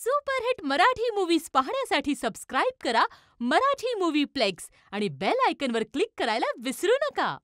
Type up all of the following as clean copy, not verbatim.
Superhit Marathi movies पाहण्यासाठी subscribe करा Marathi movie plex आणि बेल आयकॉनवर क्लिक करायला विसरू नका.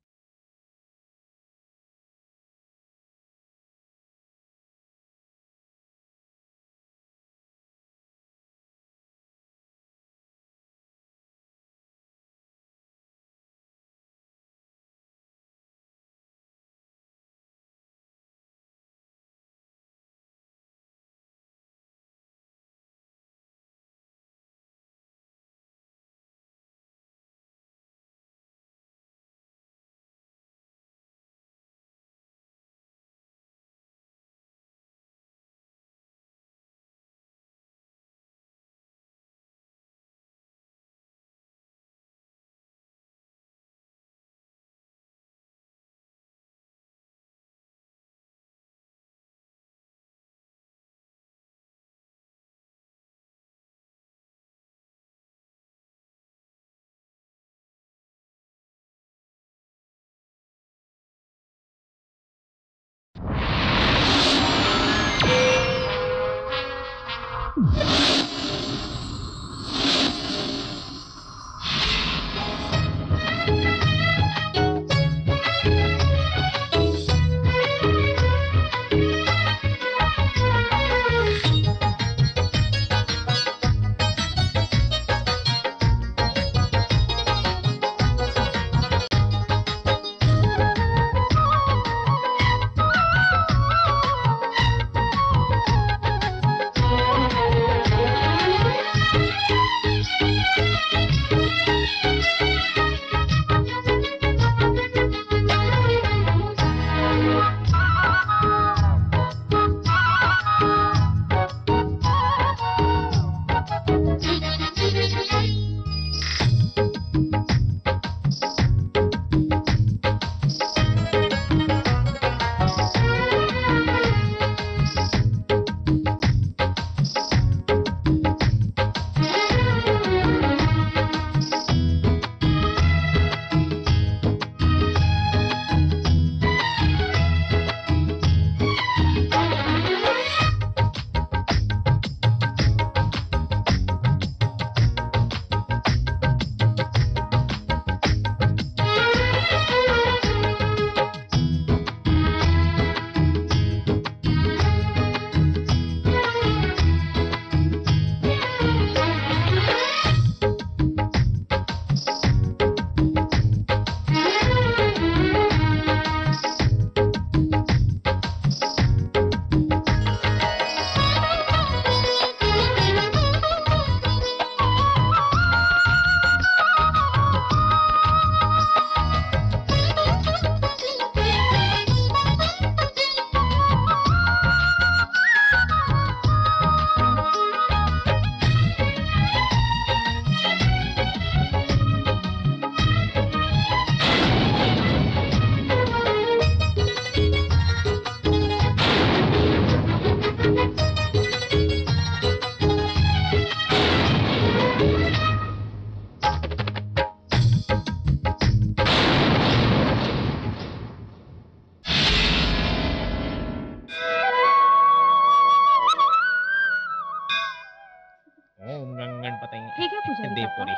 देवपुरी.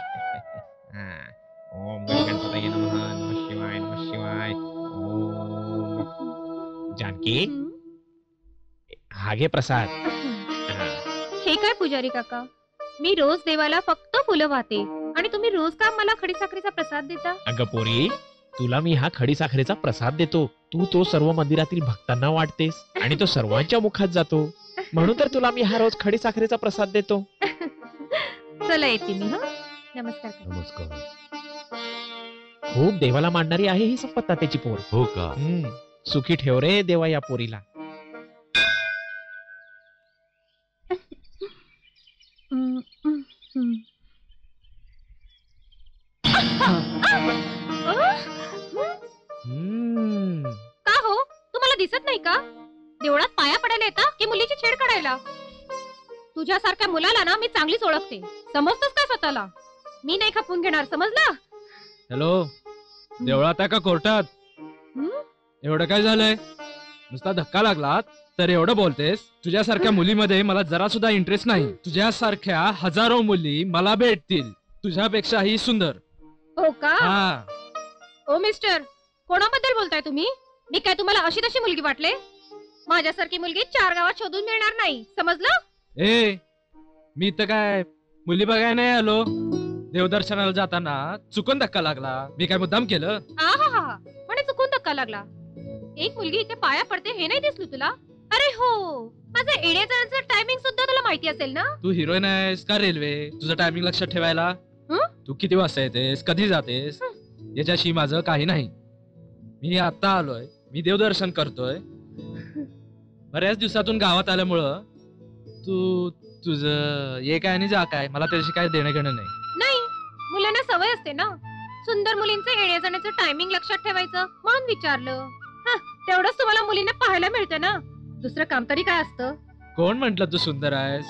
ओम गणपतये नमः. नमः शिवाय, नमः शिवाय. ओम. जानकी, हा घे प्रसाद. हे काय पुजारी काका, मी रोज देवाला फक्त फुलं वाहते आणि तुम्ही रोज का मला खडीसाखरेचा प्रसाद देता? अगं पोरी, तुला मी हा खडीसाखरेचा प्रसाद देतो. तू तो सर्व मंदिरातील भक्तांना वाटतेस आणि तो सर्वांच्या मुखात जातो, म्हणून तर तुला मी हा रोज खडीसाखरेचा प्रसाद देतो. चला येते मी. नमस्कार. नमस्कार. खूप देवाला मांडणारी आहे ही संपत्ता त्याची पोर. हो का? सुखी ठेव रे देवा या पोरीला. का हो, तुम्हाला दिसत नाही का? देवळात पाया पडायला येता की मुलीची छेड काढायला? तुझ्यासारख्या मुलाला ना मी चांगलीच ओळखते. समजतोस काय स्वतःला? मी नाही खपवून घेणार, समजला? हॅलो, देवळात आहे का कोर्टात? एवढं काय झालंय? नुसता धक्का लागला तर एवढं बोलतेस, तुझ्यासारख्या मुलीमध्ये मला जरा सुद्धा इंटरेस्ट नाही. तुझ्यासारख्या हजारो मुली मला भेटतील, तुझ्यापेक्षाही सुंदर. हो का? हा, ओ मिस्टर, कोणाबद्दल बोलताय तुम्ही? मी काय तुम्हाला अशी तशी मुलगी वाटले? माझ्यासारखी मुलगी 4 गावात शोधून मिळणार नाही, समजलं? ए मी तर काय मुली बघाय नाही आलो. देवदर्शनाला जाताना चुकून धक्का लागला. मी काय मुद्दाम केलं? आहा, म्हणे चुकून धक्का लागला. एक मुलगी इथे पाया पडते हे नाही दिसलं तुला? अरे हो, माझं येण्याचं टायमिंग सुद्धा तुला माहिती असेल ना? तू हिरोईन आहेस का रेल्वे? तुझं टायमिंग लक्षात ठेवायला. हं? तू किती वाजता येतेस, कधी जातेस, याच्याशी माझं काही नाही. मी आता आलोय, मी देवदर्शन करतोय. बऱ्याच दिवसातून गावात आल्यामुळं तू तुझं ये काय आणि जा काय, मला त्याच्याशी काय देणं घेणं नाही. नाही, मुलांना सवय असते ना सुंदर मुलींचं येण्या जाण्याचं टायमिंग लक्षात ठेवायचं, म्हणून विचारलं. तेवढंच तुम्हाला मुलींना पाहायला मिळतं ना, दुसरं काम तरी काय असतं? कोण म्हंटल तू सुंदर आहेस?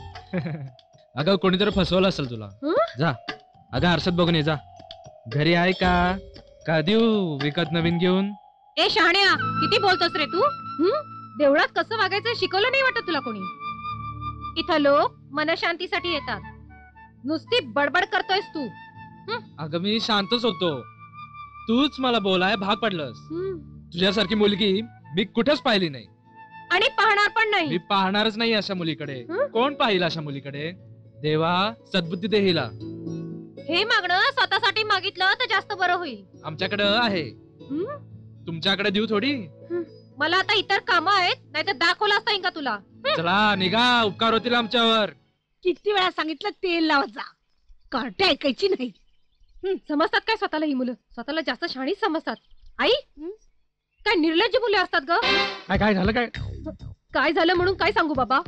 अगं कोणीतरी फसवलं असेल तुला. हं? जा अगं आरशात बघून ये, जा. घरी आहे का देऊ विकत नवीन घेऊन? ए शहाण्या, किती बोलतोस रे तू? देवळात कसं वागायचं शिकवलं नाही वाटत तुला कोणी? इथं लोक मनशांतीसाठी येतात, नुसती बडबड करतोयस तू. अगं मी शांतच होतो, तूच मला बोलाय भाग पडलंस. तुझ्यासारखी मुलगी मी कुठेच पाहिली नाही आणि पाहणार पण मी नाही. पाहणारच नाही अशा मुलीकडे. हं? कोण पाहिल अशा मुलीकडे? देवा सद्बुद्धी दे हिला. हे मागणं स्वतःसाठी मागितलं तर जास्त बरं होईल. आमच्याकडं आहे, हं? तुमच्याकडे देऊ थोडी. मला आता इतर कामं आहेत, नाहीतर दाखवलं असता का तुला? चला निघा, उपकार होतील आमच्यावर. किती वेळा सांगितलं तेल लावत जा, कार्टे ऐकायची नाही. समजतात काय स्वतःला ही मुलं? स्वतःला जास्त शहाणीच समजतात. आई, काय निर्लज्ज मुले असतात ग. काय झालं काय? काय झालं म्हणून काय सांगू बाबा?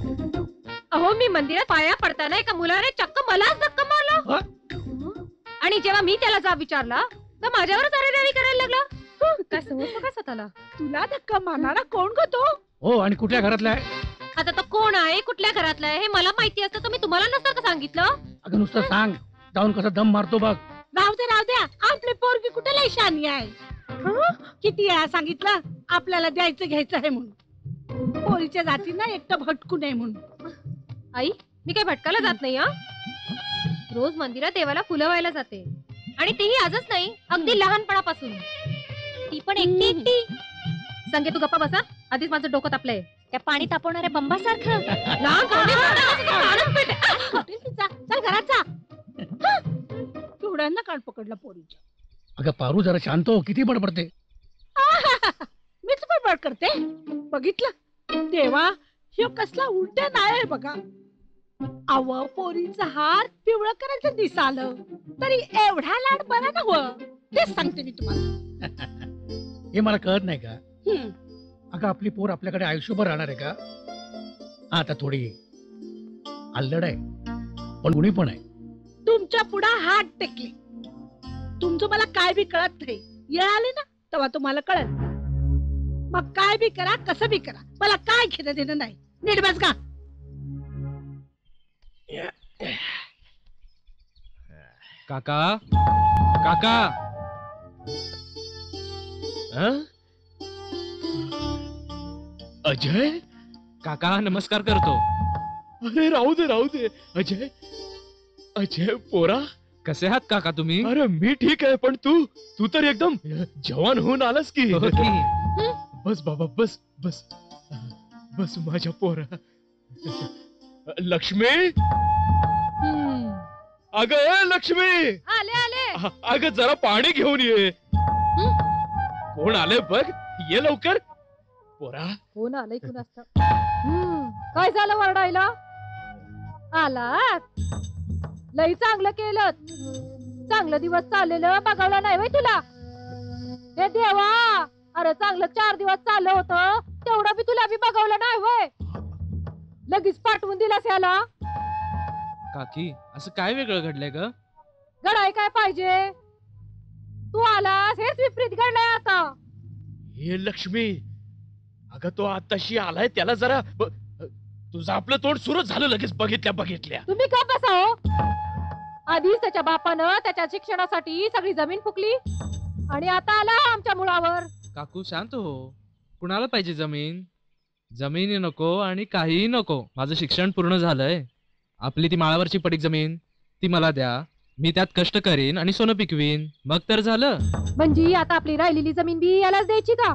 अहो मी मंदिरात पाया पडताना एका मुलाने चक्क मलाच धक्का मारला. आणि जेव्हा मी त्याला जाब विचारला तर माझ्यावरच अरेरावी करायला लागला. काय समजतं काय स्वतःला? तुला धक्का मारणारा कोण ग तो? हो, आणि कुठल्या घरातला आहे? आता तो कोण आहे, कुठल्या घरातला आहे हे मला माहिती असतं तर मी तुम्हाला नसतं का सांगितलं? अगं नुसतं सांग, जाऊन कसं दम मारतो बघ. राहू द्या, आपली पोरगी कुठे लय शानी आहे. किती वेळा सांगितलं आपल्याला द्यायचं घ्यायचं आहे म्हणून. पोरीच्या जातीनं एकटं भटकू नये म्हणून. आई, मी काय भटकायला जात नाही. रोज मंदिरात देवाला फुलं व्हायला जाते, आणि तेही आजच नाही, अगदी लहानपणापासून. ती पण एकटी. संगे तू गप्पा बसा, आधीच माझं डोकं तापलंय त्या पाणी तापवणाऱ्या बंबासारखं. चल घरात जा. केवढ्यांना कान पकडला पोरीच्या. अगं पारू जरा शांत हो, किती बडबडते. मीच बडबड करते. बघितलं देवा, हे कसला उलट्या नाही आहे बघा. अव पोरीचा हार पिवळं करायचं दिसालं तरी एवढा लाड बरा ना हो. तेच सांगते मी तुम्हाला. हे मला कळत नाही का? अगं आपली पोर आपल्याकडे आयुष्यभर राहणार आहे का? आता थोडी अल्लड आहे, पण गुणी पण आहे. तुमच्या पुढे हात टेकले. तुमचं मला काय बी कळत नाही. येळ आले ना तेव्हा तुम्हाला कळत. मग काय बी करा, कसं बी करा, मला काय घेणं देणं नाही. नीट बस का. काका काका. अजय, काका नमस्कार करतो. अरे राहू दे. अजय, अजय पोरा, कसे आहात काका तुम्ही? अरे मी ठीक आहे, पण तू तर एकदम जवान होऊन आलास की. हो की? बस बाबा, बस बस बस माझ्या पोरा. लक्ष्मी, अगं ए लक्ष्मी, आले. अगं जरा पाणी घेऊन ये. कोण आले बघ, ये लवकर. पोरा, कोण आलंय कुणास? काय झालं वरडायला? आलात, लई चांगलं केलं. चांगलं दिवस चाललेलं बघवलं नाही वय तुला? हे देवा, अरे चांगलं 4 दिवस चाललं होतं, तेवढं बी तुला बी बघवलं नाही वय? लगेच पाठवून दिलास याला. काकी असं काय वेगळं घडलंय ग? घडाय काय पाहिजे? तू आलास हेच विपरीत घडलंय आता. हे लक्ष्मी, अगं तो आताशी आलाय, त्याला जरा तुझं आपलं तोंड सुरू झालं लगेच बघितल्या. तुम्ही का बसा हो? आधीच त्याच्या बापानं त्याच्या शिक्षणासाठी सगळी जमीन फुकली, आणि आता आला आमच्या मुळावर. काकू शांत हो. कुणाला पाहिजे जमीन? जमिनी नको आणि काहीही नको, माझं शिक्षण पूर्ण झालंय. आपली ती माळावरची पडीक जमीन ती मला द्या, मी त्यात कष्ट करीन आणि सोनं पिकवीन, मग तर झालं. म्हणजे आता आपली राहिलेली जमीन बी यालाच द्यायची का?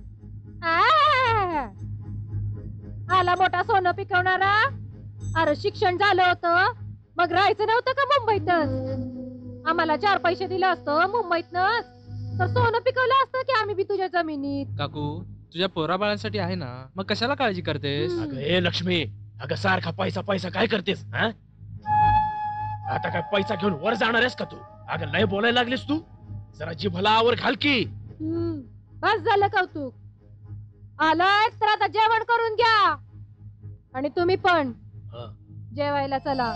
आला मोठा सोनं पिकवणारा. अरे शिक्षण झालं होतं मग राहायचं नव्हतं का मुंबईतच? आम्हाला 4 पैसे दिलं असतं मुंबईतनच तर सोनं पिकवलं असतं की आम्ही बी तुझ्या जमिनीत. काकू तुझ्या पोराबाळांसाठी आहे ना, मग कशाला काळजी करतेस? अगं ए लक्ष्मी, अगं सारखा पैसा पैसा काय करतेस हा? आता काय पैसा घेऊन वर जाणार आहेस का तू? अगं लय बोलायला लागलीस तू, जरा जिभला आवर घाल की. बस झालं कौतुक. आलाय तर आता जेवण करून घ्या आणि तुम्ही पण हा. जेवायला चला.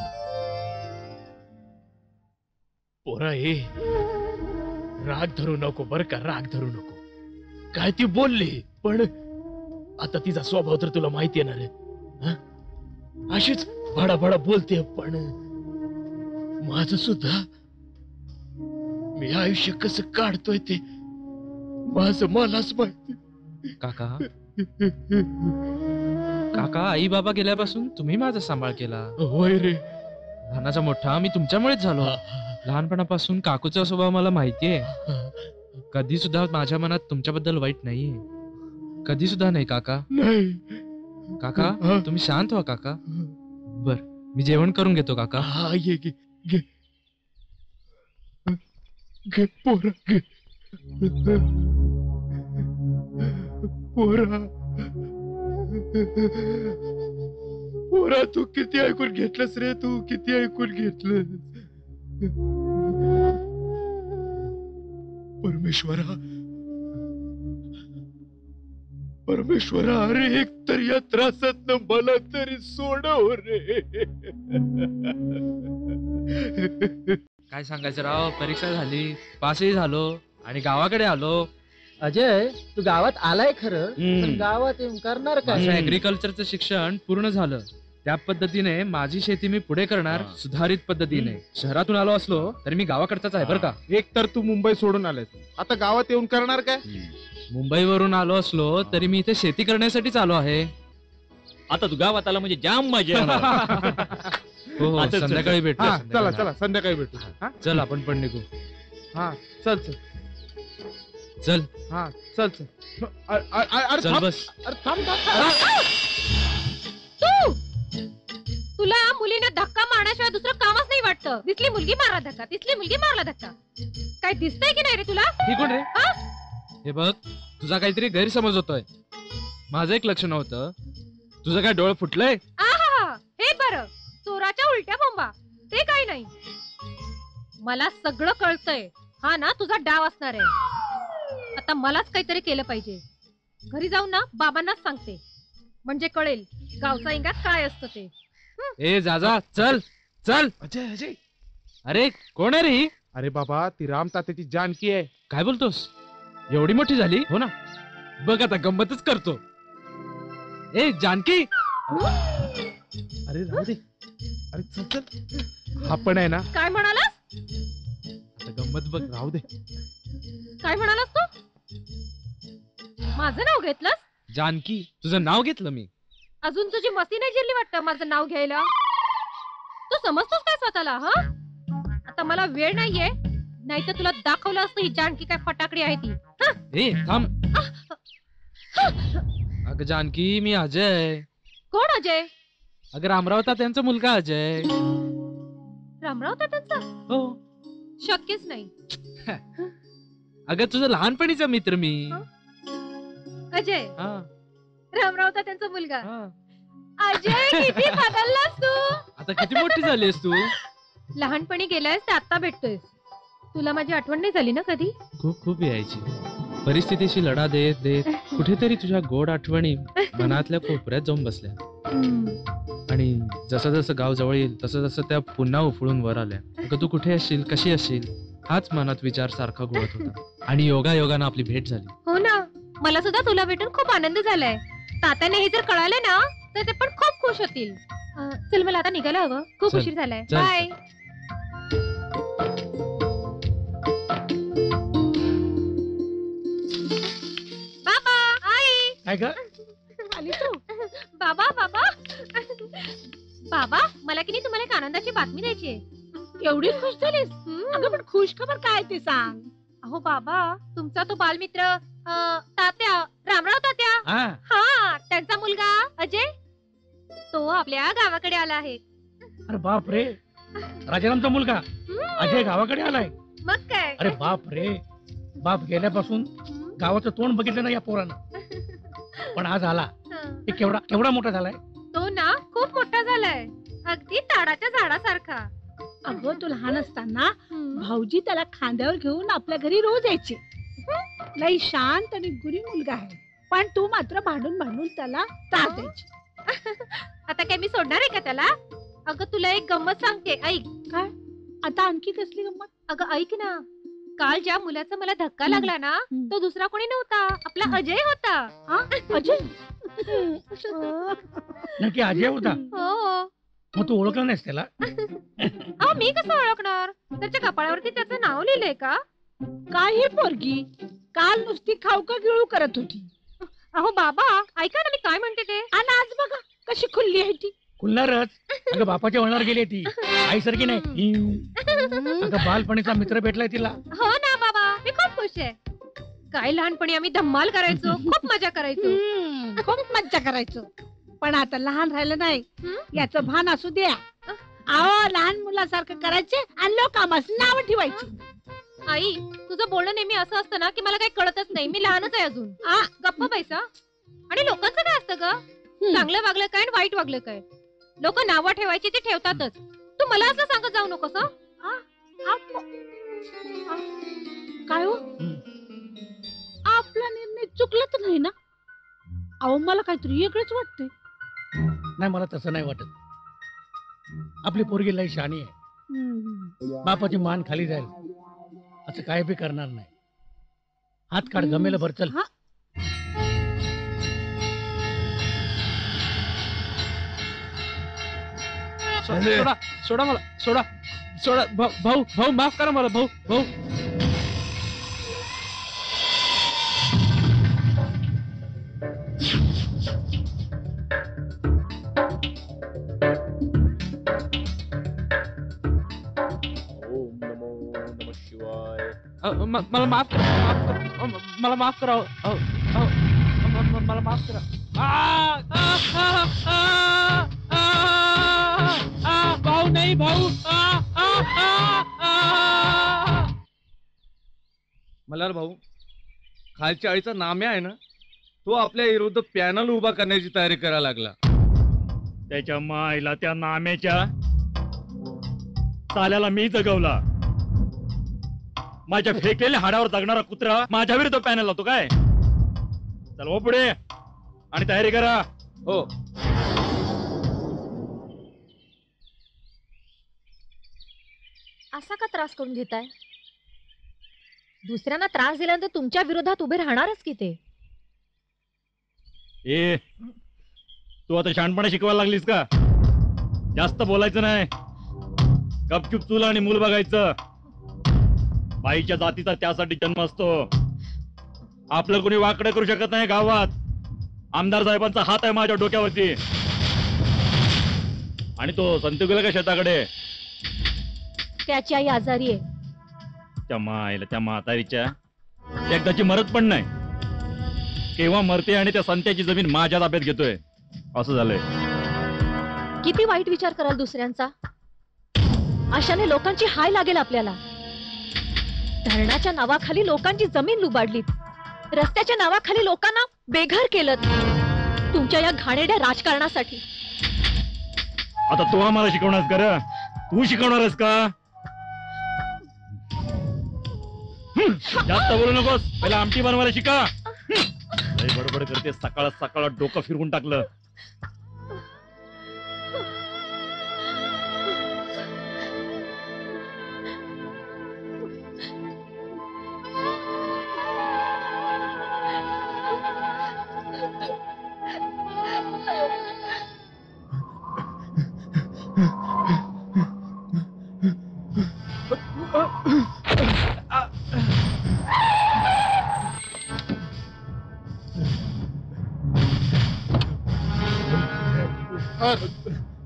पोरा हे राग धरू नको बर का, राग धरू नको. काय ती बोलली पण आता तिचा स्वभाव तर तुला माहिती येणार आहे. हा? अशीच भडाभडा बोलते पण माझं सुद्धा मी आयुष्य कसं काढतोय ते माझं मलाच माहिती. काका काका आई बाबा गेल्यापासून तुम्ही माझा सांभाळ केला. होय रे. लहानाचा मोठा मी तुमच्यामुळेच झालो. लहानपणापासून काकूचा स्वभाव मला माहितीये. कधी सुद्धा माझ्या मनात तुमच्याबद्दल वाईट नाहीये, कधी सुद्धा नाही काका. नाही काका तुम्ही शांत व्हा काका. बर मी जेवण करून घेतो काका. हा ये घे घे घे पोरा घे. पोरा पोरा तू किती ऐकून घेतलंस रे, तू किती ऐकून घेतलंस. परमेश्वरा परमेश्वरा, अरे एक तर या त्रासात मला तरी सोडव रे. काय सांगायचं राव, परीक्षा झाली, पासही झालो आणि गावाकडे आलो. अजय तू गावात आलाय खरं, पण गावात येऊन करणार काय? माझं ऍग्रिकल्चरचं शिक्षण पूर्ण झालं. त्या पद्धतीने माझी शेती मी पुढे करणार, सुधारित पद्धतीने. शहरातून आलो असलो तरी मी गावाकडचाच आहे बरं का. एक तर तू मुंबई सोडून आलास, आता गावात येऊन करणार काय? मुंबईवरून आलो असलो तरी मी इथे शेती करण्यासाठीच आलो आहे. आता तू गावात आला म्हणजे जाम मजा येणार. हो हो, आता चल, संध्याकाळी भेटू. हा चला चला संध्याकाळी भेटू. हा चल आपण पण निघू. हा चल चल चल हा चल चल. अरे चल थांब, बस. अरे थांब थांब. तुला मुलीने धक्का मारण्याशिवाय दुसरं कामच नाही वाटतं. दिसली मुलगी मारला धक्का, दिसली मुलगी मारला धक्का. काय दिसतंय की नाही रे तुला? ही कोण रे? हे बघ तुझा काहीतरी गैरसमज होतोय. माझं एक लक्ष नव्हतं. तुझं काय डोळं फुटलंय? आहा, हे बरं, चोराच्या उलट्या बोंबा. ते काही नाही, मला सगळं कळतंय. हा ना तुझा डाव असणार आहे. आता मलाच काहीतरी केलं पाहिजे. घरी जाऊन ना बाबांनाच सांगते, म्हणजे कळेल गावचा इंगात काय असतं ते. ए जा चल चल. अजय अजय अरे कोण आहे रे ही? अरे बाबा ती राम तात्याची जानकी आहे. काय बोलतोस? एवढी मोठी झाली? हो ना. बघ आता गंमतच करतो. ए जानकी. अरे राहू दे. अरे चल चल. हा पण आहे ना. काय म्हणालास? आता गंमत बघ. राहू दे. काय म्हणालास तू? माझं नाव घेतलंस? जानकी तुझं नाव घेतलं मी. अजून तुझी मस्ती नाही जिरली वाटतं माझं नाव घ्यायला. तू समजतोस काय स्वतःला? हा आता मला वेळ नाहीये, नाही तर तुला दाखवलं असतं ही जानकी काय फटाकडी आहे ती. ए थांब. अगं जानकी मी अजय. कोण अजय? अगं रामराव तात्यांचा मुलगा अजय. रामराव तात्यांचा? हो. शक्यच नाही. अगं तुझं लहानपणीचा मित्र मी. अजय हा रामराव तात्यांचा मुलगा. हा. अजय किती बदललास तू. आता किती मोठी झालीस तू. लहानपणी गेलायस तर आता भेटतोयस. तुला माझी आठवण नाही झाली ना कधी? खूप खूप यायची. परिस्थितीशी लढा देत देत कुठेतरी तुझ्या गोड आठवणी मनातल्या कोपऱ्यात जाऊन बसल्या. आणि जसं जसं गाव जवळ येईल तसं तसं त्या पुन्हा उफळून वर आल्या. अगं तू कुठे असशील, कशी असशील, हाच मनात विचार सारखा घोळत होता. आणि योगायोगानं आपली भेट झाली. हो ना, मला सुद्धा तुला भेटून खूप आनंद झालाय. तात्याने हे जर कळालं ना तर ते पण खूप खुश होतील. चल मला आता निघायला हवं, खूप चल, उशीर झालाय. चल, बाय. बाबा, आई. काय ग? आली तू? बाबा बाबा बाबा, मला की नाही तुम्हाला एक आनंदाची बातमी द्यायची आहे. एवढी खुश झालीस? अगं पण खुश खबर काय ते सांग. अहो बाबा, तुमचा तो बालमित्र तात्या, रामराव तात्या, हा त्यांचा मुलगा अजय, तो आपल्या गावाकडे आला आहे. अरे बाप रे, राजारामचा मुलगा अजय गावाकडे आलाय. मग काय. अरे बाप रे, बाप गेल्यापासून गावाचं तोंड बघितलं ना या पोरानं. पण आज आला. ते केवढा केवढा मोठा झालाय. तो ना खूप मोठा झालाय, अगदी ताडाच्या झाडासारखा. अगं तू लहान असताना भाऊजी त्याला खांद्यावर घेऊन आपल्या घरी रोज यायचे. लई शांत आणि गुणी मुलगा आहे, पण तू मात्र भांडून भांडून त्याला त्रास द्यायची. आता काय मी सोडणार आहे का त्याला? अगं तुला एक गंमत सांगते, ऐक. काय? आता आणखी कसली गंमत? अगं ऐक ना, काल ज्या मुलाचा मला धक्का लागला ना, तो दुसरा कोणी नव्हता, आपला अजय होता. अजय? नक्की अजय होता? हो. मग तू ओळखलं नाहीस त्याला? अहो मी कसं ओळखणार? त्याच्या कपाळावरती त्याचं नाव लिहिलंय का? काय ही पोरगी काल नुसती खाऊका गिळू करत होती. अहो बाबा, ऐका ना मी काय म्हणते ते. आणि आज बघा कशी खुलली आहे ती. खुलणारच. अगं बापाच्या वळणावर गेली ती, आईसारखी नाही. अगं बालपणीचा मित्र भेटलाय तिला. हो ना बाबा, मी खूप खुश आहे. काय लहानपणी आम्ही धम्माल करायचो, खूप मजा करायचो. खूप मज्जा करायचो. पण आता लहान राहिलं नाही याचं भान असू द्या. अहो लहान मुलासारखं करायचे आणि लोकांना नाव ठेवायची. आई, तुझं बोलणं नेहमी असं असतं ना की मला काही कळतच नाही, मी लहानच आहे अजून. गप्प पैसा. आणि लोकांचं काय असतं ग? चांगलं वागलं काय आणि वाईट वागलं काय, लोक नावं ठेवायची ते ठेवतातच. तू मला असं सांगत जाऊ नकोस. काय हो, आपला निर्णय चुकला तर नाही ना? अहो मला काहीतरी वेगळंच वाटतंय. नाही, मला तसं नाही वाटत. आपली पोरगी लई शहाणी आहे. बापाची मान खाली जाईल असं काय बी करणार नाही. हात काढ, गमेला भर. चल. सोडा सोडा मला, सोडा सोडा. भाऊ भाऊ माफ करा मला. भाऊ भाऊ मला माफ करा, मला माफ करा. मला माफ करा. भाऊ नाही, भाऊ. मल्हार भाऊ, खालच्या आळीचा नाम्या आहे ना, तो आपल्या विरुद्ध पॅनल उभा करण्याची तयारी करायला लागला. त्याच्या माईला, त्या नाम्याच्या चाल्याला मी जगवला. माझ्या फेकलेल्या हाडावर जगणारा कुत्रा माझ्या विरुद्ध पॅनल लावतो काय? चल हो पुढे आणि तयारी करा. हो. असा का त्रास करून घेताय? दुसऱ्यांना त्रास दिल्यानंतर तुमच्या विरोधात उभे राहणारच की ते. ए, तू आता शहाणपणा शिकवायला लागलीस का? जास्त बोलायचं नाही, गपचूप चूल आणि मूल बघायचं. बाईच्या जातीचा त्यासाठी जन्म असतो. आपलं कोणी वाकडं करू शकत नाही गावात. आमदार साहेबांचा हात आहे माझ्या डोक्यावरती. आणि तो संत गेला का शेताकडे? त्याची आई आजारी आहे. त्या मायला, त्या म्हातारीच्या एकदाची मरत पण नाही. केव्हा मरते आणि त्या संत्याची जमीन माझ्या ताब्यात घेतोय, असं झालंय. किती वाईट विचार कराल दुसऱ्यांचा? अशाने लोकांची हाय लागेल आपल्याला. धरणाच्या नावाखाली लोकांची जमीन लुबाडलीत, रस्त्याच्या नावाखाली लोकांना बेघर केलं तुमच्या या घाणेरड्या राजकारणासाठी. आता तू आम्हाला शिकवणार कर? तू शिकवणारस का? जास्त बोलू नकोस, पहिला आमटी बनवायला शिका. बडबड करते, सकाळ सकाळ डोकं फिरवून टाकलं.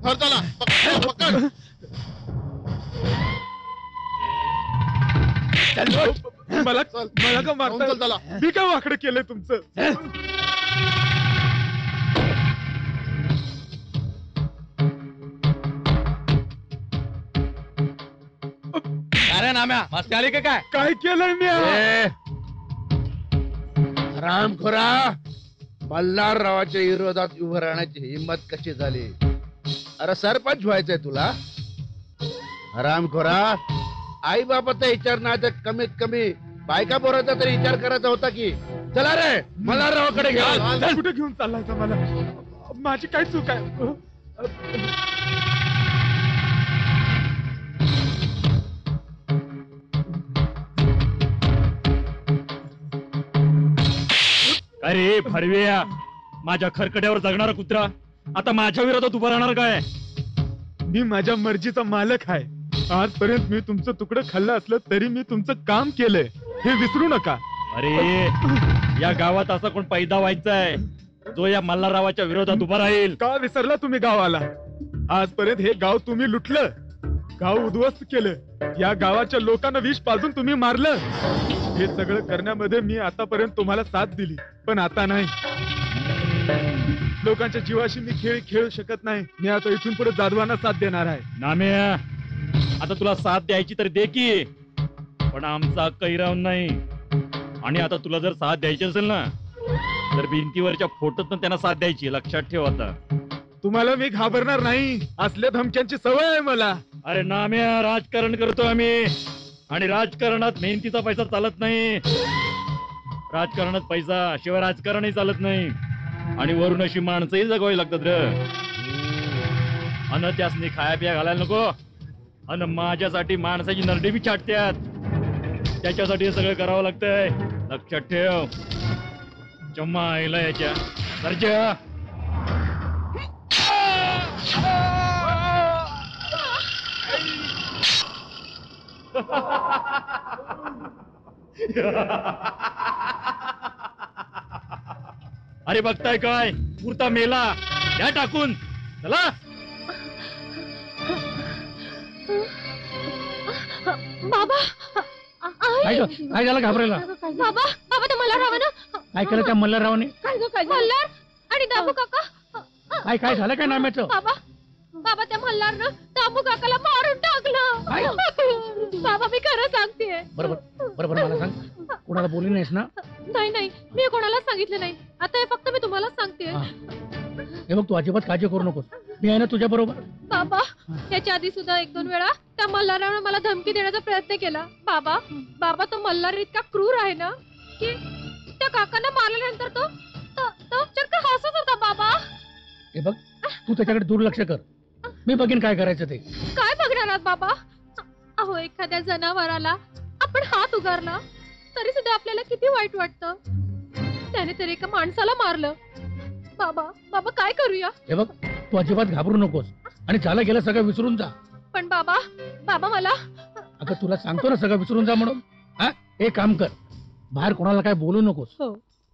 चला पकड पकड. मला चल. मला का चल मारता चला. मी काय वाकडं केलंय तुमचं? अरे नाम्या मस्ती आली का काय? काय केलंय मी? रामखोरा मल्हाररावाच्या विरोधात उभं राहण्याची हिंमत कशी झाली? अरे सरपंच व्हायचंय तुला? रामखोरा आई बापाचा विचार नाही तर कमीत कमी बायका पोराचा तरी विचार करायचा होता की. चला रे मल्हाररावाकडे घ्या. कुठे घेऊन चाललाय मला? माझी काय चूक आहे? अरे फरव्या, माझ्या खरकड्यावर जगणारा कुत्रा आता माझ्या विरोधात उभा राहणार काय? मी माझ्या मर्जीचा मालक आहे. आजपर्यंत मी तुमचं तुकडं खाल्लं असलं तरी मी तुमचं काम केलंय हे विसरू नका. अरे या गावात असा कोण पैदा व्हायचाय जो या मल्हाररावाच्या विरोधात उभा राहील? का विसरला तुम्ही गावाला? आजपर्यंत हे गाव तुम्ही लुटलं, गाव उद्ध्वस्त केलं, या गावाच्या लोकांना विष पाजून तुम्ही मारलं. हे सगळं करण्यामध्ये मी आतापर्यंत तुम्हाला साथ दिली, पण आता नाही. लोकांच्या जीवाशी मी खेळ खेळू शकत नाही. मी आता इथून पुढे जाधवांना साथ देणार आहे. नाम्या, आता तुला साथ द्यायची तर दे की, पण आमचा हक्क हिरावून नाही. आणि आता तुला जर साथ द्यायची असेल ना तर भिंतीवरच्या फोटोत त्यांना साथ द्यायची. लक्षात ठेव आता. तुम्हाला मी घाबरणार नाही. असल्या धमक्यांची सवय आहे मला. अरे नाम्या, राजकारण करतो आम्ही आणि राजकारणात मेहनतीचा पैसा चालत नाही. राजकारणात पैसा शिवाय राजकारणही चालत नाही. आणि वरून अशी माणसंही जगवावी लागतात रे. अन त्यासनी खाया पिया घालायला नको. अन माझ्यासाठी माणसाची नरडी बी छाटत्यात. त्याच्यासाठी हे सगळं करावं लागतंय. लक्षात ठेव. जम्मा आईला याच्या सरजा. अरे बघताय काय, पुरता मेला. या टाकून चला. बाबा, काय झालं घाबरायला? बाबा, बाबा त्या मल्हाररावानं काय केलं त्या मल्हाररावाने? मल्हार आणि दामू काका. काय झालं काय नाम्याचं? बाबा, बाबा त्या मल्हारनं दामू काकाला मारून टाकलं. बाबा मी खरं सांगतेय. बरोबर बरोबर मला सांग, कोणाला बोलली नाहीस ना? नाही नाही, मी कोणाला सांगितलं नाही. आता हे फक्त मी तुम्हाला सांगते. हे बघ, तू अजिबात काळजी करू नकोस. मी आहे ना तुझ्या बरोबर. बाबा, त्याच्या आधी सुद्धा 1-2 वेळा त्या मल्हारानं मला धमकी देण्याचा प्रयत्न केला. बाबा, बाबा तो मल्हार इतका क्रूर आहे ना की त्या काकांना मारल्यानंतर तो चक्क हसत होता. बाबा, हे बघ, तू त्याच्याकडे दुर्लक्ष कर. मी बघीन काय करायचं ते. काय बघणार आहात बाबा? अहो, एखाद्या जनावराला आपण हात उगारला तरी सुद्धा आपल्याला किती वाईट वाटतं. त्याने तरी एका माणसाला मारलं. बाबा, बाबा काय करूया? हे बघ, तू अजिबात घाबरू नकोस आणि झालं गेलं सगळं विसरून जा. पण बाबा, बाबा मला. अगं तुला सांगतो ना सगळं विसरून जा म्हणून. हा, एक काम कर, बाहेर कोणाला काय बोलू नकोस. हो,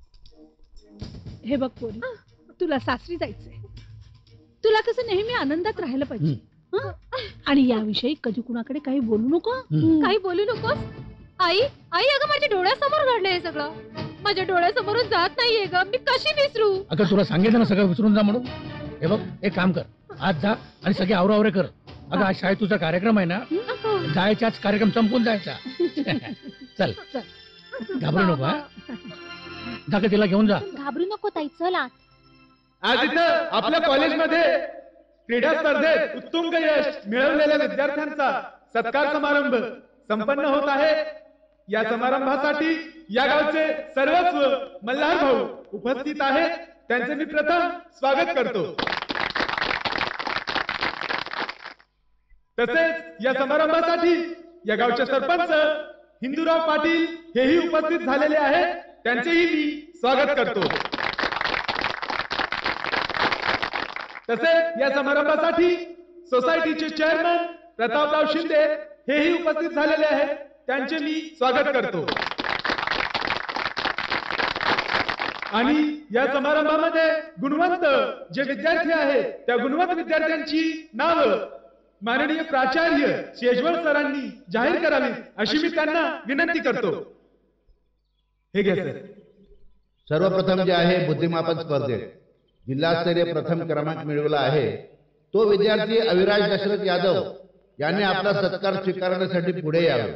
हे बघ पोरी, तुला सासरी जायचंय. तुला कसं नेहमी आनंदात राहायला पाहिजे. हं? आणि याविषयी कधी कुणाकडे काही बोलू नको. काही बोलू नकोस. आई, आई अगं माझ्या डोळ्यासमोर घडलंय सगळं. माझ्या डोळ्यासमोरून जात नाहीये ग. मी कशी विसरू? अगं तुला सांगितलं ना सगळं विसरून जा म्हणून. हे बघ, एक काम कर, आज जा आणि सगळे आवरावरे कर. अगं आज शाळेत तुझा कार्यक्रम आहे ना, जायच्याच कार्यक्रम संपून जायचा. चल, घाबरू नको. हा, जा का तिला घेऊन जा. घाबरू नको ताई, चला. आज इथं आपल्या कॉलेजमध्ये क्रीडा स्पर्धेत उत्तुंग यश मिळवलेल्या विद्यार्थ्यांचा सत्कार समारंभ संपन्न होत आहे. या समारंभासाठी या गावचे सर्वस्व मल्हार भाऊ उपस्थित आहेत. त्यांचे मी प्रथम स्वागत करतो. तसेच या समारंभासाठी या गावचे सरपंच हिंदूराव पाटील हेही उपस्थित झालेले आहेत. त्यांचेही मी स्वागत करतो. तसेच या समारंभासाठी सोसायटीचे चेअरमन प्रतापराव शिंदे हेही उपस्थित झालेले आहेत. त्यांचे मी स्वागत करतो. आणि या समारंभामध्ये गुणवंत जे विद्यार्थी आहेत त्या गुणवंत विद्यार्थ्यांची नावं माननीय प्राचार्य शेजवळ सरांनी जाहीर करावी अशी मी त्यांना विनंती करतो. हे घ्या सर. सर्वप्रथम जे आहे बुद्धिमापन स्पर्धेत जिल्हास्तरीय प्रथम क्रमांक मिळवला आहे तो विद्यार्थी अविराज दशरथ यादव यांनी आपला सत्कार स्वीकारण्यासाठी पुढे यावे.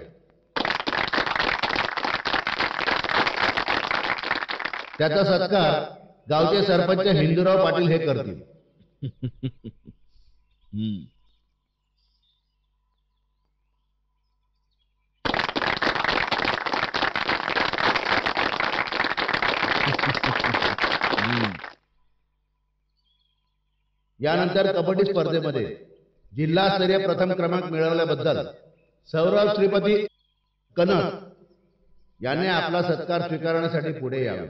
त्याचा सत्कार गावचे सरपंच हिंदूराव पाटील हे करतील. यानंतर कबड्डी स्पर्धेमध्ये जिल्हास्तरीय प्रथम क्रमांक मिळवल्याबद्दल सौरभ श्रीपती कनक याने आपला सत्कार स्वीकारण्यासाठी पुढे यावे.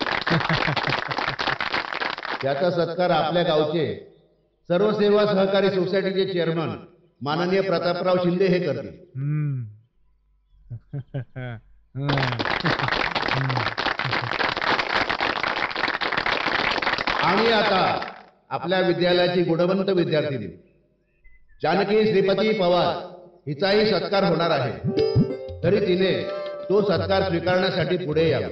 त्याचा सत्कार आपल्या गावचे सर्व सेवा सहकारी सोसायटीचे चेअरमन माननीय प्रतापराव शिंदे हे करतील. आणि आता आपल्या विद्यालयाची गुणवंत विद्यार्थिनी जानकी श्रीपती पवार हिचाही सत्कार होणार आहे. तरी तिने तो सत्कार स्वीकारण्यासाठी पुढे यावे.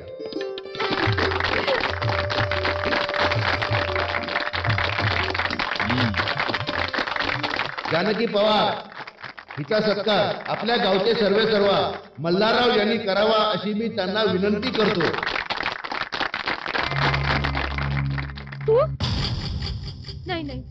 जानकी पवार हिचा सत्कार आपल्या गावचे सर्वेसर्वा मल्हारराव यांनी करावा अशी मी त्यांना विनंती करतो. नाही नाही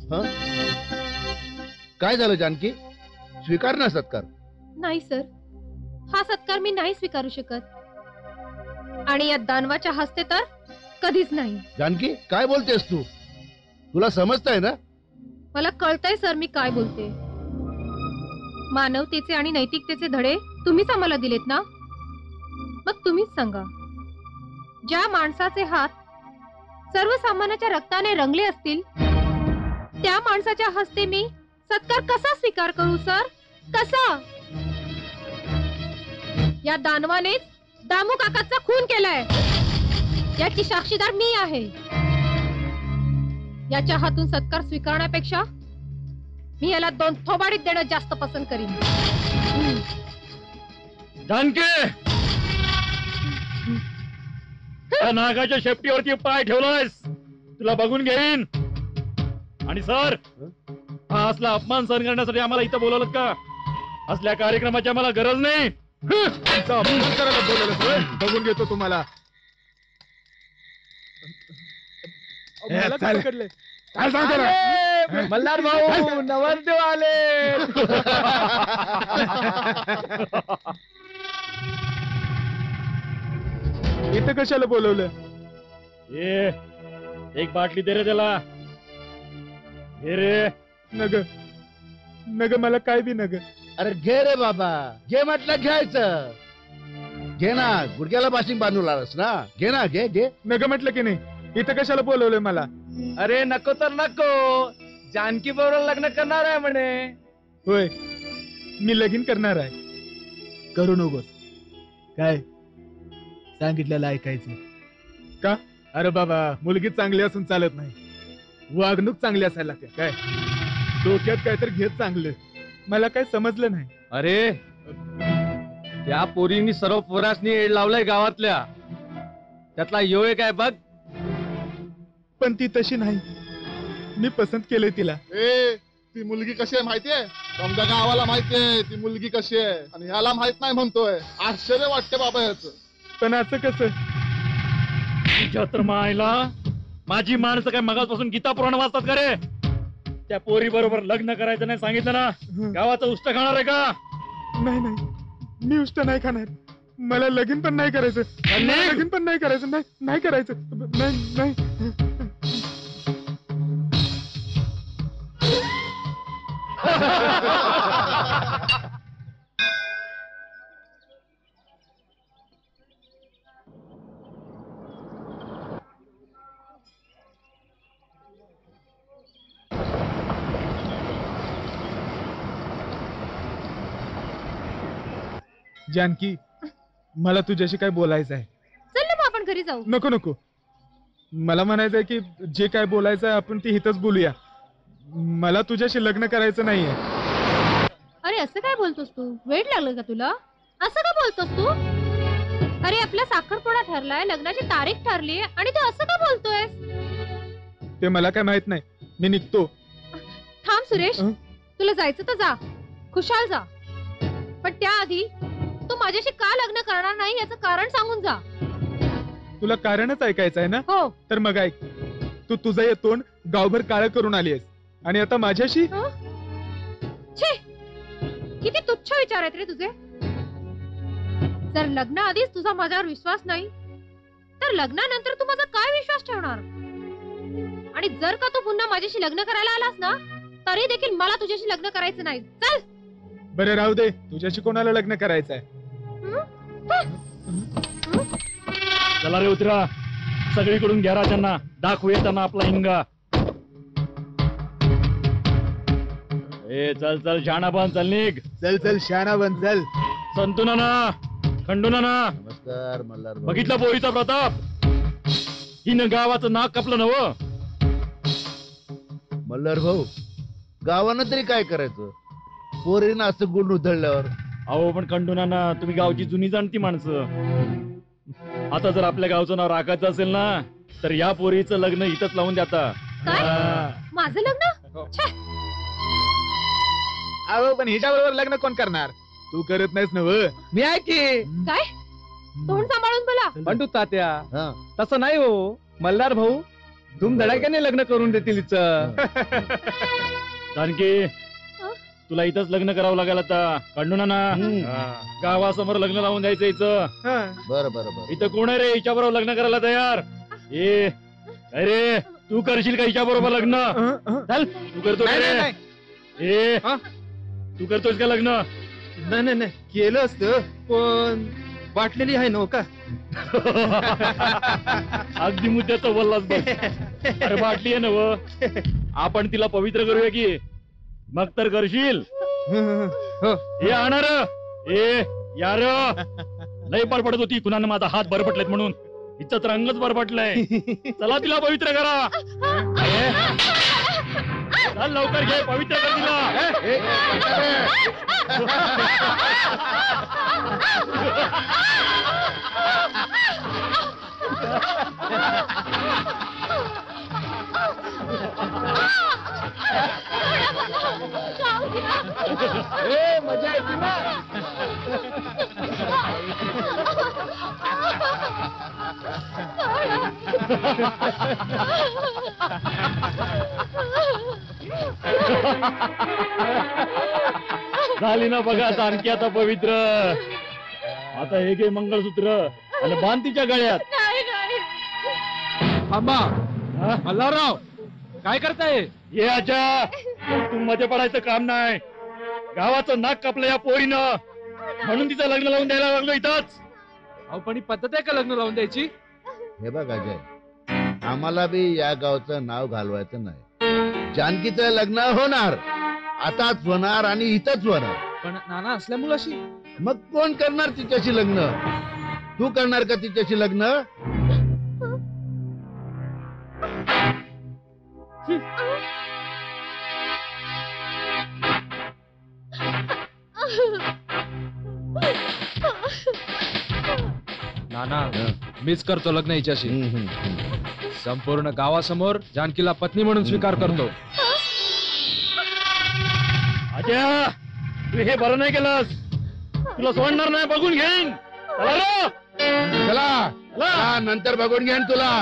काय झालं जानकी? स्वीकार ना सत्कार. नाही सर, हा सत्कार मी नाही स्वीकारू शकत. आणि या दानवाच्या हस्ते तर कधीच नाही. जानकी काय बोलतेस तू? तुला समजतंय ना? मला कळतंय सर मी काय बोलते. मानवतेचे आणि नैतिकतेचे धडे तुम्हीच आम्हाला दिलेत ना. मग तुम्हीच सांगा, ज्या माणसाचे हात सर्वसामान्याच्या रक्ताने रंगले असतील त्या माणसाच्या हस्ते मी सत्कार कसा स्वीकार करू सर? कसा? या दानवानेच दामू काकाचा खून केलाय याची साक्षीदार मी आहे. याच्या हातून सत्कार स्वीकारण्यापेक्षा मी याला 2 थोबाडीत देणं जास्त पसंत करीन. जानकी, त्या नागाच्या शेपटीवरती पाय ठेवलायस, तुला बघून घेईन. आणि सर, हा असला अपमान सहन करण्यासाठी आम्हाला इथं बोलवलं का? असल्या कार्यक्रमाची आम्हाला गरज नाही. अपमान करायला बोलवलं. बघून घेतो तुम्हाला. काय सांगतो मल्हार भाऊ? नवरदेव आले. इथं कशाला बोलवलं? एक बाटली दे रे त्याला. हे रे. नग नग मला काय बी नग. अरे घे रे बाबा, घे म्हटलं घ्यायचं. घे ना, गुडघ्याला बाशिंग बांधून आलास ना. घे ना, घे घे. नग म्हटलं की नाही. इथं कशाला बोलवलंय मला? अरे नको तर नको, जानकी बरोबर लग्न करणार आहे म्हणे. होय, मी लगीन करणार आहे. करू नकोस. काय सांगितलेलं ऐकायचं का? अरे बाबा, मुलगी चांगली असून चालत नाही, वागणूक चांगली असायला लागते. काय डोक्यात काय तर घेत चांगलं. मला काय समजलं नाही. अरे त्या पोरींनी सर्व पोरासनी एड लावलाय गावातल्या. त्यातला यो एक आहे बघ. पण ती तशी नाही. मी पसंत केलंय तिला. ती मुलगी कशी आहे माहितीये? समजा गावाला माहितीये ती मुलगी कशी आहे आणि ह्याला माहित नाही म्हणतोय. आश्चर्य वाटते बाबा याच. पण असं कसं? तुझ्या तर मायला, माझी माणसं काय मगापासून गीता पुराण वाचतात का रे? त्या पोरी बरोबर लग्न करायचं नाही सांगितलं ना. गावाचं उष्ट खाणार आहे का? नाही नाही, मी उष्ट नाही खाणार. मला लगीन पण नाही करायचं. लगीन पण नाही करायचं. नाही नाही करायचं. नाही नाही. जानकी, मला तुझ्याशी काय बोलायचं आहे. चल ना मग आपण घरी जाऊ. नको नको, मला म्हणायचंय की जे काय बोलायचं आहे आपण ते इथंच बोलूया. मला तुझ्याशी लग्न करायचं नाहीये. अरे असं काय बोलतोस तू? वेड लागलं का तुला? असं का बोलतोस तू? अरे आपला साखरपुडा ठरलाय, लग्नाची तारीख ठरली आणि तू असं का बोलतोयस? ते मला काय माहित नाही. मी निघतो. थांब सुरेश, तुला जायचं तर जा, खुशाल जा, पण त्याआधी तू माझ्याशी का लग्न करणार नाही याचं कारण सांगून जा. तुला कारणच ऐकायचं आहे ना? हो. तर मग ऐक. तू तुझं हे तोंड गावभर काळं करून आली आहेस आणि आता माझ्याशी. छे, किती तुच्छ विचार आहेत रे तुझे. जर लग्नाआधीच तुझा माझ्यावर विश्वास नाही तर लग्नानंतर तू माझा काय विश्वास ठेवणार? आणि जर का तू पुन्हा माझ्याशी लग्न करायला आलास ना तरी देखील मला तुझ्याशी लग्न करायचं नाही. चल. बरं राहू दे, तुझ्याशी कोणाला लग्न करायचंय? चला रे उतरा, सगळीकडून घ्या राजांना, दाखवूया त्यांना आपला हिंगा. ए चल चल शहाणा बन, चल निघ. चल चल शहाणा बन, चल. संतुनाना, खंडूनाना, नमस्कार मल्हार. बघितला पोरीचा प्रताप? हिनं गावाचं नाक कापलं नव. मल्हार भाऊ, गावानं तरी काय करायचं? पोरीनं असं गुण उधळल्यावर. अहो पण खंडूनाना, तुम्ही गावची जुनी जाणती माणसं. आता जर आपल्या गावचं नाव राखायचं असेल ना तर या पोरीचं लग्न इथंच लावून द्या. माझं लग्न? अहो पण हिच्याबरोबर लग्न कोण करणार? तू करत नाहीस नव? मी आहे की. काय? तोंड सांभाळून बोला. पण तू तात्या तसं नाही हो. मल्हार भाऊ धूमधडाक्याने लग्न करून देतील हिचं. जानकी, तुला इथंच लग्न करावं लागेल आता. खंडूनाना, गावासमोर लग्न लावून द्यायचं हिचं. बरं बरं बरं. इथं कोण आहे रे हिच्या बरोबर लग्न करायला तयार? ए अरे तू करशील का हिच्या बरोबर लग्न? चल, तू करतो का रे? ए तू करतोस का लग्न? नाही नाही नाही, केलं असतं पण वाटलेली आहे नव का? अगदी मुद्द्याचं बोललास बघ. अरे बाटली आहे नव, आपण तिला पवित्र करूया की. मग तर करशील. हे आणणार ए यार, लय बडबडत होती कुणानं माझा हात बरपटलेत म्हणून. हिचं तर अंगच बरपटलंय. चला तिला पवित्र करा. चल लवकर घे, पवित्र कर तिला. मजा येते ना. झाली ना बघा आणखी आता पवित्र. आता हे घे मंगळसूत्र आणि बांध तिच्या गळ्यात. थांबा मल्हारराव, काय करताय? ये आजा, तू मध्ये पडायचं काम नाही. गावाचं नाक कापलं या पोरीनं म्हणून तिचं लग्न लावून द्यायला लागलो इथंच. अहो पण ही पद्धत आहे का लग्न लावून द्यायची? हे बघ अजय, आम्हाला बी या गावचं नाव घालवायचं नाही. जानकीचं लग्न होणार, आताच होणार आणि इथंच होणार. पण नाना असल्या मुलाशी मग कोण करणार तिच्याशी लग्न? तू करणार का तिच्याशी लग्न? नाना, मीच करतो लग्न हिच्याशी. संपूर्ण गावासमोर जानकीला पत्नी म्हणून स्वीकार करतो. आजा, तू हे बरं नाही केलंस. तुला सोडणार नाही, बघून घेईन. चला नंतर बघून घेईन तुला.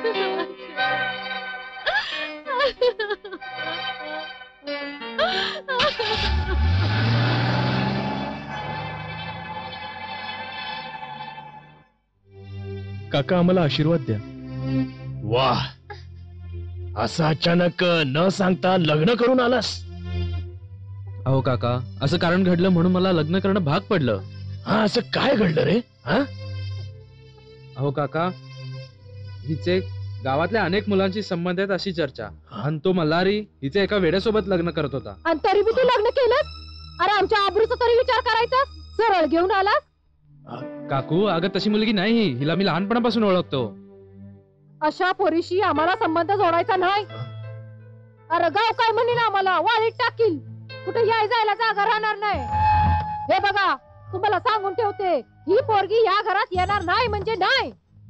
काका आम्हाला आशीर्वाद द्या. वाह, असं अचानक न सांगता लग्न करून आलास? अहो काका, असं कारण घडलं म्हणून मला लग्न करणं भाग पडलं. हा, असं काय घडलं रे? हा, अहो काका, हिचे गावातल्या अनेक मुलांशी संबंध आहेत अशी चर्चा. आणि तो मल्हारी हिचे एका वेड्यासोबत लग्न करत होता. आणि तरी बी तू लग्न केलंस? अरे आमच्या आबरूचा तरी विचार करायचा. सरळ घेऊन आलास. काकू, अगं तशी मुलगी नाही, हिला मी लहानपणापासून ओळखतो. अशा पोरीशी आम्हाला संबंध जोडायचा नाही. अरे गाव काय म्हणेल आम्हाला, वाळीत टाकील. कुठे याय जायला जागा राहणार नाही. हे बघा, तुम्हाला सांगून ठेवते, ही पोरगी या घरात येणार नाही म्हणजे नाही.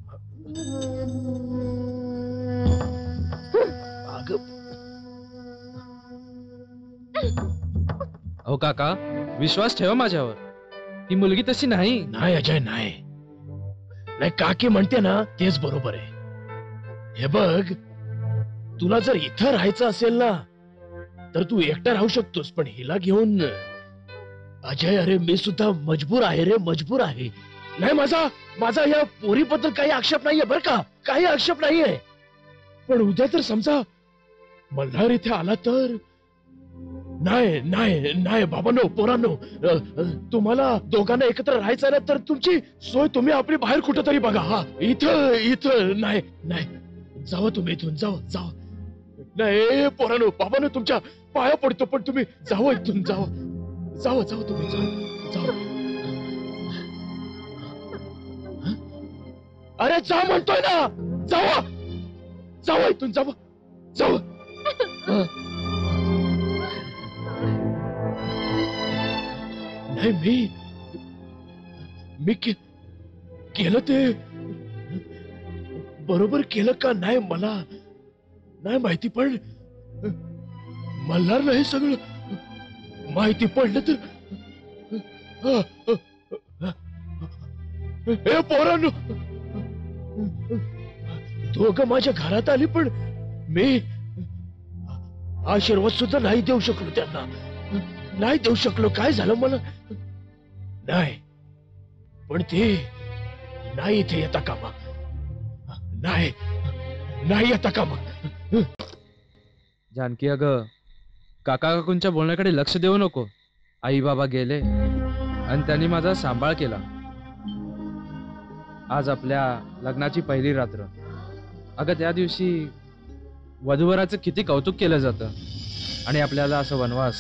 अहो काका, विश्वास ठेवा माझ्यावर. ती मुलगी तशी नाही. नाही अजय, नाही. काकी म्हणते ना तेच बरोबर आहे. हे बघ, तुला जर इथं राहायचं असेल ना तर तू एकटा राहू शकतोस, पण हिला घेऊन अजय, अरे मी सुद्धा मजबूर आहे रे, मजबूर आहे. नाही, माझा या पोरीबद्दल काही आक्षेप नाहीये बरं का, काही आक्षेप नाहीये. पण उद्या तर समजा मल्हार इथे आला तर. नाही नाही नाही बाबांनो, पोरांनो, तुम्हाला दोघांना एकत्र राहायचं ना तर तुमची सोय तुम्ही आपली बाहेर कुठेतरी बघा. हा, इथं नाही नाही, जावा तुम्ही इथून, जावा. नाही पोरांनो, बाबांनो, तुमच्या पाया पडतो, पण तुम्ही जावा इथून, जावा तुम्ही, जावा. अरे जा म्हणतोय ना, जावा इथून, जावा. नाही, मी केलं ते बरोबर केलं का नाही मला नाही माहिती, पण मल्हारला हे सगळं माहिती पडलं तर. हे पोरांनो, दोघं माझ्या घरात आली, पण मी आशीर्वाद सुद्धा नाही देऊ शकलो त्यांना, नाही देऊ शकलो. काय झालं मला नाही, पण ते नाही इथे येता कामा, नाही येता कामा. जानकी, अगं काका काकूंच्या बोलण्याकडे लक्ष देऊ नको. आई बाबा गेले आणि त्यांनी माझा सांभाळ केला. आज आपल्या लग्नाची पहिली रात्र. अगं त्या दिवशी वधूवराचं किती कौतुक केलं जातं, आणि आपल्याला असं वनवास.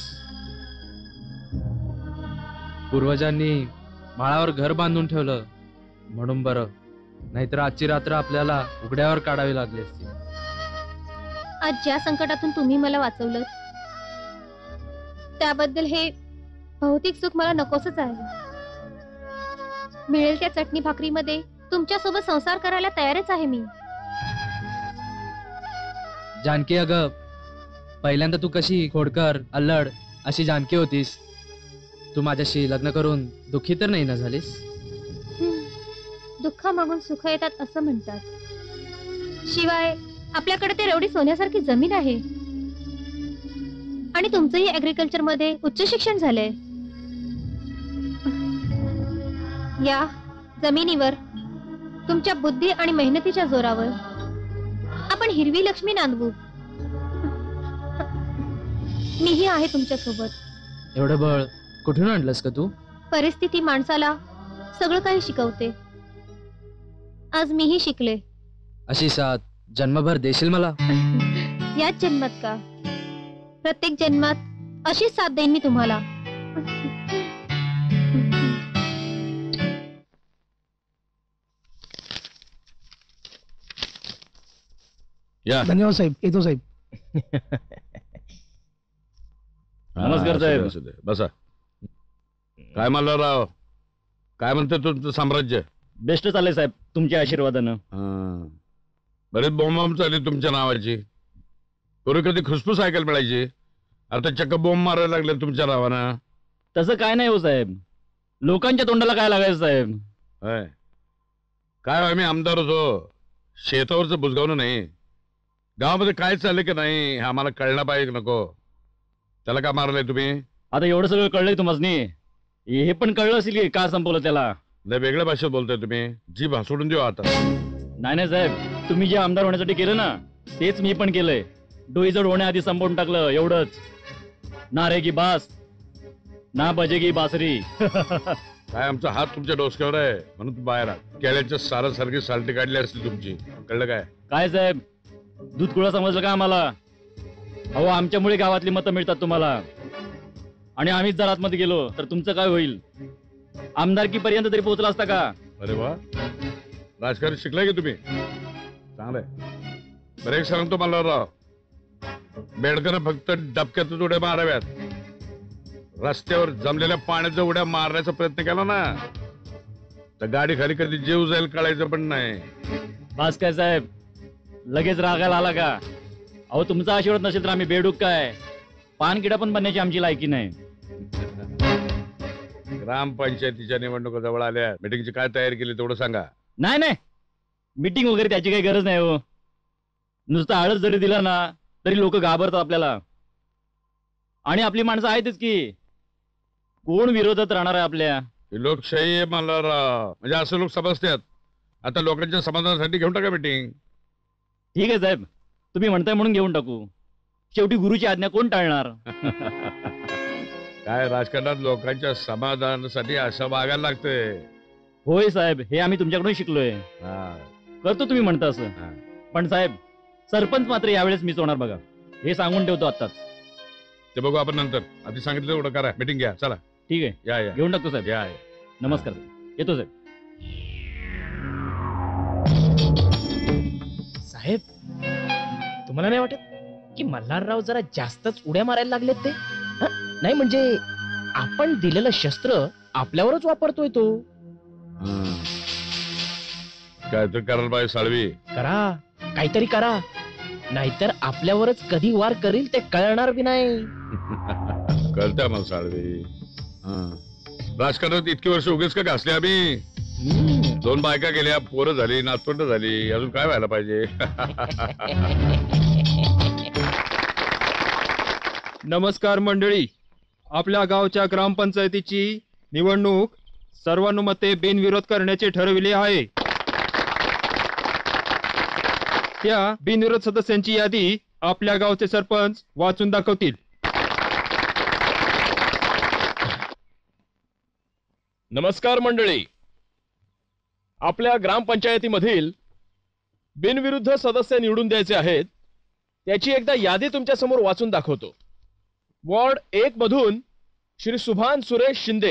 पूर्वजांनी माळावर घर बांधून ठेवलं म्हणून बरं, नाहीतर आजची रात्र आपल्याला उघड्यावर काढावी लागली असती. आज ज्या संकटातून तुम्ही मला वाचवलं त्याबद्दल हे भौतिक सुख मला नकोसच आहे. मिळेल त्या चटणी भाकरीमध्ये तुमच्या सोबत संसार करायला तयारच आहे मी. जानकी, अगं पहिल्यांदा तू कशी खोडकर, अल्लड अशी जानकी होतीस. तू माझ्याशी लग्न करून दुःखी तर नाही ना झालीस? दुःख मागून सुख येतात असं म्हणतात. शिवाय आपल्याकडे ते एवढी सोन्यासारखी जमीन आहे, आणि तुमचंही ऍग्रिकल्चर मध्ये उच्च शिक्षण झालंय. या जमिनीवर तुमच्या बुद्धी आणि मेहनतीच्या जोरावर आपण हिरवी लक्ष्मी नांदवू. मीही आहे तुमच्या सोबत. एवढं बळ कुठून आणलंस का तू? परिस्थिती माणसाला सगळं काही शिकवते. आज मीही शिकले. अशी साथ जन्मभर देशील मला? याच जन्मात का, प्रत्येक जन्मात अशीच साथ देईन मी तुम्हाला. या. धन्यवाद साहेब, येतो साहेब. नमस्कार साहेब. बसा. काय मल्हारराव, काय म्हणते तुमचं साम्राज्य? बेस्ट चाललंय साहेब, तुमच्या आशीर्वादानं. बरेच बॉम्ब चालली तुमच्या नावाची. पूर्वी कधी खुसफुस ऐकायला मिळायची, आता चक्क बॉम्ब मारायला लागले तुमच्या नावानं. तसं काय नाही हो साहेब, लोकांच्या तोंडाला काय लागायचं साहेब. काय आम्ही आमदार होतो, शेतावरचं बुजगावणं नाही. गावामध्ये काय चाललंय की नाही हे आम्हाला कळलं पाहिजे. नको त्याला का मारलंय तुम्ही? आता एवढं सगळं कळलंय तुम्हाला, हे पण कळलं असेल की का संपवलं त्याला. लय वेगळ्या भाषेत बोलताय तुम्ही, जी भासोडून देऊ आता. नाही साहेब, तुम्ही जे आमदार होण्यासाठी केलं ना तेच मी पण केलंय. डोईजड होण्याआधी संपवून टाकलं, एवढंच. ना रेगी बास ना बजेगी बासरी. काय आमचा हात तुमच्या डोसक्यावर आहे म्हणून तू बाहेर केल्याच्या सारासारखी सालटी काढली असती तुमची. कळलं काय? काय साहेब, दूध कुळा समजलं का आम्हाला? अहो, आमच्यामुळे गावातली मतं मिळतात तुम्हाला, आणि आम्हीच जर आतमध्ये गेलो तर तुमचं काय होईल? आमदारकी पर्यंत तरी पोहोचला असता का? अरे वा, राजकारण शिकलाय की तुम्ही? चांगलंय. बरं एक सांगतो मला राव, बेडकर फक्त डबक्यातच उड्या माराव्यात. रस्त्यावर जमलेल्या पाण्याच्या उड्या मारण्याचा प्रयत्न केला ना तर गाडी खाली कधी जीव जाईल कळायचं पण नाही. बास काय साहेब, लगेच रागायला आला का? अहो तुमचा आशीर्वाद नसेल तर आम्ही बेडूक काय पानकिडा पण बनण्याची आमची लायकी नाही. ग्रामपंचायतीच्या निवडणुका जवळ आल्या, मीटिंगची काय तयारी केली तेवढं सांगा. नाही नाही, मीटिंग वगैरे त्याची काही गरज नाही हो. नुसतं आळस जरी दिला ना तरी लोक घाबरतात आपल्याला. आणि आपली माणसं आहेतच की, कोण विरोधात राहणार आहे आपल्या? लोकशाही आहे मला राव, म्हणजे असं लोक समजतात. आता लोकांच्या समाधानासाठी घेऊन टाका मीटिंग. ठीक आहे साहेब, तुम्ही म्हणताय म्हणून घेऊन टाकू. शेवटी गुरुची आज्ञा कोण टाळणार? काय राजकारणात लोकांच्या समाधानासाठी असं वागायला लागतंय. होय साहेब, हे आम्ही तुमच्याकडून शिकलोय. करतो तुम्ही म्हणता असं. पण साहेब, सरपंच मात्र यावेळेस मीच होणार बघा, हे सांगून ठेवतो आत्ताच. ते बघू आपण नंतर. आधी सांगितलं एवढं करा, मीटिंग घ्या. चला ठीक आहे, या या घेऊन टाकतो साहेब. या. नमस्कार साहेब, येतो साहेब. साहेब, तुम्हाला नाही वाटत की मल्हारराव जरा जास्तच उड्या मारायला लागलेत ते? नाही म्हणजे आपण दिलेलं शस्त्र आपल्यावरच वापरतोय तो. काय तर करायला पाहिजे साळवी. करा, काहीतरी करा, नाहीतर आपल्यावरच कधी वार करील ते कळणार बी नाही. कळतंय मला साळवी. राजकारणात इतकी वर्ष उगीच का घासली आम्ही? 2 बायका गेल्या, पोरं झाली, नातवंड झाली, अजून काय व्हायला पाहिजे? नमस्कार मंडळी, आपल्या गावच्या ग्रामपंचायतीची निवडणूक सर्वानुमते बिनविरोध करण्याचे ठरविले आहे. त्या बिनविरोध सदस्यांची यादी आपल्या गावचे सरपंच वाचून दाखवतील. नमस्कार मंडळी, आपल्या ग्रामपंचायतीमधील बिनविरुद्ध सदस्य निवडून द्यायचे आहेत, त्याची एकदा यादी तुमच्या समोर वाचून दाखवतो. वॉर्ड 1 मधून श्री सुभान सुरेश शिंदे,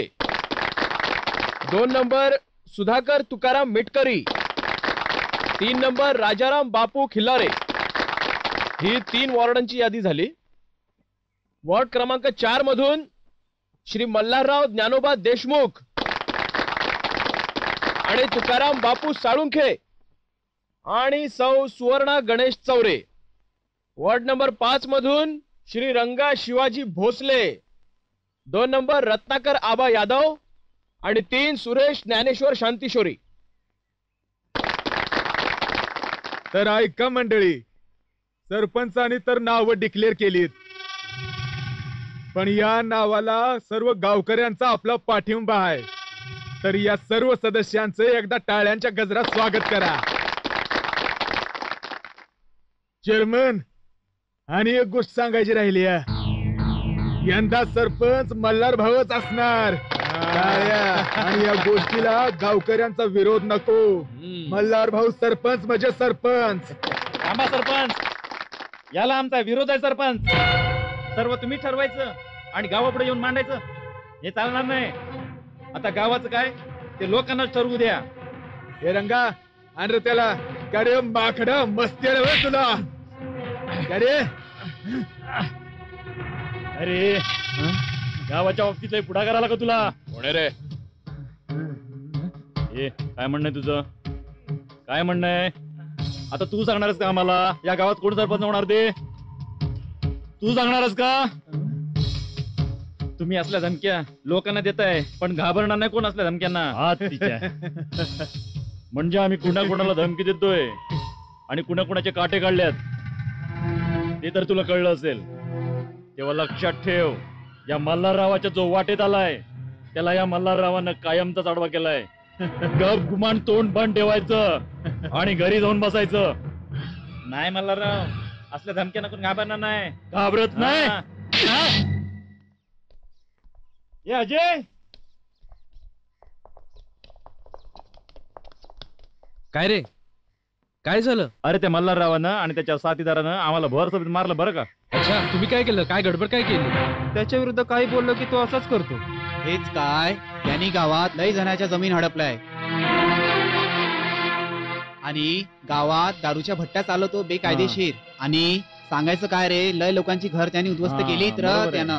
2 नंबर सुधाकर तुकाराम मिटकरी, 3 नंबर राजाराम बापू खिल्लारे. ही 3 वॉर्डांची यादी झाली. वॉर्ड क्रमांक 4 मधून श्री मल्हारराव ज्ञानोबा देशमुख आणि तुकाराम बापू साळुंखे आणि सौ सुवर्णा गणेश चौरे. वॉर्ड नंबर 5 मधून श्री रंगा शिवाजी भोसले, 2 नंबर रत्नाकर आबा यादव आणि 3 सुरेश ज्ञानेश्वर शांतिशोरी. तर ऐका मंडळी, सरपंचांनी तर नावं डिक्लेअर केलीत, पण या नावाला सर्व गावकऱ्यांचा आपला पाठिंबा आहे. तर या सर्व सदस्यांचे एकदा टाळ्यांच्या गजरात स्वागत करा. चेअरमन, आणि एक गोष्ट सांगायची राहिली आहे, यंदा सरपंच मल्हार भाऊच असणार. आणि या गोष्टीला गावकऱ्यांचा विरोध नको. मल्हार भाऊ सरपंच म्हणजे सरपंच. थांबा सरपंच, याला आमचा विरोध आहे सरपंच. सर्व तुम्ही ठरवायचं आणि गावापुढे येऊन मांडायचं, हे चालणार नाही. आता गावाचं काय ते लोकांनाच ठरवू द्या. हे रंगा, आण रे त्याला. का रे माकडा, मस्ती आहे रे तुला. का रे? अरे गावाच्या बाबतीत पुढाकार आला का तुला? कोण रे? काय म्हणणं आहे तुझं? काय म्हणणं आहे? आता तू सांगणारच का आम्हाला या गावात कोण सरपंच होणार ते? तू सांगणारच का? तुम्ही असल्या धमक्या लोकांना देताय, पण घाबरणार नाही कोण असल्या धमक्यांना. म्हणजे आम्ही कुणाकुणाला धमकी देतोय आणि कुणाकुणाचे काटे काढल्यात ते तर तुला कळलं असेल. तेव्हा लक्षात ठेव, या मल्हाररावाच्या जो वाटेत आलाय त्याला या मल्हाररावानं कायमचाच आडवा केलाय. गप गुमान तोंड बंद ठेवायचं आणि घरी जाऊन बसायचं. नाही मल्हारराव, असल्या धमक्या नको, घाबरणार नाही. घाबरत नाही. अजय, काय रे, काय झालं? अरे त्या मल्हाररावानं आणि त्याच्या साथीदारानं आम्हाला भरसभेत मारलं बरं का. अच्छा, तुम्ही काय केलं? काय गडबड काय केली? त्याच्या विरुद्ध काही बोललो की तो असाच करतो. हेच काय, त्यांनी गावात लई जणांच्या जमीन हडपलाय आणि गावात दारूच्या भट्ट्या चालवतो बेकायदेशीर. आणि सांगायचं काय रे, लय लोकांची घर त्यांनी उद्ध्वस्त केली तर त्यानं.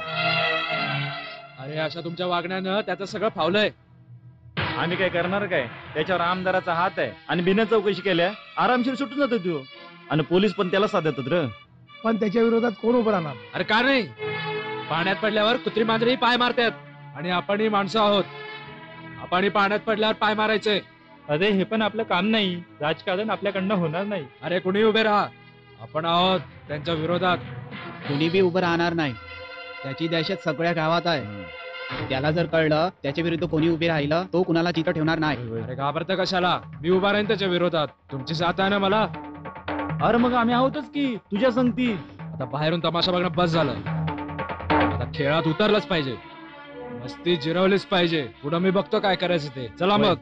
अरे अशा तुमच्या वागण्यानं त्याचं सगळं फावलंय. आम्ही काय करणार काय, त्याच्यावर आमदाराचा हात आहे आणि बिना चौकशी केल्या आरामशीर सुटून जातो तो. आणि पोलीस पण त्याला साथ देतात र. पण त्याच्या विरोधात कोण उभं राहणार? अरे का नाही, पाण्यात पडल्यावर कुत्री मांजरी पाय मारतात आणि आपणही माणसं आहोत. आपणही पाण्यात पडल्यावर पाय मारायचे. अरे हे पण आपलं काम नाही, राजकारण आपल्याकडनं होणार नाही. अरे कुणी उभे राहा, आपण आहोत त्यांच्या विरोधात. कुणी बी उभं राहणार नाही. त्याची दहशत सगळ्या गावात आहे. त्याला जर कळलं त्याच्या विरुद्ध कोणी उभे राहिलं तो कुणाला चित्र ठेवणार नाही. अरे घाबरतं कशाला, मी उभा राहीन त्याच्या विरोधात. तुमची साथ आहे ना मला. अरे मग आम्ही आहोतच की तुझ्या संगती. आता बाहेरून तमाशा बघणं बस झालं, आता खेळात उतरलंच पाहिजे. मस्ती जिरवलीच पाहिजे. पुढं मी बघतो काय करायचं ते. चला मग.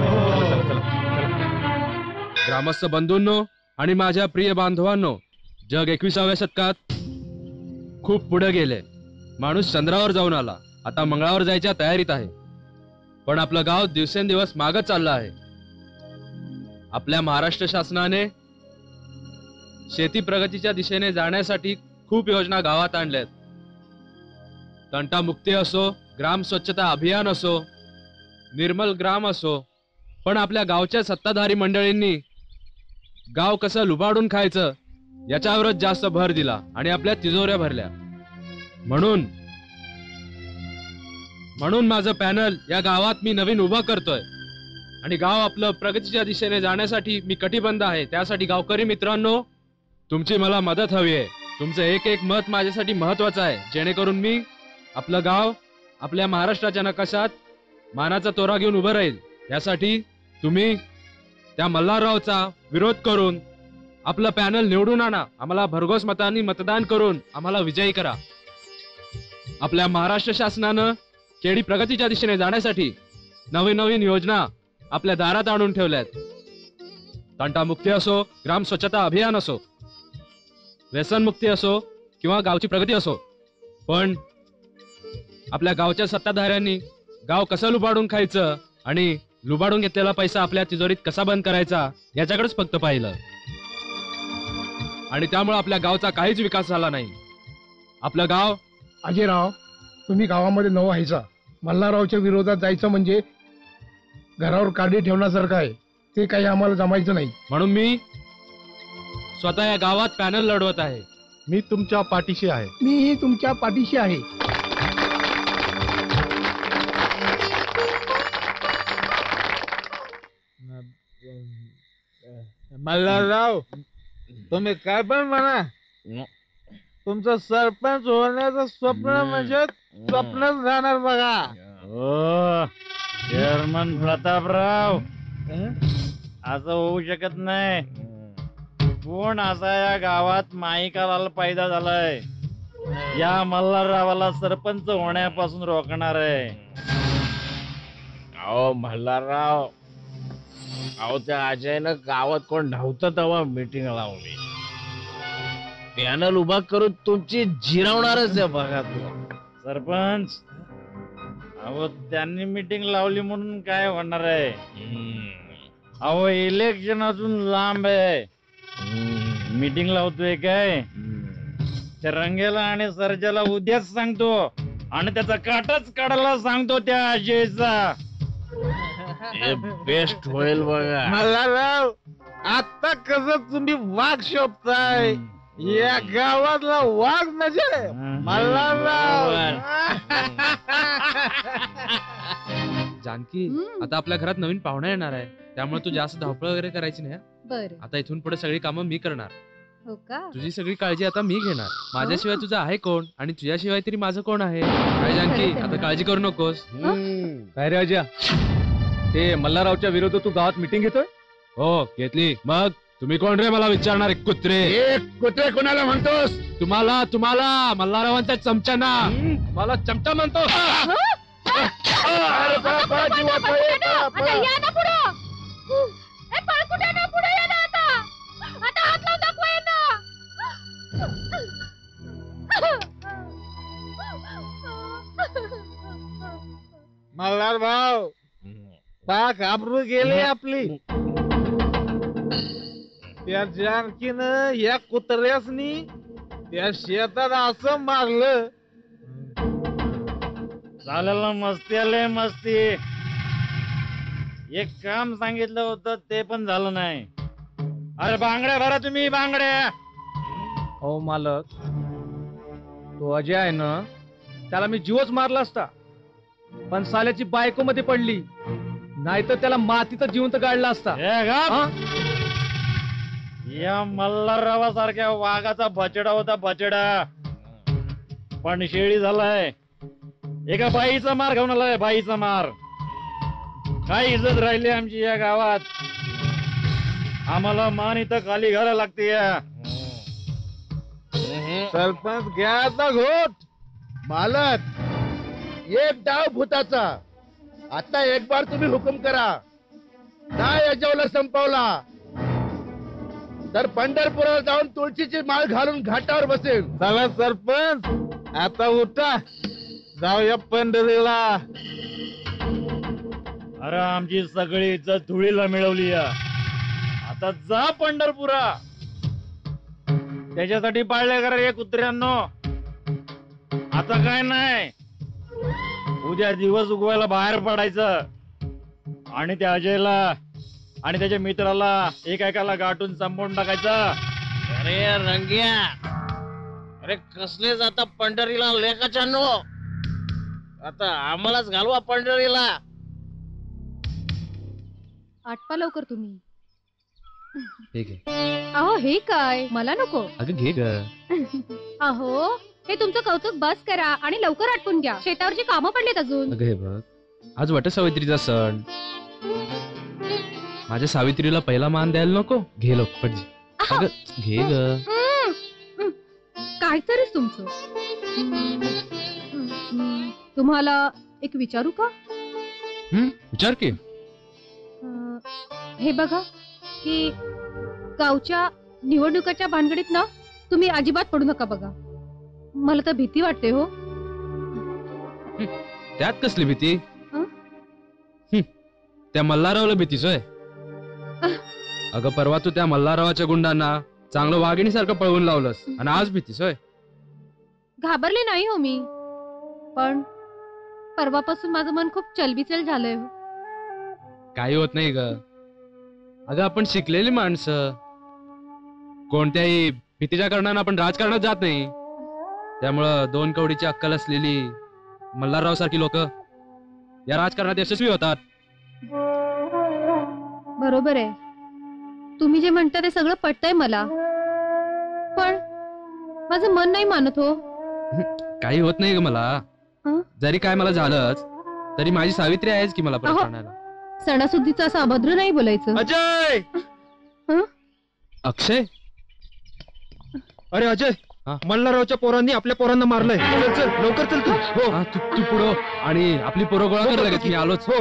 ग्रामस्थ बंधूंनो आणि माझ्या प्रिय बांधवांनो, जग 21व्या शतकात खूप पुढे गेले. माणूस चंद्रावर जाऊन आला, आता मंगळावर जायच्या तयारीत आहे. पण आपलं गाव दिवसेंदिवस मागत चाललं आहे. आपल्या महाराष्ट्र शासनाने शेती प्रगतीच्या दिशेने जाण्यासाठी खूप योजना गावात आणल्यात. तंटामुक्ती असो, ग्राम स्वच्छता अभियान असो, निर्मल ग्राम असो. पण आपल्या गावच्या सत्ताधारी मंडळींनी गाव कसं लुबाडून खायचं याच्यावरच जास्त भर दिला आणि आपल्या तिजोऱ्या भरल्या. म्हणून माझं पॅनल या गावात मी नवीन उभं करतोय. आणि गाव आपलं प्रगतीच्या दिशेने जाण्यासाठी मी कटिबद्ध आहे. त्यासाठी गावकरी मित्रांनो, तुमची मला मदत हवी आहे. तुमचं एक एक मत माझ्यासाठी महत्वाचं आहे, जेणेकरून मी आपलं गाव आपल्या महाराष्ट्राच्या नकाशात मानाचा तोरा घेऊन उभं राहील. यासाठी तुम्ही त्या मल्हाररावचा विरोध करून आपलं पॅनल निवडून आणा. आम्हाला भरघोस मतांनी मतदान करून आम्हाला विजयी करा. आपल्या महाराष्ट्र शासनानं खेडी प्रगतीच्या दिशेने जाण्यासाठी नवीन नवीन योजना आपल्या दारात आणून ठेवल्यात. तंटामुक्ती असो, ग्राम स्वच्छता अभियान असो, व्यसनमुक्ती असो किंवा गावची प्रगती असो. पण आपल्या गावच्या सत्ताधाऱ्यांनी गाव कसं लुबाडून खायचं आणि लुबाडून घेतलेला पैसा आपल्या तिजोरीत कसा बंद करायचा याच्याकडेच फक्त पाहिलं. आणि त्यामुळे आपल्या गावचा काहीच विकास झाला नाही. आपलं गाव. अजयराव, तुम्ही गावामध्ये नवं व्हायचा. मल्हाररावच्या विरोधात जायचं म्हणजे घरावर काडी ठेवण्यासारखं आहे. ते काही आम्हाला जमायचं नाही. म्हणून मी स्वतः या गावात पॅनल लढवत आहे. मी तुमच्या पाठीशी आहे. मीही तुमच्या पाठीशी आहे. मल्हारराव, तुम्ही काय पण म्हणा, तुमचं सरपंच होण्याचं स्वप्न म्हणजे स्वप्नच राहणार बघा. हो चेअरमन प्रतापराव, असं होऊ शकत नाही. कोण असा या गावात माईकाला पैदा झालाय या मल्हाररावाला सरपंच होण्यापासून रोखणार आहे? अहो मल्हारराव, अहो त्या अजयनं गावात कोण नव्हतं तेव्हा मीटिंग लावली. पॅनल उभा करून तुमची जिरवणारच आहे बघा तू. सरपंच, अहो त्यांनी मीटिंग लावली म्हणून काय होणार आहे? अहो इलेक्शन अजून लांब आहे. मीटिंग लावतोय काय? त्या रंगेला आणि सर्जाला उद्याच सांगतो आणि त्याचा काटाच काढायला सांगतो त्या अजयचा. बेस्ट होईल बघा. मल्हारराव, आता कसं तुम्ही वाघ शोधताय? या गावातला वाघ म्हणजे मल्हारराव. जानकी, आता आपल्या घरात नवीन पाहुणा येणार आहे, त्यामुळे तू जास्त धावपळ वगैरे करायची नाही. बरं. आता इथून पुढे सगळी कामं मी करणार. हो का? तुझी सगळी काळजी आता मी घेणार. माझ्याशिवाय तुझं आहे कोण आणि तुझ्याशिवाय तरी माझं कोण आहे? काय जानकी, आता काळजी करू नकोस. काय रे अजय, ते मल्हाररावच्या विरोधात तू गावात मीटिंग घेतोय? हो घेतली. मग तुम्ही कोण रे मला विचारणार? एक कुत्रे. कुत्रे कोणाला म्हणतोस? तुम्हाला मल्हाररावांचा चमचाना. मला चमचा म्हणतो. मल्हार भाऊ, पाक आबरू गेली आपली. त्या जानकीनं या कुत्र्यासनी त्या शेतात असं मारलं. झालेला मस्ती आले मस्ती. एक काम सांगितलं होतं ते पण झालं नाही. अरे बांगड्या भरा तुम्ही बांगड्या. हो मालक, तो अजय आहे ना, त्याला मी जीवच मारला असता, पण साल्याची बायको मध्ये पडली, नाहीतर त्याला मातीत जिवंत गाडला असता. या मल्हाररावासारख्या वाघाचा बछडा होता बछडा, पण शेळी झालाय. एका बाईचा मार घेऊन आलाय, बाईचा मार. काय इज्जत राहिली आमची या गावात. आम्हाला मान इथं खाली घालायला लागते. सरपंच घ्या आता घोट. मालक एक डाव भूताचा. आता एक बार तुम्ही हुकूम करा, नाही यजवला संपवला तर पंढरपुरात जाऊन तुळशीची माळ घालून घाटावर बसेल. चला सरपंच आता उठा, जाऊया पंढरीला. अरे आमची सगळी इज्जत धुळीला मिळवली. आता जा पंढरपुरा. त्याच्यासाठी पाळले करा हे कुत्र्यांनो. आता काय नाही, उद्या दिवस उगवायला बाहेर पडायचं आणि त्या अजयला आणि त्याच्या मित्राला एकेकाला गाठून संपवून टाकायचं. अरे रंग्या, अरे कसले जाता पंढरीला लेकाच्या नो. आता आम्हालाच घालवा पंढरीला. आटपा लवकर तुम्ही. ठीक आहे. अहो हे काय, मला नको. अगं घे ग. अहो हे तुमचं कौतुक बस करा आणि लवकर आटपून घ्या. शेतावरची कामं पडलीत अजून. अगं हे बघ, आज वटसावित्रीचा सण. माझ्या सावित्रीला पहिला मान द्यायला नको. घे लवकर. अगं घे ग. काहीतरीच तुमचं. तुम्हाला एक विचारू का? विचार की. हे बघा की गावच्या निवडणुकाच्या भानगडीत ना तुम्ही अजिबात पडू नका बघा. मला तर भीती वाटते हो. त्यात कसली भीती? त्या मल्हाररावला भीतीच होय? अगं परवा तू त्या मल्हाररावाच्या गुंडांना चांगलं वाघिणीसारखं पळवून लावलंस आणि आज भीतीच होय? घाबरले नाही हो मी, पण परवापासून माझं मन खूप चलबिचल झालंय हो. काही होत नाही ग. अगं आपण शिकलेली माणसं, कोणत्याही भीतीच्या कारणानं आपण राजकारणात जात नाही. त्यामुळं दोन कवडीची अक्कल असलेली मल्हारराव सारखी लोक या राजकारणात यशस्वी होतात. बरोबर आहे, तुम्ही जे म्हणता ते सगळं पटतंय मला, पण माझं मन नाही मानत हो. काही होत नाही ग मला. जरी काय मला झालंच तरी माझी सावित्री आहेच की मला परत आणायला. सणासुदीचं असं अभद्र नाही बोलायचं. अजय! अक्षय? अरे अजय, मल्हाररावच्या पोरांनी आपल्या पोरांना मारलंय. चल चल लवकर चल तू. हो तू पुढं आणि आपली पोरं गोळा कर लगेच. मी आलोच. हो.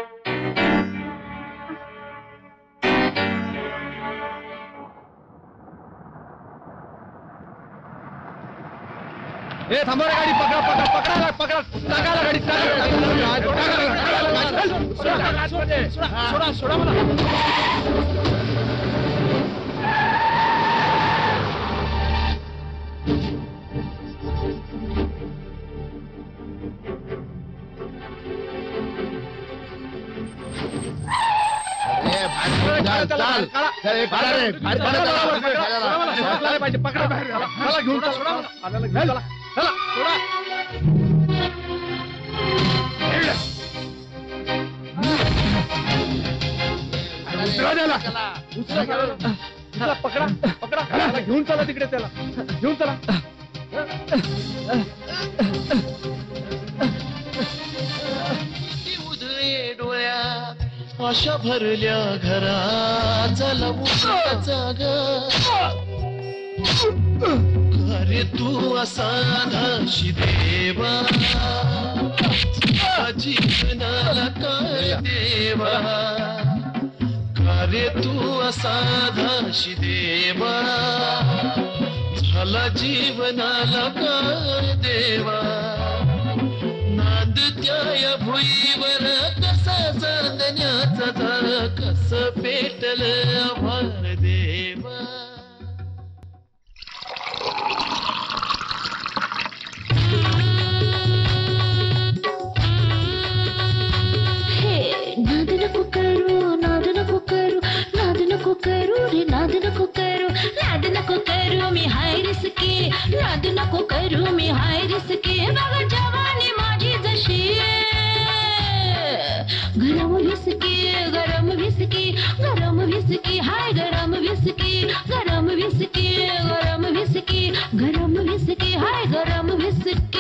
ए थांबा रे गाडी. पकडा पकडा पकडा पकडा. टाकायला गाडी. सोडा सोडा मला. पकडा पकडा. घेऊन चला तिकडे. त्याला घेऊन चला. आशा भरल्या घरा चला जागा. अरे तू असा धाशी देवा, जीवनाला काय देवा. अरे तू असा धाशी देवा, झाला जीवनाला काय देवा. नांद त्या भुईवर कसा चांदण्याचा धागा. कस पेटल आभार देवा नाद नको करू नाद नको करू नाद नको करू रे नाद नको करू नाद नको करू मी हाय रिस्की नाद नको करू मी हाय रिस्की बघ जवानी माझी जशी गरम विस्की गरम विस्की गरम विस्की हाय गरम विस्की गरम विस्की गरम विस्की गरम विस्की हाय गरम विस्की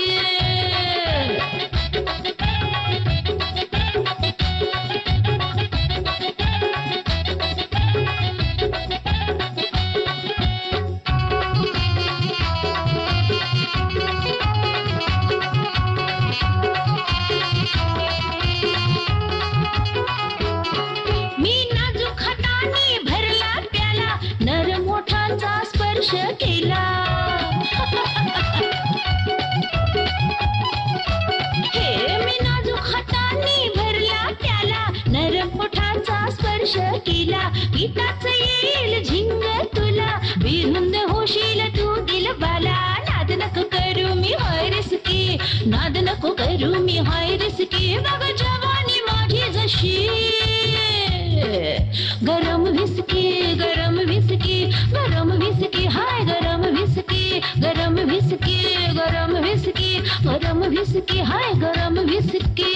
केला हे मी नाजूक हातांनी भरला प्याला नरम ओठाचा स्पर्श केला गीताच येईल झिंग तुला विरुंद होशील तू दिलबाला नाद नको करू मी हाय रिस्की नाद नको करू मी हाय रिस्की बघ जवानी माझी जशी गरम विस्की गरम विस्की गरम विस्की हाय गरम विस्की गरम विस्की गरम विस्की गरम विस्की हाय गरम विस्की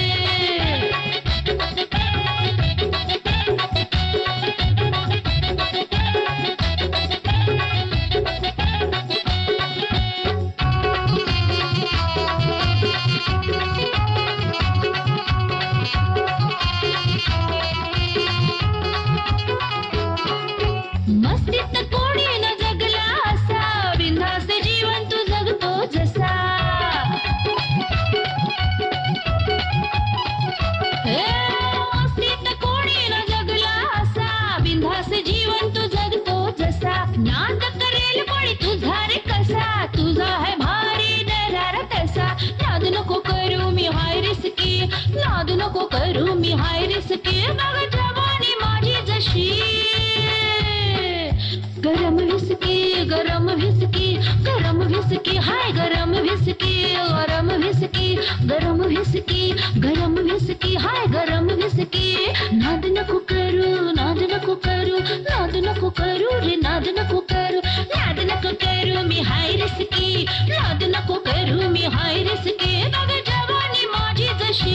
मस्तीत कोणी न जगला असा बिनधास्त जीवन तू जगतो जसा मस्तीत कोणी न जगला असा बिनधास्त जीवन तू जगतो जसा नाद करेल कोणी तुझा रे कसा तुझा है भारी दरार तसा नाद नको करू मी हाय रिस्की नाद नको करू मी हाय रिस्की बघ जवानी माझी जशी गरम विस्की गरम विस्की गरम विस्की हाय गरम विस्की गरम विस्की गरम विस्की गरम विस्की हाय गरम विस्की नाद नको करू नाद नको करू नाद नको करू रे नाद नको करू नाद नको करू मी हाय रिस्की नाद नको करू मी हाय रिस्की बघ जवानी माझी जशी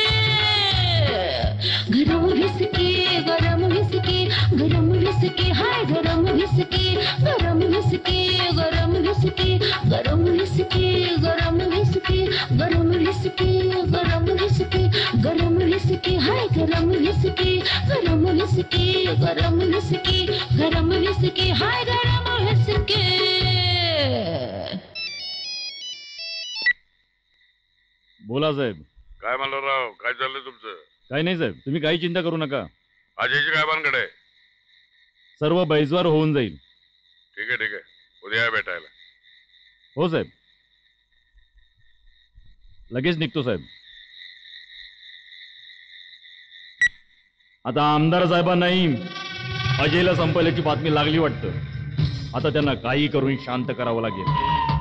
गरम विस्की गरम विस्की गरम विस्की हाय गरम विस्की गरम विस्की गरम विस्की गरम विस्की गरम विस्की गरम विस्की गरम विस्की गरम विस्की हाय गरम विस्की गरम विस्की गरम विस्की गरम विस्की हाय गरम विस्की बोला साहेब. काय मल्हारराव, काय चाललंय तुमचं? काही नाही साहेब, तुम्ही काही चिंता करू नका. अजयची काय भानगड आहे? सर्व बैजवार होऊन जाईल. ठीक आहे ठीक आहे, उद्या या भेटायला. हो साहेब, लगेच निघतो साहेब. आता आमदार साहेबांनाही अजयला संपल्याची बातमी लागली वाटतं. आता त्यांना काही करून शांत करावं लागेल.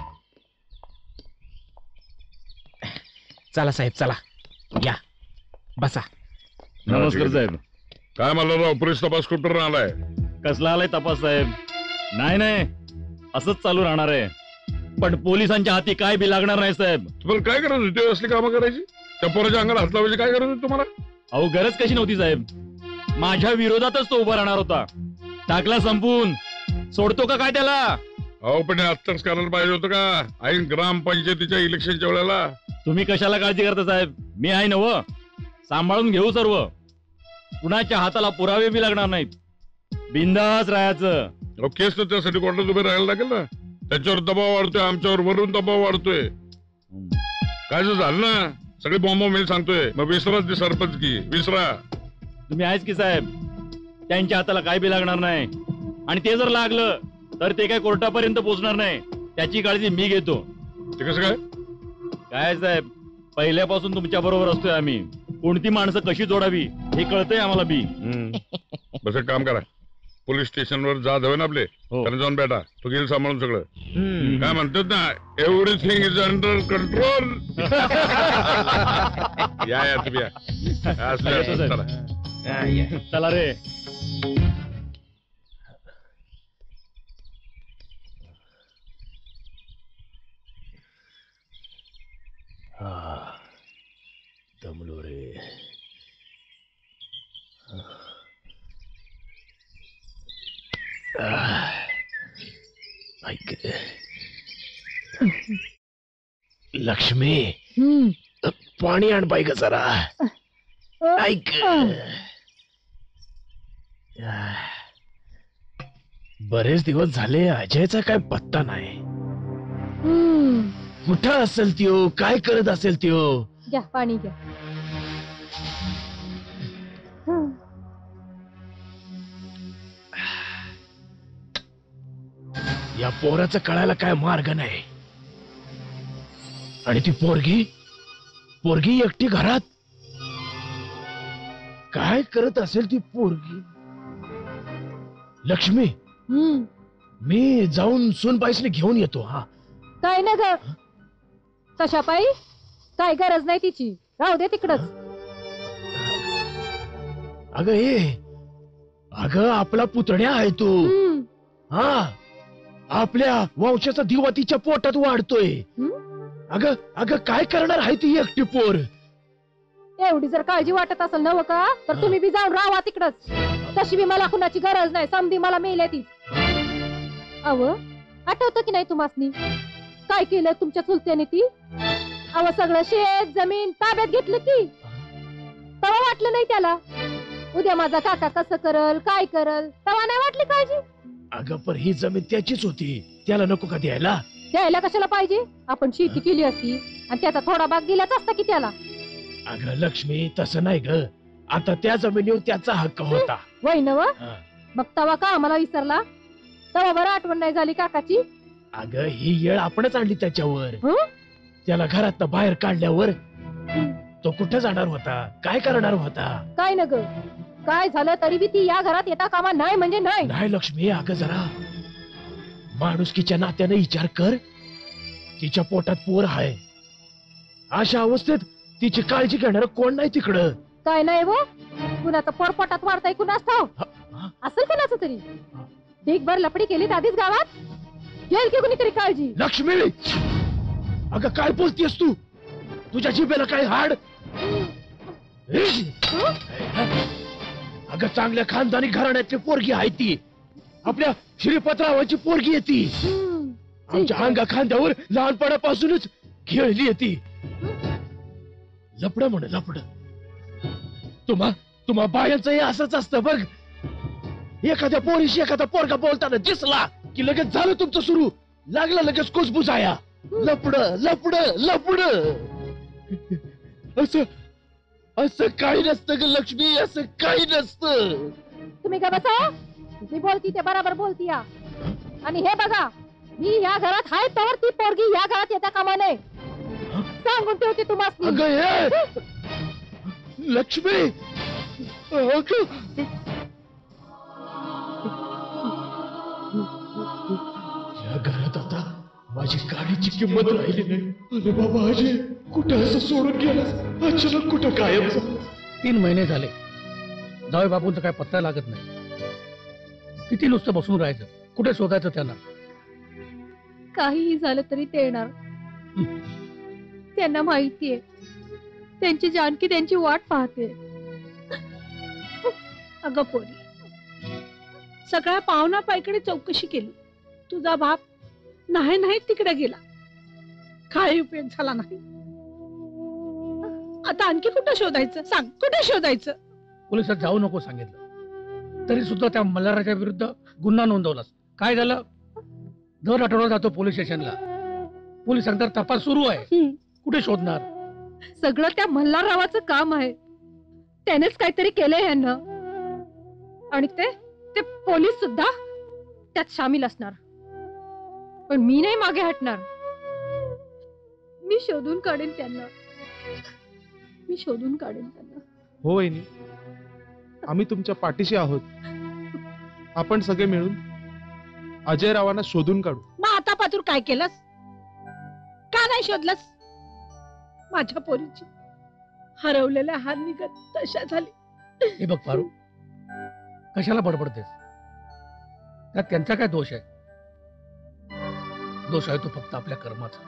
चला साहेब चला, या बसा. नमस्कार साहेब. काय मल्हारराव, पोलीस तपास कुठून आलाय? कसला आलाय तपास साहेब? नाही नाही, असंच चालू राहणार आहे. पण पोलिसांच्या हाती काय बी लागणार नाही साहेब. तुम्हाला काय गरज होती असली कामं करायची? त्या पोराच्या अंगाला हात लावायची काय गरज होती तुम्हाला? अहो गरज कशी नव्हती साहेब, माझ्या विरोधातच तो उभा राहणार होता. टाकला संपून, सोडतो का काय त्याला? अहो पण आत्ताच करायला पाहिजे होतं का? ऐन ग्रामपंचायतीच्या इलेक्शनच्या वेळेला. तुम्ही कशाला काळजी करता साहेब? मी आहे नव, सांभाळून घेऊ सर्व. कुणाच्या हाताला पुरावे बी लागणार नाहीत. बिंदास राहायचं. केस तर त्यासाठी कोर्टात उभे राहायला लागेल ना. त्याच्यावर दबाव वाढतोय, आमच्यावर वरून दबाव वाढतोय. काय झालं ना, सगळे बॉम्ब मी सांगतोय. मग विसराच ती सरपंच की विसरा. तुम्ही आहेच की साहेब, त्यांच्या हाताला काय बी लागणार नाही. आणि ते जर लागलं तर ते काय कोर्टापर्यंत पोहोचणार नाही. त्याची काळजी मी घेतो. ते कसं काय? काय साहेब, पहिल्यापासून तुमच्या बरोबर असतोय आम्ही. कोणती माणसं कशी जोडावी हे कळतंय आम्हाला बी. बस एक काम करा, पोलीस स्टेशनवर जा जावे आपले, त्याने जाऊन भेटा, तो घेईल सांभाळून सगळं. काय म्हणतात ना, एव्हरीथिंग इज अंडर कंट्रोल. या तुम्ही या. चला रे. दमलो रे. ऐक लक्ष्मी, पाणी आण बाई ग जरा. ऐक बरेच दिवस झाले अजयचा काय पत्ता नाही. कुठं असेल त्यो, काय करत असेल त्यो. घ्या पाणी घ्या. या पोराचं कळायला काय मार्ग नाही. आणि ती पोरगी एकटी घरात काय करत असेल ती पोरगी. लक्ष्मी, मी जाऊन सूनबाईसने घेऊन येतो. हा काय ना ग, कशा पायी काय गरज नाही तिची, राहू दे तिकडच. अगं आपला पुतण्या आहे तो. हा, आपल्या वंशाचा दिवा तिच्या पोटात वाढतोय. अगं काय करणार आहे ती एकटी पोर. एवढी जर काळजी वाटत असेल नव का, तर तुम्ही बी जाऊन राहा तिकडच. तशी बी मला कुणाची गरज नाही, समधी मला मेल्या ती. अव आठवतं की नाही तुम्हासनी काय केलं तुमच्या चुलत्याने ती. अव सगळं शेत जमीन ताब्यात घेतलं की. तवा वाटलं नाही त्याला उद्या माझा काका कसं करल काय करल, तवा नाही वाटली काळजी. अगं पण ही जमीन त्याचीच होती, त्याला नको का द्यायला. द्यायला कशाला पाहिजे, आपण शेती केली असती आणि त्याचा थोडा भाग दिलाच असता की त्याला. अगं लक्ष्मी तसं नाही ग, आता त्या जमिनीवर त्याचा हक्क होता. वय नव, मग तवा का आम्हाला विसरला. तवा बरं आठवण नाही झाली काकाची. अगं ही येळ आपणच आणली त्याच्यावर. त्याला घरात बाहेर काढल्यावर तो कुठे जाणार होता, काय करणार होता. काय न ग, काय झालं तरी बी ती या घरात येता कामा नाही म्हणजे नाही. नाही लक्ष्मी, अगं जरा माणुसकीच्या नात्याने विचार कर. तिच्या पोटात पोर आहे, अशा अवस्थेत तिची काळजी घेणार कोण नाही तिकडं. काय नाही वो, कुणाचं पोर पोटात वाढताय कुणाच ठाव असेल कुणाचं तरी. ढीकभर लपडी केली आधीच गावात, घेईल की कुणीतरी काळजी. लक्ष्मी, अगं काय बोलतीयस तू, तुझ्या जिभेला काय हाड. अगं चांगल्या खानदानी घराण्यातली पोरगी आहे ती, आपल्या श्रीपतरावाची पोरगी आहे ती. आमच्या अंगा खांद्यावर लहानपणापासूनच खेळली आहे ती. लपड म्हण लपड. तुम्हा बायांचं हे असंच असतं बघ. एखाद्या पोरीशी एखादा पोरगा बोलताना दिसला की लगेच झालं तुमचं सुरू, लागला लगेच कुसबुसाया. लपड लपड लपड. असं काही नसतं ग लक्ष्मी, असं काही नसतं. तुम्ही का बसा, मी बोलती ते बरोबर बोलती या. आणि हे बघा, मी या घरात आहे तर ती पोरगी या घरात येता कामा नये सांगून ठेवते तुम्हाला. अगं हे लक्ष्मी, या घरात आता माझी गाडीची किंमत राहिली नाही. अरे बाबा अजय, कुठं असं सोडून गेलास, अचानक कुठं गायब झाला. 3 महिने झाले, जावई बापूंचा काय पत्ता लागत नाही. किती नुसतं बसून राहायचं, कुठे शोधायचं त्यांना. काहीही झालं तरी ते येणार. त्यांना माहितीये त्यांची जानकी त्यांची वाट पाहते. अगं पोरी, सगळ्या पाहुणा पायकडे चौकशी केली, तुझा बाप नाही तिकडे गेला, काही उपयोग झाला नाही. आता आणखी कुठं शोधायचं सांग, कुठे शोधायचं. पोलिसात जाऊ नको सांगितलं तरी सुद्धा त्या मल्हाराच्या विरुद्ध गुन्हा नोंदवलास. काय झालं, दर आठवड्यात जातो पोलीस स्टेशनला, पोलीस सांगतात तपास सुरू आहे. कुठे शोधणार. सगळं त्या मल्हाररावाचं काम आहे, त्यानेच काहीतरी केलंय यांना. आणि ते पोलीस सुद्धा त्यात सामील असणार. पण मी नाही मागे हटणार, मी शोधून काढेन त्यांना. मी शोधून काढेन त्यांना. हो वहिनी, आम्ही तुमच्या पाठीशी आहोत. आपण सगळे मिळून अजय रावांना शोधून काढू. मग आता पातूर काय केलंस? का नाही शोधलंस? माझ्या पोरीची हरवलेल्या हार निघत तशा झाली. हे बघ पारू, कशाला बडबडतेस? त्यात त्यांचा काय दोष आहे? दोष आहे तो फक्त आपल्या कर्माचा.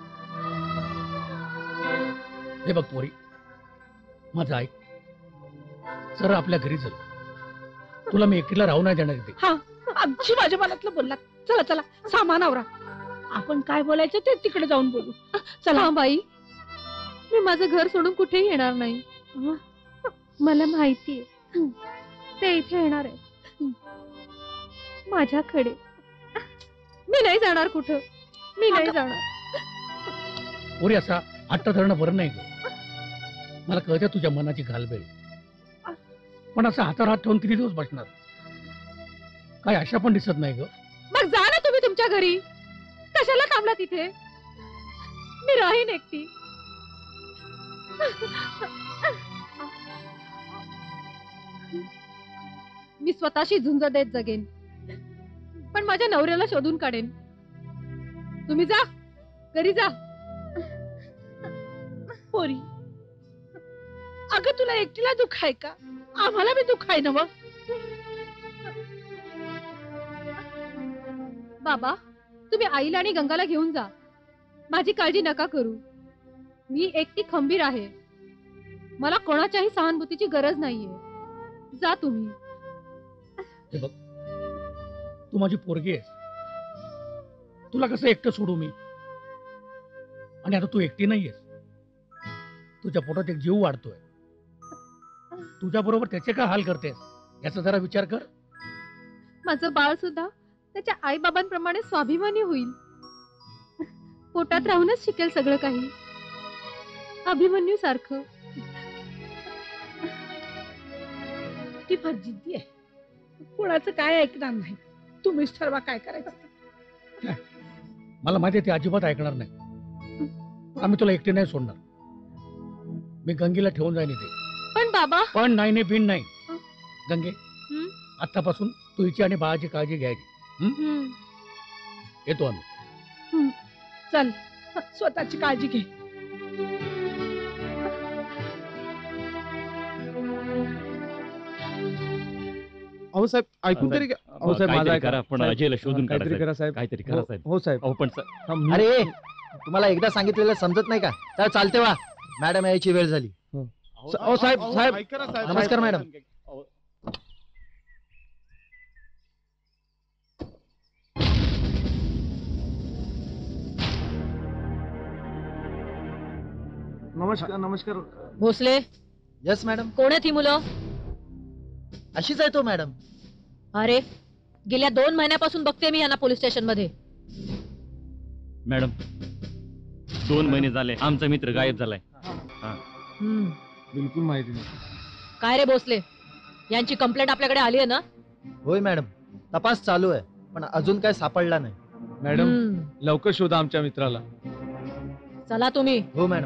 हे बघ पोरी, माझं ऐक. सर आपल्या घरी चल. तुला मी एकटीला राहू नाही देणार इथे. हा, अगदी माझ्या मनातलं बोललात. चला चला, सामान आवरा. आपण काय बोलायचं ते तिकडे जाऊन बोलू. चला. बाई, मी माझं घर सोडून कुठेही येणार नाही. मला माहितीये ते इथे येणार आहे माझ्याकडे. मी नाही जाणार कुठं. मी नाही जाणार. पोरी असा हट्ट धरणं बरं नाही ग. मला कळते तुझ्या मनाची घालबेल, पण असं हातावर हात ठेवून किती दिवस बसणार? काय आशा पण दिसत नाही ग. मग जा ना तुम्ही तुमच्या घरी. कशाला थांबला तिथे? मी राहीन एकटी. मी स्वतःशी झुंज देत जगेन, पण माझ्या नवऱ्याला शोधून काढेन. तुम्ही जा, घरी जा. पोरी, अगं तुला एकटीला दुःख आहे का? आम्हाला बी दुःख आहे ना. मग बाबा, तुम्ही आईला आणि गंगाला घेऊन जा. माझी काळजी नका करू. मी एकटी खंबीर आहे. मला कोणाच्याही सहानुभूतीची गरज नाहीये. जा तुम्ही. हे बघ, तू माझी पोरगी आहेस. तुला कसं एकटं सोडू मी? आणि आता तू एकटी नाहीयेस. तुझ्या पोटात एक जीव वाढतोय. तुझ्या बरोबर त्याचे काय हाल करतेस याचा जरा विचार कर. माझं बाळ सुद्धा त्याच्या आई बाबांप्रमाणे स्वाभिमानी होईल. पोटात राहूनच शिकेल सगळं काही, अभिमन्यू सारखं. ती फार जिद्दी आहे. कोणाचं काय ऐकणार नाही. तुम्हीच ठरवा काय करायचं. मला माहिती आहे ते अजिबात ऐकणार नाही. आम्ही तुला एकटी नाही सोडणार. मी गंगेला ठेवून जाईन इथे. पण बाबा. पण नाही नाही बिन नाही. गंगे, आतापासून तू हिची आणि बाळाची काळजी घ्यायची. येतो आम्ही. चल, स्वतःची काळजी घे. अहो साहेब, ऐकून तरी घ्या. अहो साहेब, माझा करा. पण अजयला शोधून काढा काहीतरी करा साहेब. काहीतरी करा साहेब. हो साहेब. अहो पण अरे, तुम्हाला एकदा सांगितलेलं समजत नाही का? तर चालते वा. मॅडम यायची वेळ झाली. अहो साहेब, साहेब नमस्कार मॅडम. नमस्कार. नमस्कार भोसले. Yes madam. कोण आहेत ही मुलं? अशीच आहे तो मॅडम. अरे, गेल्या 2 महिन्यापासून बघते मी यांना पोलीस स्टेशन मध्ये. मॅडम, 2 महिने झाले आमचा मित्र गायब झालाय. बिलकुल माहिती नाही. काय रे भोसले, यांची कंप्लेंट आपल्याकडे आली आहे ना? होय मॅडम, तपास चालू आहे, पण अजून काय सापडला नाही. मॅडम, लवकर शोधा आमच्या मित्राला. चला तुम्ही. हो मॅडम.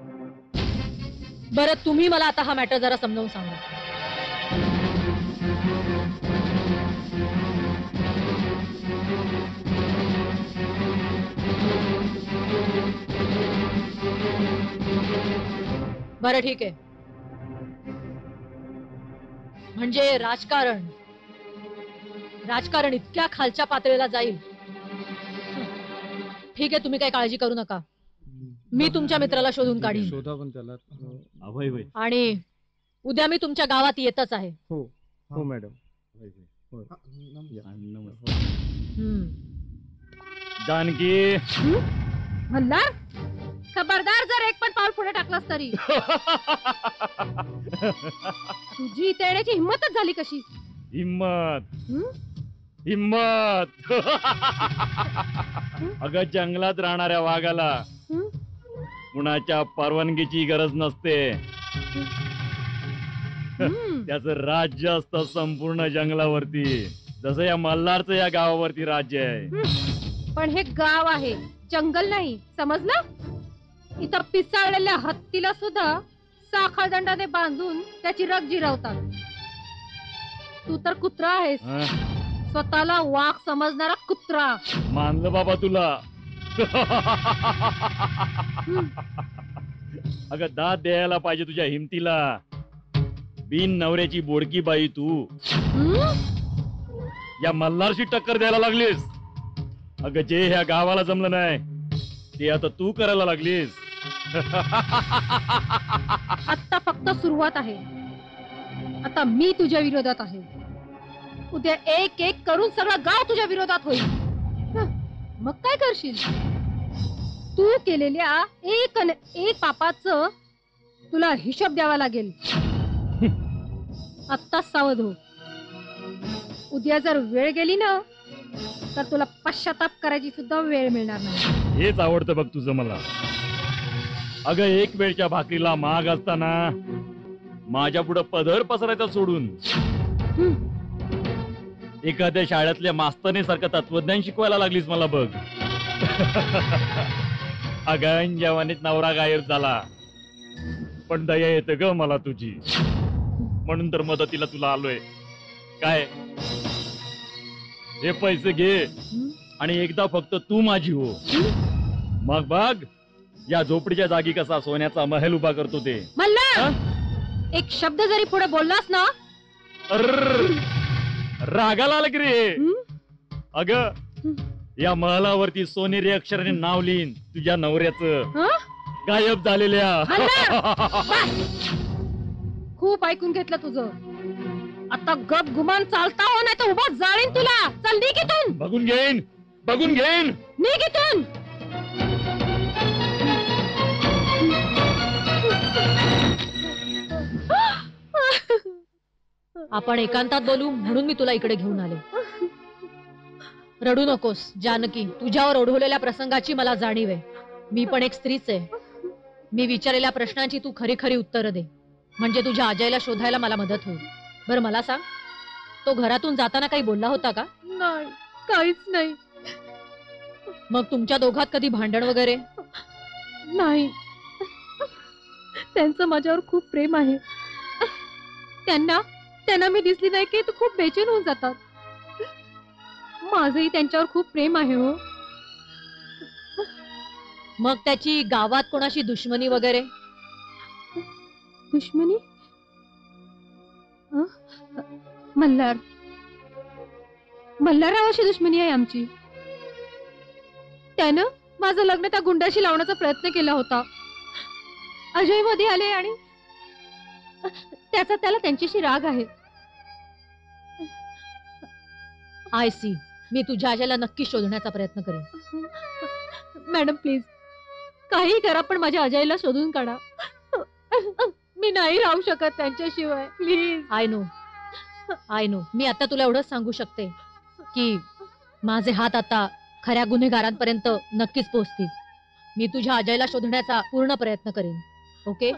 बरं, तुम्ही मला आता हा मॅटर जरा समजावून सांगा. बरं ठीक आहे. म्हणजे राजकारण इतक्या खालच्या पातळीला जाईल. ठीक आहे, तुम्ही काही काळजी करू नका. मी तुमच्या मित्राला शोधून काढीन. शोधा पण त्याला. आणि उद्या मी तुमच्या गावात येतच आहे. हो हो मॅडम. जानकी. मल्हार, खबरदार जर एक पण पाऊल पुढे टाकलास तरी. तुझी इथे येण्याची हिंमतच झाली कशी? हिम्मत अगं, जंगलात राहणाऱ्या वाघाला कुणाच्या परवानगीची गरज नसते. त्याचं राज्य असतं संपूर्ण जंगलावरती, जसं या मल्हारचं या गावावरती राज्य आहे. पण हे गाव आहे, जंगल नाही, समजलं? इथं पिसाळलेल्या हत्तीला सुद्धा साखळदंडाने बांधून त्याची रग जिरवतात. तू तर कुत्रा आहेस, स्वतःला वाघ समजणारा कुत्रा. मानलं बाबा तुला. अगं दाद द्यायला पाहिजे तुझ्या हिमतीला. बिन नवऱ्याची बोडकी बाई तू या मल्हारशी टक्कर द्यायला लागलीस. अगं जे ह्या गावाला जमलं नाही ते आता तू करायला लागलीस. आता फक्त सुरुवात आहे. आता मी तुझ्या विरोधात आहे. उद्या एक एक करून सगळं गाव तुझ्या विरोधात होईल. मग काय करशील? तू केलेल्या एक न एक पापाचं तुला हिशोब द्यावा लागेल. आत्ता सावध हो. उद्या जर वेळ गेली ना तर तुला पश्चाताप करायची सुद्धा वेळ मिळणार नाही. हेच आवडतं बघ तुझं मला. अगं एक वेळच्या भाकरीला महाग असताना माझ्या पुढं पदर पसरायचा सोडून एखाद्या शाळेतल्या मास्तरने सारखं तत्वज्ञान शिकवायला लागलीस मला बघ. अगं जवानीत नवरा गायब झाला पण दया येते ग मला तुझी. म्हणून तर मदतीला तुला आलोय. काय हे पैसे घे आणि एकदा फक्त तू माझी हो. मग बघ या झोपडीच्या जागी कसा सोन्याचा महल उभा करतो ते. मल्हार, एक शब्द जरी पुढे बोललास ना रागाला आलं की रे. अग या महलावरती सोनेरी अक्षराने नाव लिहीन तुझ्या नवऱ्याचं गायब झालेल्या. खूप ऐकून घेतलं तुझं. आता गप गुमान चालता हो नाही तर उभा जाळीन तुला. चल निघ इथून. बघून घेईन बघून घेईन. निघ इथून. आपण एकांतात बोलू म्हणून मी तुला इकडे घेऊन आले. रडू नकोस जानकी. तुझ्यावर ओढवलेल्या प्रसंगाची मला जाणीव आहे. मी पण एक स्त्रीच आहे. मी विचारलेल्या प्रश्नांची तू खरी खरी उत्तरं दे म्हणजे तुझ्या अजयला शोधायला मला मदत होईल. बरं मला सांग, तो घरातून जाताना काही बोलला होता का? नाही, काहीच नाही. मग तुमच्या दोघात कधी भांडण वगैरे? नाही. त्यांचं माझ्यावर खूप प्रेम आहे. त्यांना मी दिसली नाही की तू खूप बेचैन होऊन जातात. माझंही त्यांच्यावर खूप प्रेम आहे हो. मग त्याची गावात कोणाशी दुश्मनी वगैरे? दुश्मनी? मल्हाररावाशी दुश्मनी आहे आमची. त्यानं माझं लग्न त्या गुंडाशी लावण्याचा प्रयत्न केला होता. अजय मध्ये आले आणि त्याला त्यांच्याशी राग आहे. I C. मी तुझ्या अजयला नक्की शोधण्याचा प्रयत्न करेन. मॅडम प्लीज काही करा पण माझ्या अजयला शोधून काढा. मी नाही राहू शकत त्यांच्याशिवाय. प्लीज. I know. मी आता तुला एवढंच सांगू शकते की माझे हात आता खऱ्या गुन्हेगारांपर्यंत नक्कीच पोहोचतील. मी तुझ्या अजयला शोधण्याचा पूर्ण प्रयत्न करेन. ओके?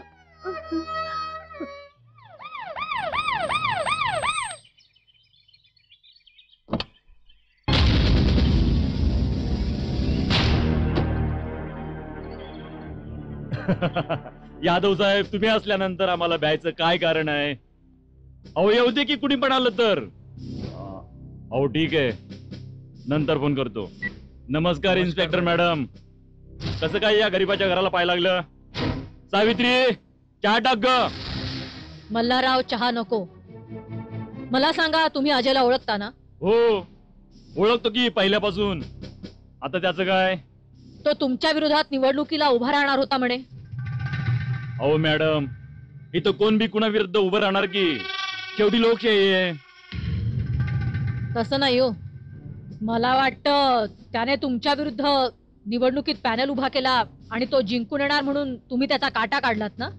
यादव साहेब तुम्ही असल्यानंतर आम्हाला भ्यायचं काय कारण आहे? अहो येऊ दे की कुणी पण आलं तर. अहो ठीक आहे, नंतर फोन करतो. नमस्कार इन्स्पेक्टर मॅडम. कसं काय या गरीबाच्या घराला पाय लागलं? सावित्री चहा टाक ग. मल्हारराव चहा नको. मला सांगा, तुम्ही अजयला ओळखता ना? हो ओळखतो की पहिल्यापासून. आता त्याचं काय? तो तुमच्या विरोधात निवडणुकीला उभा राहणार होता म्हणे. अहो मॅडम, इथं कोण बी कुणा विरुद्ध उभं राहणार की? शेवटी लोकशाही आहे. तसं नाही हो. मला वाटतं त्याने तुमच्या विरुद्ध निवडणुकीत पॅनल उभा केला आणि तो जिंकून येणार म्हणून तुम्ही त्याचा काटा काढलात ना?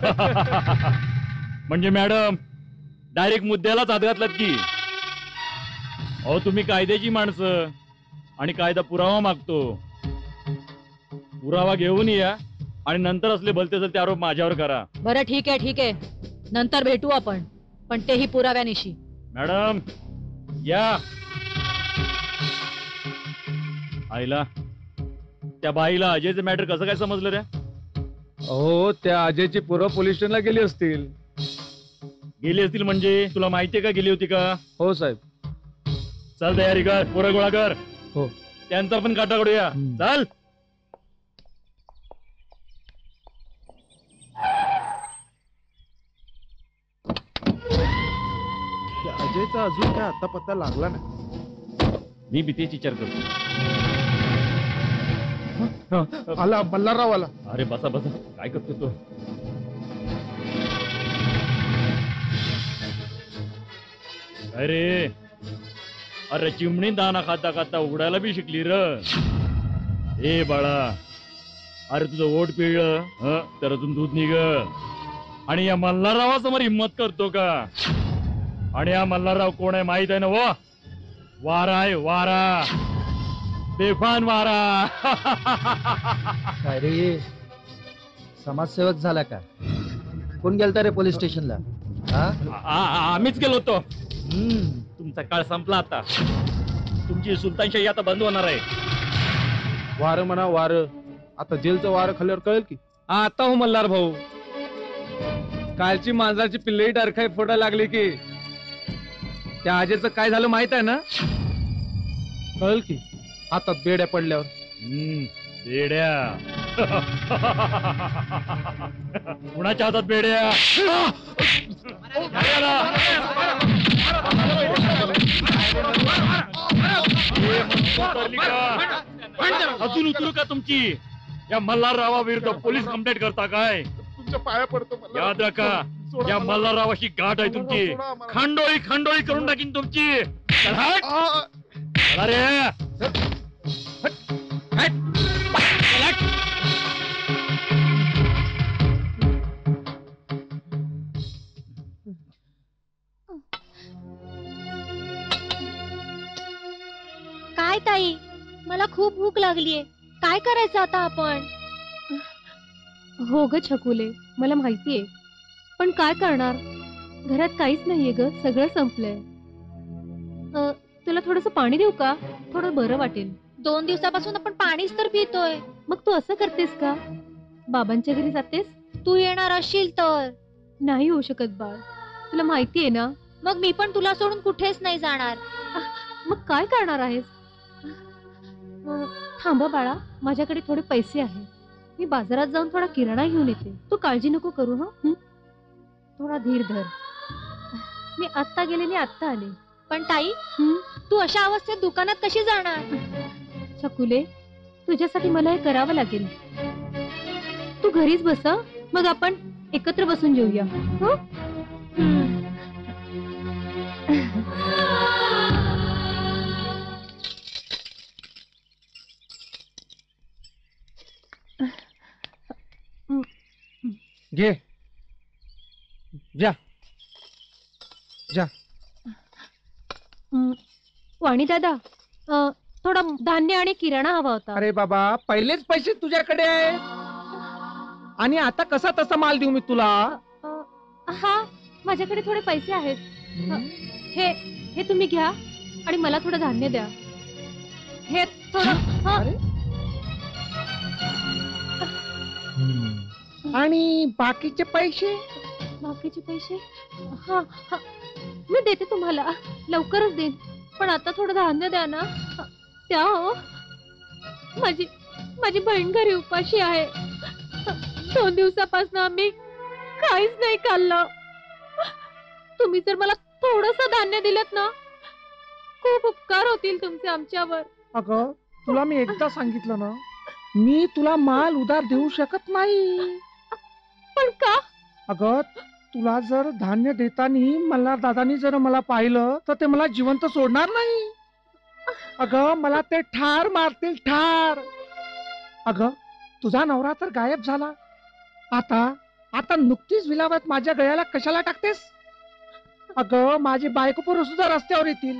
म्हणजे मॅडम डायरेक्ट मुद्द्यालाच हात घातलात की? अहो तुम्ही कायद्याची माणसं आणि कायदा पुरावा मागतो. पुरावा घेऊन या आणि नंतर असले भलते चलते आरोप माझ्यावर करा. बरं ठीक आहे. नंतर भेटू आपण, पण तेही पुराव्यानिशी. मॅडम या. आईला त्या बाईला अजयचं मॅटर कसं काय समजलं रे? हो त्या अजयची पोरं पोलीस स्टेशनला गेली असतील. गेली असतील म्हणजे तुला माहितीये का गेली होती का? हो साहेब. चल तयारी कर, पोरं गोळा कर. हो. त्यांचा पण काटा काढूया. चल. अजयचा अजून काय आता पत्ता लागला नाही. मी भीतीची विचार करतो. आला मल्हारराव आला. अरे बसा बसा, काय करतो तो? अरे अरे चिमणी दाना खाता खाता उघडायला बी शिकली र. ए बाळा, अरे तुझं ओठ पिळलं तर अजून दूध निघ. आणि या मल्हाररावासमोर हिम्मत करतो का? आणि हा मल्हारराव कोण आहे माहित आहे ना? वो वारा आहे, वारा, बेफान वारा. काय रे समाजसेवक झाला का? कोण गेलता रे पोलीस स्टेशनला? आम्हीच गेलो होतो. तुमचा काळ संपला आता. तुमची सुलतानशाही आता बंद होणार आहे. वार म्हणा वार, आता जेलचं वार खाल्ल्यावर कळेल की. आता हो मल्हार भाऊ, कालची मांजराची पिल्लई डरखाई फोडायला लागली की त्या अजयचं काय झालं माहित आहे ना? कळेल की हातात बेड्या पडल्यावर. बेड्या कुणाच्या हातात बेड्या? अजून उतरू का तुमची? या मल्हाररावा विरुद्ध पोलीस कंप्लेंट करता काय? तुमच्या पाया पडतो. याद राखा, या मल्हाररावाशी गाठ आहे तुमची. खांडोळी खांडोळी करून टाकीन तुमची. अरे काय ताई, मला खूप भूक लागलीये. काय करायचं आता आपण? हो ग छकुले, मला माहितीये, पण काय करणार? घरात काहीच नाहीये ग, सगळं संपलंय. तुला थोडंसं पाणी देऊ का? थोडं बरं वाटेल. 2 दिवसापासून आपण पाणीच तर पितोय. मग तू असं करतेस का? बाबांच्या घरी जातेस? तू येणार असशील तर. नाही होऊ शकत बाळ, तुला माहितीये ना. मग मी पण तुला सोडून कुठेच नाही जाणार. मग काय करणार आहेस? थांबा बाळा, माझ्याकडे थोडे पैसे आहेत. मी बाजारात जाऊन थोडा किराणा घेऊन येते. तू काळजी नको करू. हं, थोडा धीर धर. मी आत्ता गेले आणि आत्ता आले. पण ताई, तू अशा अवस्थेत दुकानात कशी जाणार? छकुले, तुझ्यासाठी मला हे करावं लागेल. तू घरीच बस, मग आपण एकत्र बसून जेऊया. घे जा जा. वाणी दादा, थोडा धान्य आणि किराणा हवा होता. अरे बाबा, पहिलेच पैसे तुझ्याकडे आहेत आणि आता कसा तसा माल देऊ मी तुला? हा, माझ्याकडे थोडे पैसे आहेत. हे तुम्ही घ्या आणि मला थोडं धान्य द्या. हे थोडं. आणि बाकीचे पैसे? बाकीचे पैसे हा हा मी देते तुम्हाला, लवकरच देईन. पण आता थोडं धान्य द्या ना. द्या हो. माझी बहीण घरी उपाशी आहे. 2 दिवसापासून आम्ही काहीच नाही खाल्लं. तुम्ही जर मला थोडंसं धान्य दिलं ना, खूप उपकार होतील तुमचे आमच्यावर. अगं, तुला मी एकदा सांगितलं ना, मी तुला माल उधार देऊ शकत नाही. पण का? अगं, तुला जर धान्य देताना मल्हार दादानी जर मला पाहिलं तर ते मला जिवंत सोडणार नाही. अगं, मला ते ठार मारतील, ठार. अगं, तुझा नवरा तर गायब झाला. आता नुकतीच विलावत माझ्या गळ्याला कशाला टाकतेस? अगं, माझी बायको पोरं सुद्धा रस्त्यावर येतील.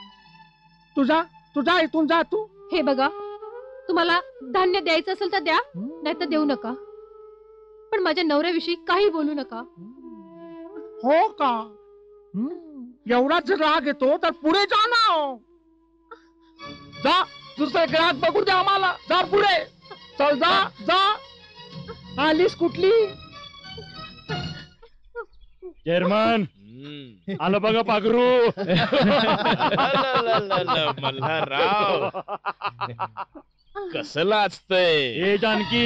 तुझा इथून जा तू. हे बघा, तुम्हाला धान्य द्यायचं असेल तर द्या, नाही तर देऊ नका. पण माझ्या नवऱ्याविषयी काही बोलू नका. हो का? एवढाच जर राग येतो तर पुढे जा ना. जा, दुसरे ग्राहक बघू द्या आम्हाला. जा पुढे, चल जा जा. आलीस कुठली? चेअरमन आलं बघा पाखरू. मल्हारराव कसं लाजतंय. ए जानकी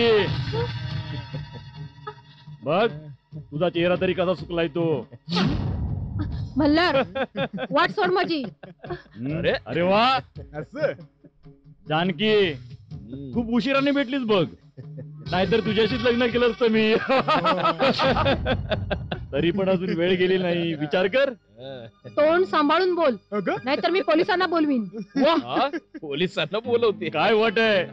बघ तुझा चेहरा तरी कसा सुकलाय तो. मल्हार वाट सोड माझी. अरे वा असं जानकी खूप उशिराने भेटलीस बघ, नाहीतर तुझ्याशीच लग्न केलं असतं मी. तरी पण अजून वेळ गेली नाही, विचार कर. तोंड सांभाळून बोल, नाहीतर मी पोलिसांना बोलवीन. पोलिसांना बोलवते काय वाट आहे?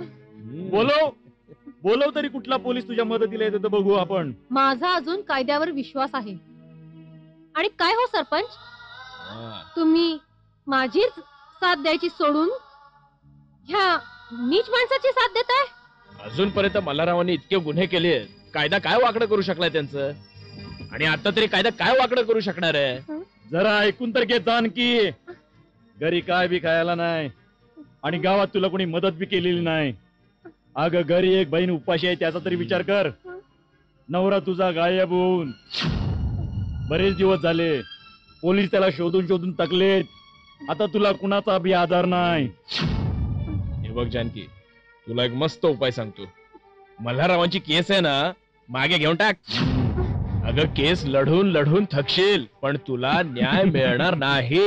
बोलव तरी कुठला पोलीस तुझ्या मदतीला येतो बघू आपण. माझा अजून कायद्यावर विश्वास आहे. आणि काय हो सरपंच, तुम्ही माझीच साथ द्यायची सोडून ह्या नीच माणसाची साथ देताय? अजूनपर्यंत मल्हाररावांनी इतके गुन्हे केले, कायदा काय वाकडं करू शकलाय त्यांचं? आणि आता तरी कायदा काय वाकडं करू शकणार आहे? जरा ऐकून तर घे जानकी, घरी काय बी खायला नाही आणि गावात तुला कोणी मदत बी केलेली नाही. अगं घरी एक बहीण उपाशी आहे, त्याचा तरी विचार कर. नवरा तुझा गायब होऊन बरेच दिवस झाले, पोलीस त्याला शोधून शोधून थकलेत. आता तुला कुणाचा बी आधार नाही. हे बघ जानकी, तुला एक मस्त उपाय सांगतो. मल्हाररावांची केस आहे ना, मागे घेऊन टाक. अगं केस लढून लढून थकशील, पण तुला न्याय मिळणार नाही.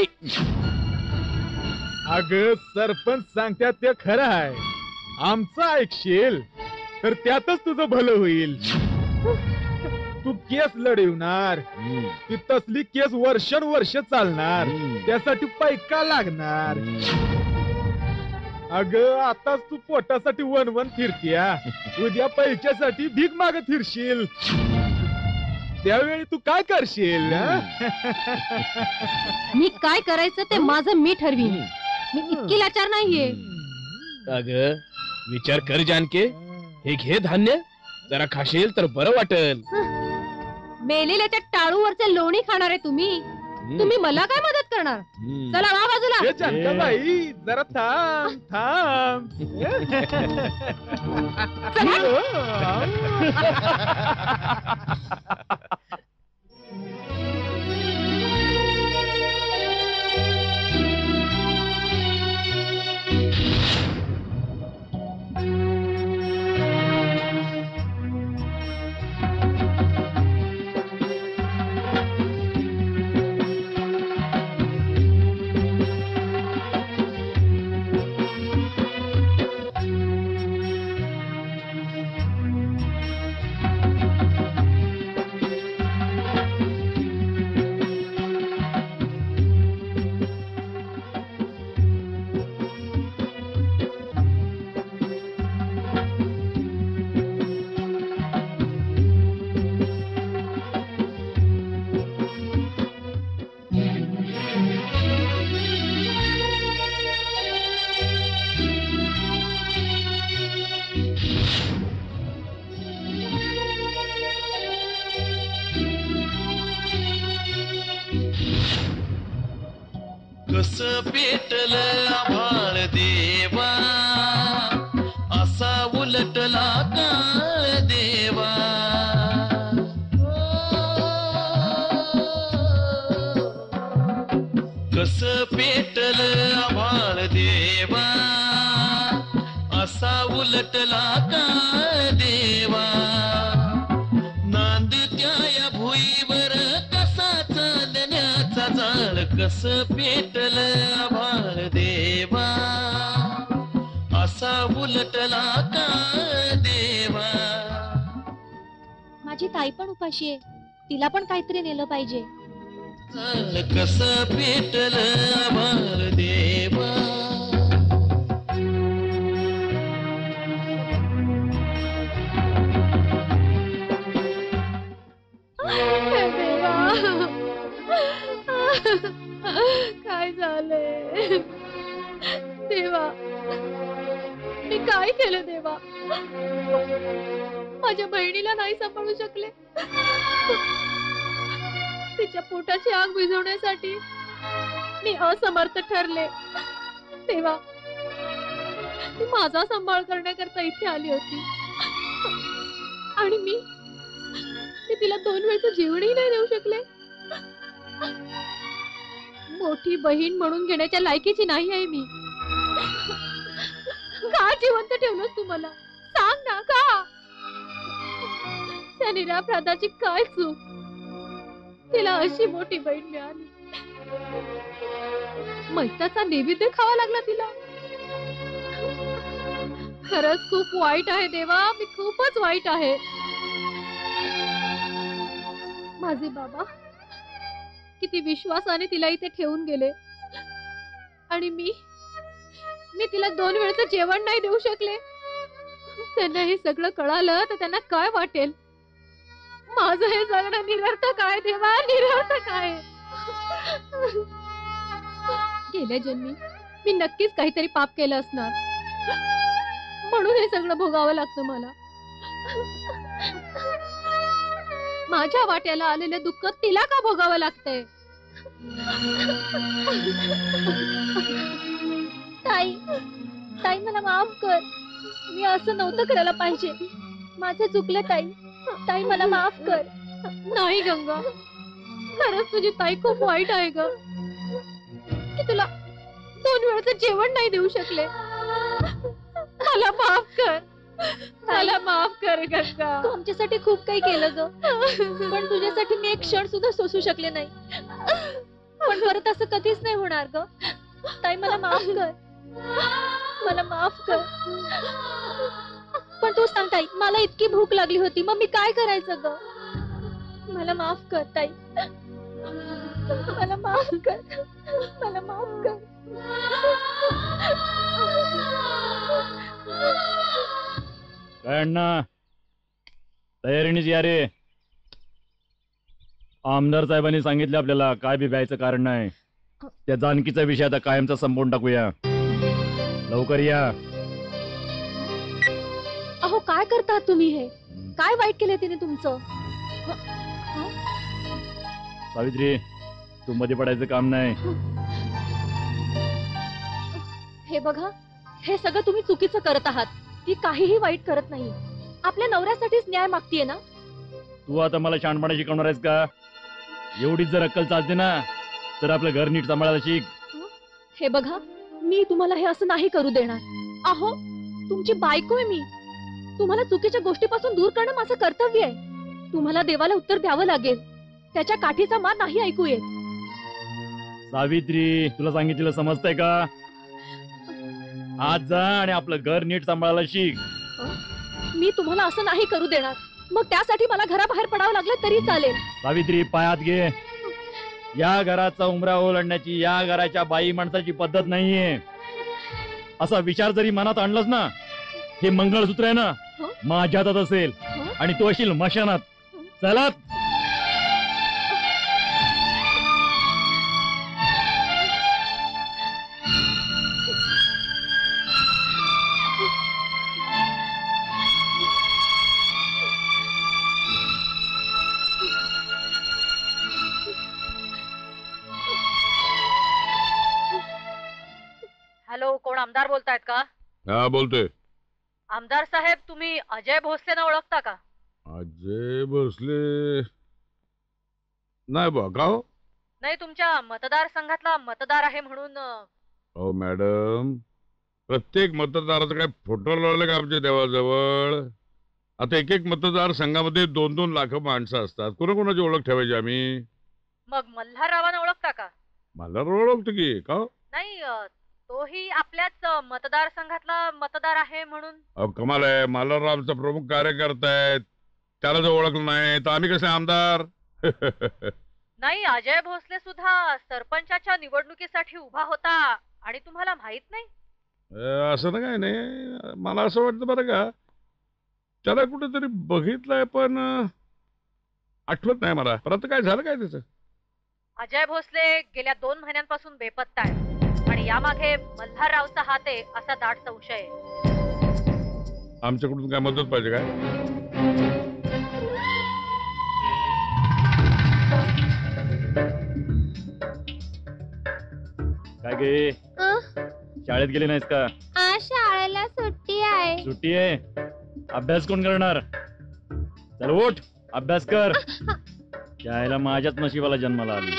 अगं सरपंच सांगतात ते खरं आहे. आमचं ऐकशील तर त्यातच तुझं भलं होईल. तू केस लढवणार, ती तसली केस वर्षानुवर्ष चालणार, त्यासाठी पैका लागणार. अगं आताच तू पोटासाठी वन फिरतीया, उद्या पैशासाठी भीक मागत फिरशील. त्यावेळी तू काय करशील? मी काय करायचं ते माझं मी ठरवीन. मी इतकी लाचार नाहीये. अगं विचार कर जानके, हे घे धान्य, जरा खाशील तर बरं वाटेल. मेलेल्याच्या टाळूवरचे लोणी खाणार आहे तुम्ही. तुम्ही मला काय मदत करणार? चला वा बाजूला. जानकाबाई जरा थांब थांब. कस पेटल आभाळ देवा, असा उलटला काळ देवा. कस पेटल आभाळ देवा, असा उलटला काळ देवा. नांदत्या या भुईवर कसा चालण्याचा जाळ. कस पेटल आभाळ देवा, असा उलटला काळ देवा. माझी ताई पण उपाशी आहे, तिला पण काहीतरी नेलं पाहिजे. कस पेटल आभाळ देवा. काय झालंय देवा? मी काय केलं देवा? माझ्या बहिणीला नाही सांभाळू शकले. तिच्या पोटाची आग विझवण्यासाठी मी असमर्थ ठरले. देवा, ती माझा सांभाळ करण्याकरता इथे आली होती आणि मी तिला 2 वेळचं जेवणही नाही देऊ शकले. मोठी बहीण म्हणून घेण्याच्या लायकीची नाही आहे मी. का जिवंत ठेवलंस तू मला? सांग ना का? त्या निरापराधाची काय चूक? तिला अशी मोठी बहीण मिळाली. मैताचा नैवेद्य खावा लागला तिला. खरंच खूप वाईट आहे देवा, मी खूपच वाईट आहे. माझे बाबा किती विश्वासाने तिला इथे ठेवून गेले आणि मी तिला 2 वेळचं जेवण नाही देऊ शकले. त्यांना हे सगळं कळालं तर त्यांना काय वाटेल? माझं हे जगणं निरर्थक आहे देवा, निरर्थक आहे. गेल्या जन्मी मी नक्कीच काहीतरी पाप केलं असणार, म्हणून हे सगळं भोगावं लागतं मला. माझ्या वाट्याला आलेलं दुःख तिला का भोगावं लागतंय? ताई, ताई मला माफ कर. मी असं नव्हतं करायला पाहिजे. माझं चुकलं ताई. ताई मला माफ कर. नाही गंगा, खरंच तुझी ताई खूप वाईट आहे ग, की तुला 2 वेळचं जेवण नाही देऊ शकले. मला माफ कर, मला माफ कर गंगा. तू आमच्यासाठी खूप काही केलं ग, पण तुझ्यासाठी मी एक क्षण सुद्धा सोसू शकले नाही. पण परत असं कधीच नाही होणार ग. ताई मला माफ कर, मला माफ कर. पण तू सांग ताई, मला इतकी भूक लागली होती, मग मी काय करायचं ग? मला माफ कर ताई, मला माफ कर, मला माफ कर. काय अण्णा, तयारीनेच या रे. आमदार साहेबांनी सांगितलं आपल्याला काय बी भ्यायचं कारण नाही. त्या जानकीचा विषय आता कायमचा संपवून टाकूया. लवकर या. अहो काय करता तुम्ही? हे काय वाईट केले तिने तुमचं? सावित्री, तू मध्ये पडायचं काम नाही. हे बघा, हे सगळं तुम्ही चुकीचं करत आहात. ती काहीही वाईट करत नाही. आपल्या नवऱ्यासाठीच न्याय मागतीये ना. तू आता मला शहाणपणा शिकवणार आहेस का? एवढीच जर अक्कल चालते ना तर आपलं घर नीट सांभाळायला शिक. हे बघा, मी तुम्हाला हे असं नाही करू देणार. अहो तुमची बायको आहे मी. तुम्हाला चुकीच्या गोष्टीपासून दूर करणं माझं कर्तव्य आहे. तुम्हाला देवाला उत्तर द्यावं लागेल. त्याच्या काठीचा मान नाही ऐकू येत. सावित्री, तुला सांगितलेलं समजतंय का? आज जा आणि आपलं घर नीट सांभाळायला शिक. मी तुम्हाला असं नाही करू देणार. मग त्यासाठी मला घराबाहेर पडावं लागलं तरी चालेल. सावित्री, पायात घे. या घराचा उमरा ओलांडण्याची या घराच्या बाई माणसाची पद्धत नाहीये. असा विचार जरी मनात आणलास ना, हे मंगळसूत्र आहे ना माझ्या हातात असेल आणि तो असेल मशानात. चला. हॅलो, कोण आमदार बोलतायत का? हा, बोलतोय. आमदार साहेब, तुम्ही अजय भोसलेना ओळखता का? अजय भोसले नाही बा. का हो? नाही, तुमच्या मतदारसंघातला मतदार आहे म्हणून. हो मॅडम, प्रत्येक मतदाराचा काय फोटो लावले का आमच्या देवाजवळ? आता एक एक मतदार संघामध्ये 2-2 लाख माणसं असतात. कोणाकोणाची ओळख ठेवायची आम्ही? मग मल्हाररावांना ओळखता का? मला ओळखतो की. का हो? नाही, तोही आपल्याच मतदारसंघातला मतदार आहे म्हणून. अहो कमाल आहे. मल्हाररावचा प्रमुख कार्यकर्ता आहेत, त्याला जर ओळखलं नाही तर आम्ही कसे आमदार? नाही, अजय भोसले सुद्धा सरपंचाच्या निवडणुकीसाठी उभा होता आणि तुम्हाला माहित नाही? असं ना काय नाही. मला असं वाटतं बरं का, त्याला कुठेतरी बघितलंय पण आठवत नाही मला. परत काय झालं काय त्याचं? अजय भोसले गेल्या 2 महिन्यांपासून बेपत्ता आहे आणि यामागे मल्हाररावचा हात आहे असा दाट संशय आहे. आमच्याकडून काय मदत पाहिजे काय? काय गे, शाळेत गेली नाहीस का? आज शाळेला सुट्टी आहे. सुट्टी आहे. अभ्यास कोण करणार? चल उठ, अभ्यास कर. त्याला माझ्याच नशिबाला जन्माला आली.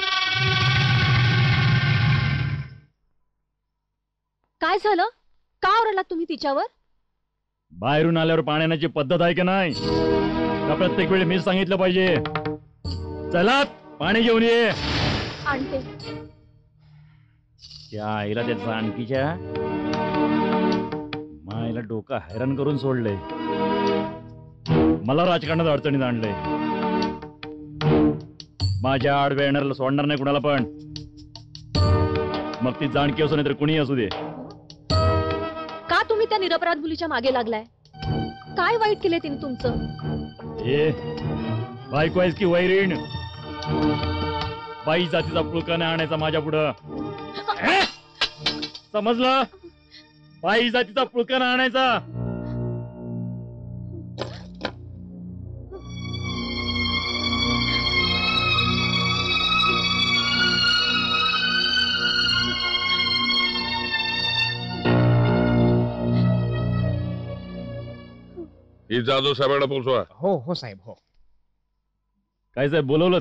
काय झालं? का ओरडलात तुम्ही तिच्यावर? बाहेरून आल्यावर पाणी आणण्याची पद्धत आहे की नाही? का प्रत्येक वेळी मीच सांगितलं पाहिजे? चला पाणी घेऊन ये. आणते. त्या आईला त्या जानकीच्या माईला डोका हैराण करून सोडलंय. मला राजकारणात अडचणीत आणलंय. माझ्या आडव्या येणाऱ्याला सोडणार नाही कुणाला पण. मग ती जानकी असो नाही तर कुणी असू दे. का तुम्ही त्या निरपराध मुलीच्या मागे लागलाय? काय वाईट केले तिने तुमचं? ए बायको आहेस की वैरीण? बाई जातीचा पुळकाने आणायचा माझ्या पुढं. समजलं? बाई जातीचा पुळकाने आणायचा. ही जाधव साहेबांना पोचवा. हो हो साहेब हो. काय साहेब बोलवलं?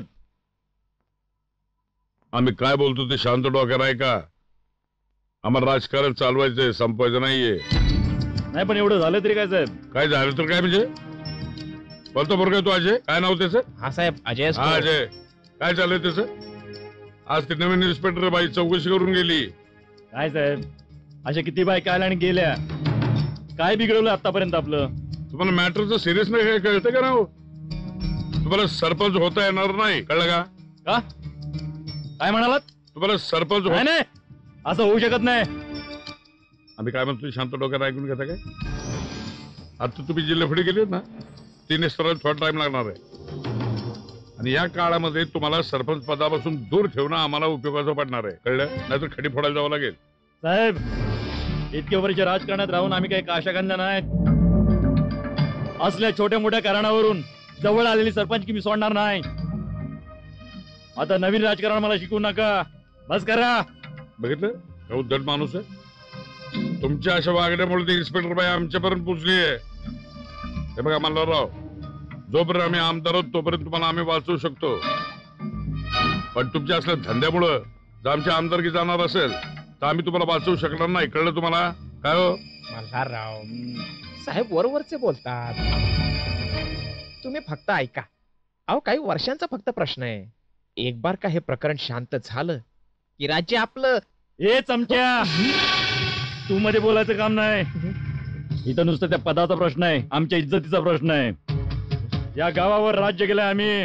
आम्ही काय बोलतो ते शांत डोक्याला आहे का? आम्हाला राजकारण चालवायचंय, संपवायचं नाहीये. नाही पण एवढं झालं तरी काय साहेब? काय झालं तर काय म्हणजे? बोलतो बरोबर तू अजय? काय नाव त्याचं? हा साहेब अजय. हा अजय. काय चाललंय त्याचं? आज ते नवीन इन्स्पेक्टर बाई चौकशी करून गेली. काय साहेब अशा किती बायका आल्या आणि गेल्या? काय बिघडवलं आतापर्यंत आपलं? तुम्हाला मॅटरचं सिरियस नाही काय कळतं का ना? तुम्हाला सरपंच होता येणार नाही, कळलं का? का? काय म्हणालात? तुम्हाला सरपंच नाही, असं होऊ शकत नाही. आम्ही काय म्हणतो शांत डोक्यात ऐकून घेता काय? आता तुम्ही जी लफडी केली ना 3 स्तरात थोडा टाइम लागणार आहे. आणि या काळामध्ये तुम्हाला सरपंच पदापासून दूर ठेवणं आम्हाला उपयोगाचं पडणार आहे, कळलं? नाहीतर खडी फोडायला जावं लागेल. साहेब इतके वर्ष राजकारणात राहून आम्ही काही काशा कांदा नाहीत. असल्या छोट्या मोठ्या कारणावरून जवळ आलेली सरपंच की मी सोडणार नाही. आता नवीन राजकारण मला शिकवू नका. बस करा. बघितलं का उद्धट माणूस आहे? तुमच्या अशा वागण्यामुळे ते इन्स्पेक्टर बाई आमच्यापर्यंत पोचली आहे. हे बघा मल्हारराव, जोपर्यंत आम्ही आमदार आहोत तोपर्यंत तुम्हाला आम्ही वाचवू शकतो. पण तुमच्या असल्या धंद्यामुळं जर आमची आमदारकी जाणार असेल तर आम्ही तुम्हाला वाचवू शकणार नाही, कळलं तुम्हाला? काय हो मल्हारराव साहेब वरवरचे बोलतात. तुम्ही फक्त ऐका. अहो काही वर्षांचा फक्त प्रश्न आहे. एक बार का हे प्रकरण शांत झालं की राज्य आपलं. ए चमच्या, तू मध्ये बोलायचं काम नाही. इथं नुसतं त्या पदाचा प्रश्न आहे, आमच्या इज्जतीचा प्रश्न आहे. या गावावर राज्य केलंय आम्ही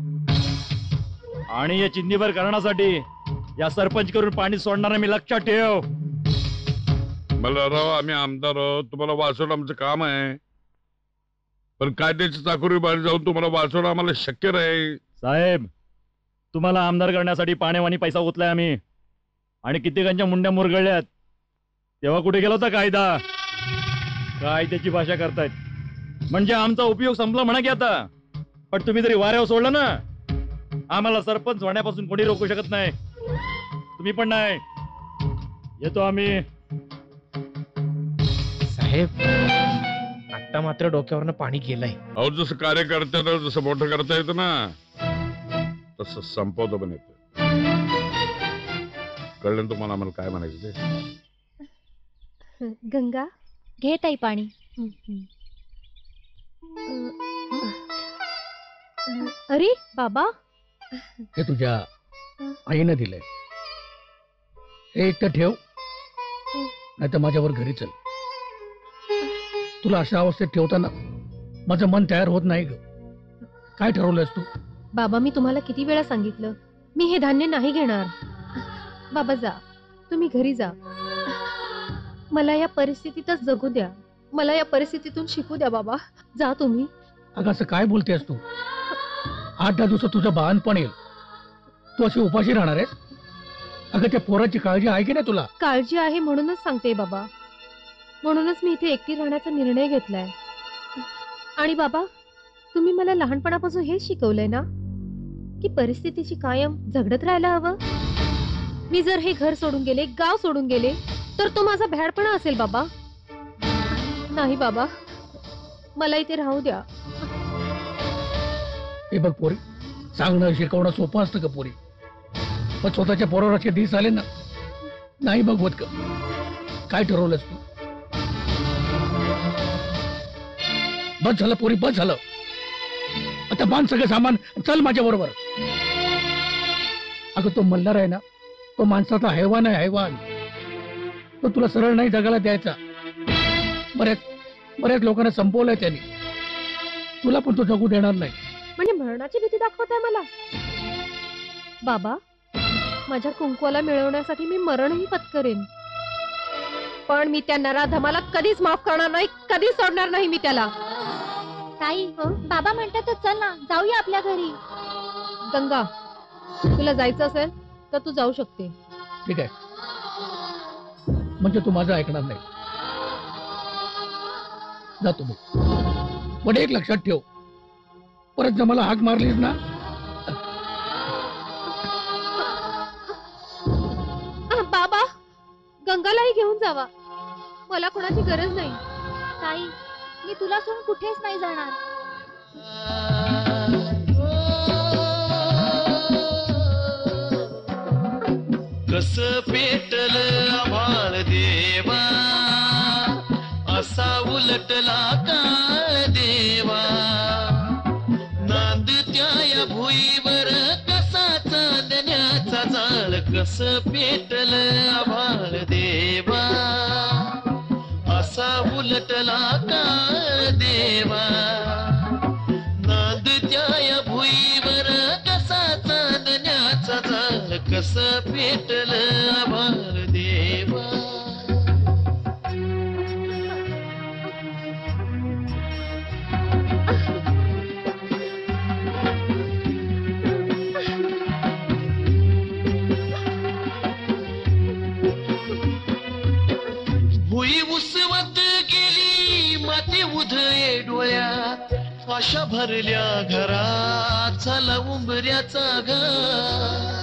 आणि या चिंधीभर करण्यासाठी या सरपंच करून पाणी सोडणार मी, लक्षात ठेव. मल्हारराव आम्ही आमदार आहोत, तुम्हाला वाचवणं आमचं काम आहे. पण कायद्याची चाकोरी बाहेर जाऊन तुम्हाला वाचवणं आम्हाला शक्य नाही. साहेब तुम्हाला आमदार करण्यासाठी पाण्यावानी पैसा ओतलाय आम्ही आणि कित्येकांच्या मुंड्या मुरगळल्यात. तेव्हा कुठे गेला होता कायदा? कायद्याची भाषा करतायत म्हणजे आमचा उपयोग संपला म्हणा की आता. पण तुम्ही जरी वाऱ्यावर सोडलं ना, आम्हाला सरपंच होण्यापासून कोणी रोखू शकत नाही. तुम्ही पण नाही. येतो आम्ही. साहेब आता मात्र डोक्यावरनं पाणी गेलंय. अहो जसं कार्यकर्त्याला जसं मोठं करता येतं ना तसं संपवतं पण येतं. कळलं तुम्हाला आम्हाला काय म्हणायचं ते? गंगा घे ताई पाणी. अरे बाबा, हे तुझ्या आईनं दिलंय. हे एक तर ठेव, नाही तर माझ्यावर घरी चल. तुला अशा अवस्थेत ठेवताना माझं मन तयार होत नाही ग. काय ठरवलंयस तू? बाबा मी तुम्हाला किती वेळा सांगितलं मी हे धान्य नाही घेणार. बाबा जा, तुम्ही घरी जा. मला या परिस्थितीतच जगू द्या. मला या परिस्थितीतून शिकू द्या बाबा. जा तुम्ही. अगं असं काय बोलतेस तू? 8-10 दिवसात तुझं बाळंतपण येईल. तू अशी उपाशी राहणार आहेस? अगं त्या पोराची काळजी आहे की नाही तुला? काळजी आहे म्हणूनच सांगते बाबा. म्हणूनच मी इथे एकटी राहण्याचा निर्णय घेतलाय. आणि बाबा तुम्ही मला लहानपणापासून हेच शिकवलंय ना की परिस्थितीची कायम झगडत राहायला हवं. मी जर हे घर सोडून गेले, गाव सोडून गेले तर तो माझा भ्याडपणा असेल बाबा. नाही बाबा, मला इथे राहू द्या. हे बघ पोरी, सांगणं शिकवणं सोपं असतं का पोरी? पण स्वतःच्या पोरावर असे दिस आले ना, नाही बघवत का? काय ठरवलंस तू? बस झालं पोरी, बस झालं. आता बांध सगळं सामान, चल माझ्या बरोबर. अगं तो मल्हार आहे ना, तो माणसाचा हैवान आहे, हैवान. तो तुला सरळ नाही जगायला द्यायचा. बऱ्याच लोकांना संपवलंय त्यांनी. तुला पण तो जगू देणार नाही. म्हणजे मरणाची भीती दाखवताय मला? बाबा, माझ्या कुंकवाला मिळवण्यासाठी मी मरणही पत्करेन, पण मी त्या नराधमाला कधीच माफ करणार नाही, कधीच सोडणार नाही मी त्याला. ताई, बाबा म्हणतात तर चल ना, जाऊया आपल्या घरी. गंगा, तुला जायचं असेल तर तू जाऊ शकते. ठीक आहे, म्हणजे तू माझं ऐकणार नाही. जातो मी. पण एक लक्षात ठेव, परत जर मला हाक मारलीस ना. बाबा, गंगालाही घेऊन जावा, मला कोणाची गरज नाही. ताई, मी तुला सोडून कुठेच नाही जाणार. कस पेटल आभाळ देवा, असा उलटला काळ देवा. नांदत्या या भुईवर कसा चांदण्याचा जाळ, कस पेटल आभाळ देवा, असा उलटला काळ देवा. नांदत्या या भुईवर कसा चांदण्याचा जाळ, कस पेटल आभाळ देवा. भुई उसवत गेली माती उधळे डोळ्यात, आशा भरल्या घरात झाला उंबऱ्याचा घात.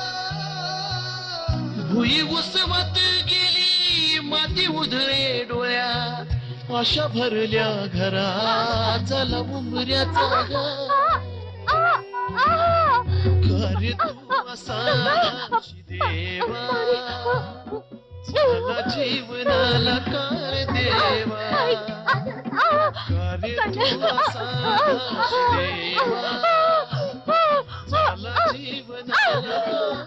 भुई उसवत गेली माती उधळे डोळ्यात, आशा भरल्या घरात झाला उंबऱ्याचा घात. कर तू असा देवा, झाला जीवनाला काय देवा. कर तू असा देवा, झाला जीवनाला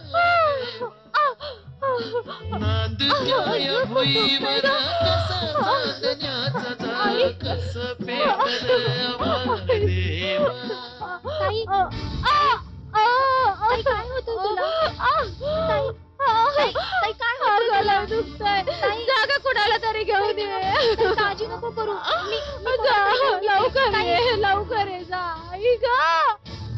नांदत्या या भुईवर कसा चांदण्याचा जाळ, कस पेटल आभाळ देवा. ताई, ताई, काय होतं तुला? ताई, ताई, काय होतं तुला? ताई, जागा कुणाला तरी घेऊन ये. ताई, काळजी नको करू. लवकर ये, लवकर ये. जा आई ग.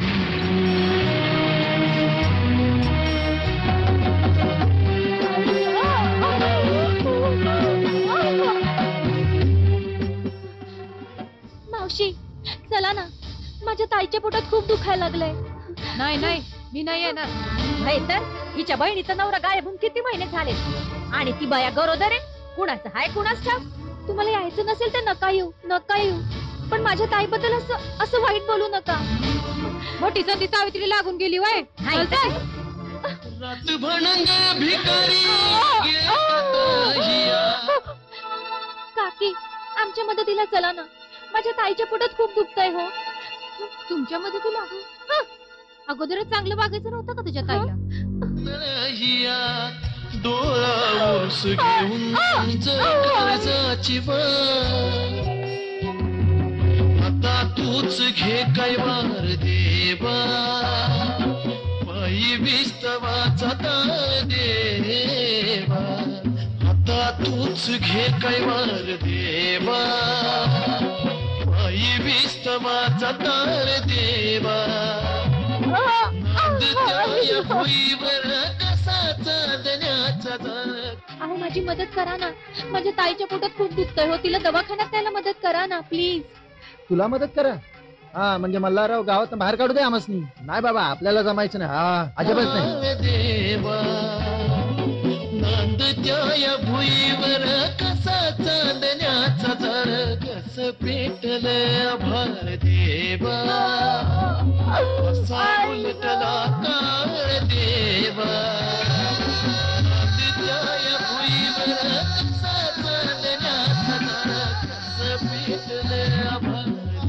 मावशी, चला ना, माझ्या ताईच्या पोटात खूप दुखायला लागलंय. नाही नाही, मी नाही येणार. नाही तर हिच्या बहिणीचा नवरा गायब होऊन किती महिने झाले, आणि ती बाया गरोदर आहे. कुणाचं हाय कुणाच ठाव. तुम्हाला यायचं नसेल तर नका येऊ, नका येऊ. पण माझ्या ताईबद्दल असं वाईट बोलू नका. मोठी सती सावित्री लागून गेली वय. रात भणंग भिकारी काकी, आमच्या मदतीला चला ना, माझ्या ताईच्या पोटात खूप दुखतंय. हो, तुमच्या मदतीला? अगोदरच चांगलं वागायचं नव्हतं का तुझ्या ताईला? डोळा ओस घेऊन कर्जाची आता तूच घे काय वार देवा, पायी विस्तवाचा ताळ देवा. आता तूच घे काय वार देवा, पायी विस्तवाचा ताळ देवा. नांदत्या भुईवर कसा चांदण्याचा जाळ. अहो, माझी मदत करा ना, माझ्या ताईच्या पोटात खूप दुखतंय. हो, तिला दवाखान्यात न्यायला मदत करा ना प्लीज. तुला मदत करा? हा, म्हणजे मल्हारराव गावात बाहेर काढू दे आमसनी. नाही बाबा, आपल्याला जमायचं नाही. हा, अजिबात नाही. देवा, नांदत्या भुईवर कसा चांदण्याचा जाळ, कस पेटले आभार देवा असा उलटला काळ देवा दिद्याया भुईवर कसा चालण्याचा कस पेटले आभार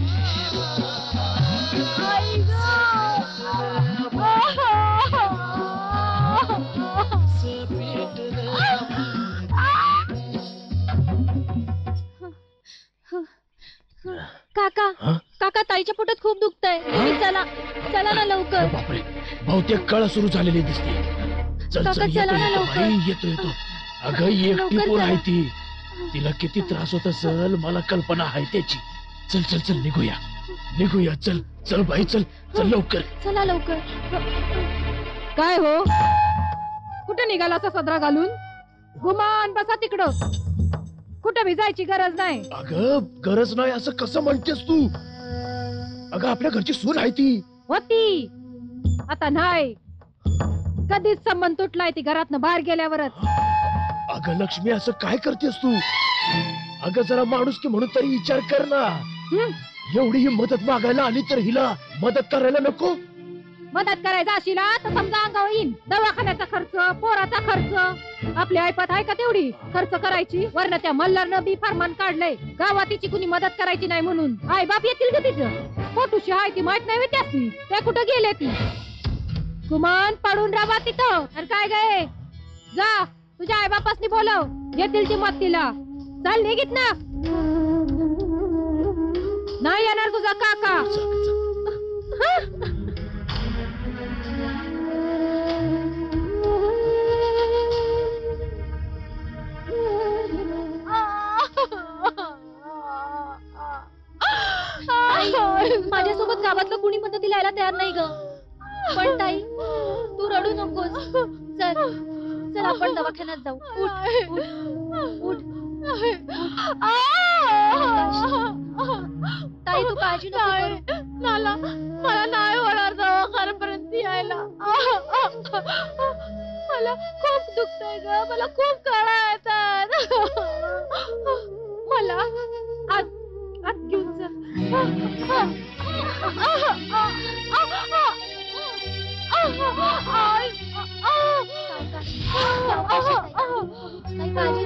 काका काका ताईच्या पोटात खूप दुखतंय तुम्ही चला चला ना लवकर. बापरे बहुतेक कळ सुरू झालेली दिसते. चल काका, चल चला ना येतो लवकर. बाई, येतो अगं एकटी लवकर पोर चला. आहे ती. तिला किती त्रास होत असेल मला कल्पना आहे त्याची. चल चल चल निघूया चल चल बाई चल चल लवकर. चला लवकर. काय हो कुठे निघाला असा सदरा घालून? गुमान बसा तिकडं. कुठे भिजायची गरज नाही. अगं गरज नाही असं कसं म्हणतेस तू? अगं आपल्या घरची सून आहे ती. होती आता नाही. कधीच संबंध तुटलाय ती घरातनं बाहेर गेल्यावरच. अगं लक्ष्मी असं काय करतेस तू? अगं जरा माणूस की म्हणून तरी विचार कर ना. एवढी ही मदत मागायला आली तर हिला मदत करायला नको? मदत करायचा अशिला तर समजा अंगावर येईन. दवाखान्याचा खर्च, पोराचा खर्च. आपली ऐपत आहे का तेवढी खर्च करायची? वरनं त्या मल्हारनं बी फरमान काढलंय गावात तिची कुणी मदत करायची नाही म्हणून. आई बाप येतील का तिचं? पोटूशी आहे ती माहित नाही त्यासनी. त्या कुठं गेले ती? गुमान पडून राहा तिथं. आणि काय गे जा तुझ्या आई बापासनी बोलव येतील ती मत तिला. चल निघित ना. नाही येणार तुझा काका. माझ्यासोबत गावातलं कुणी मदतीला यायला तयार नाही ग. पण ताई तू रडू नकोस. चल चल आपण दवाखान्यात जाऊ. उठ उठ उठ. ताई तू काळजी नको. मला नाही होणार दवाखान्यापर्यंत यायला. मला खूप दुखतंय ग. मला खूप कळा येतात. मला आत घेऊन जा. काळजी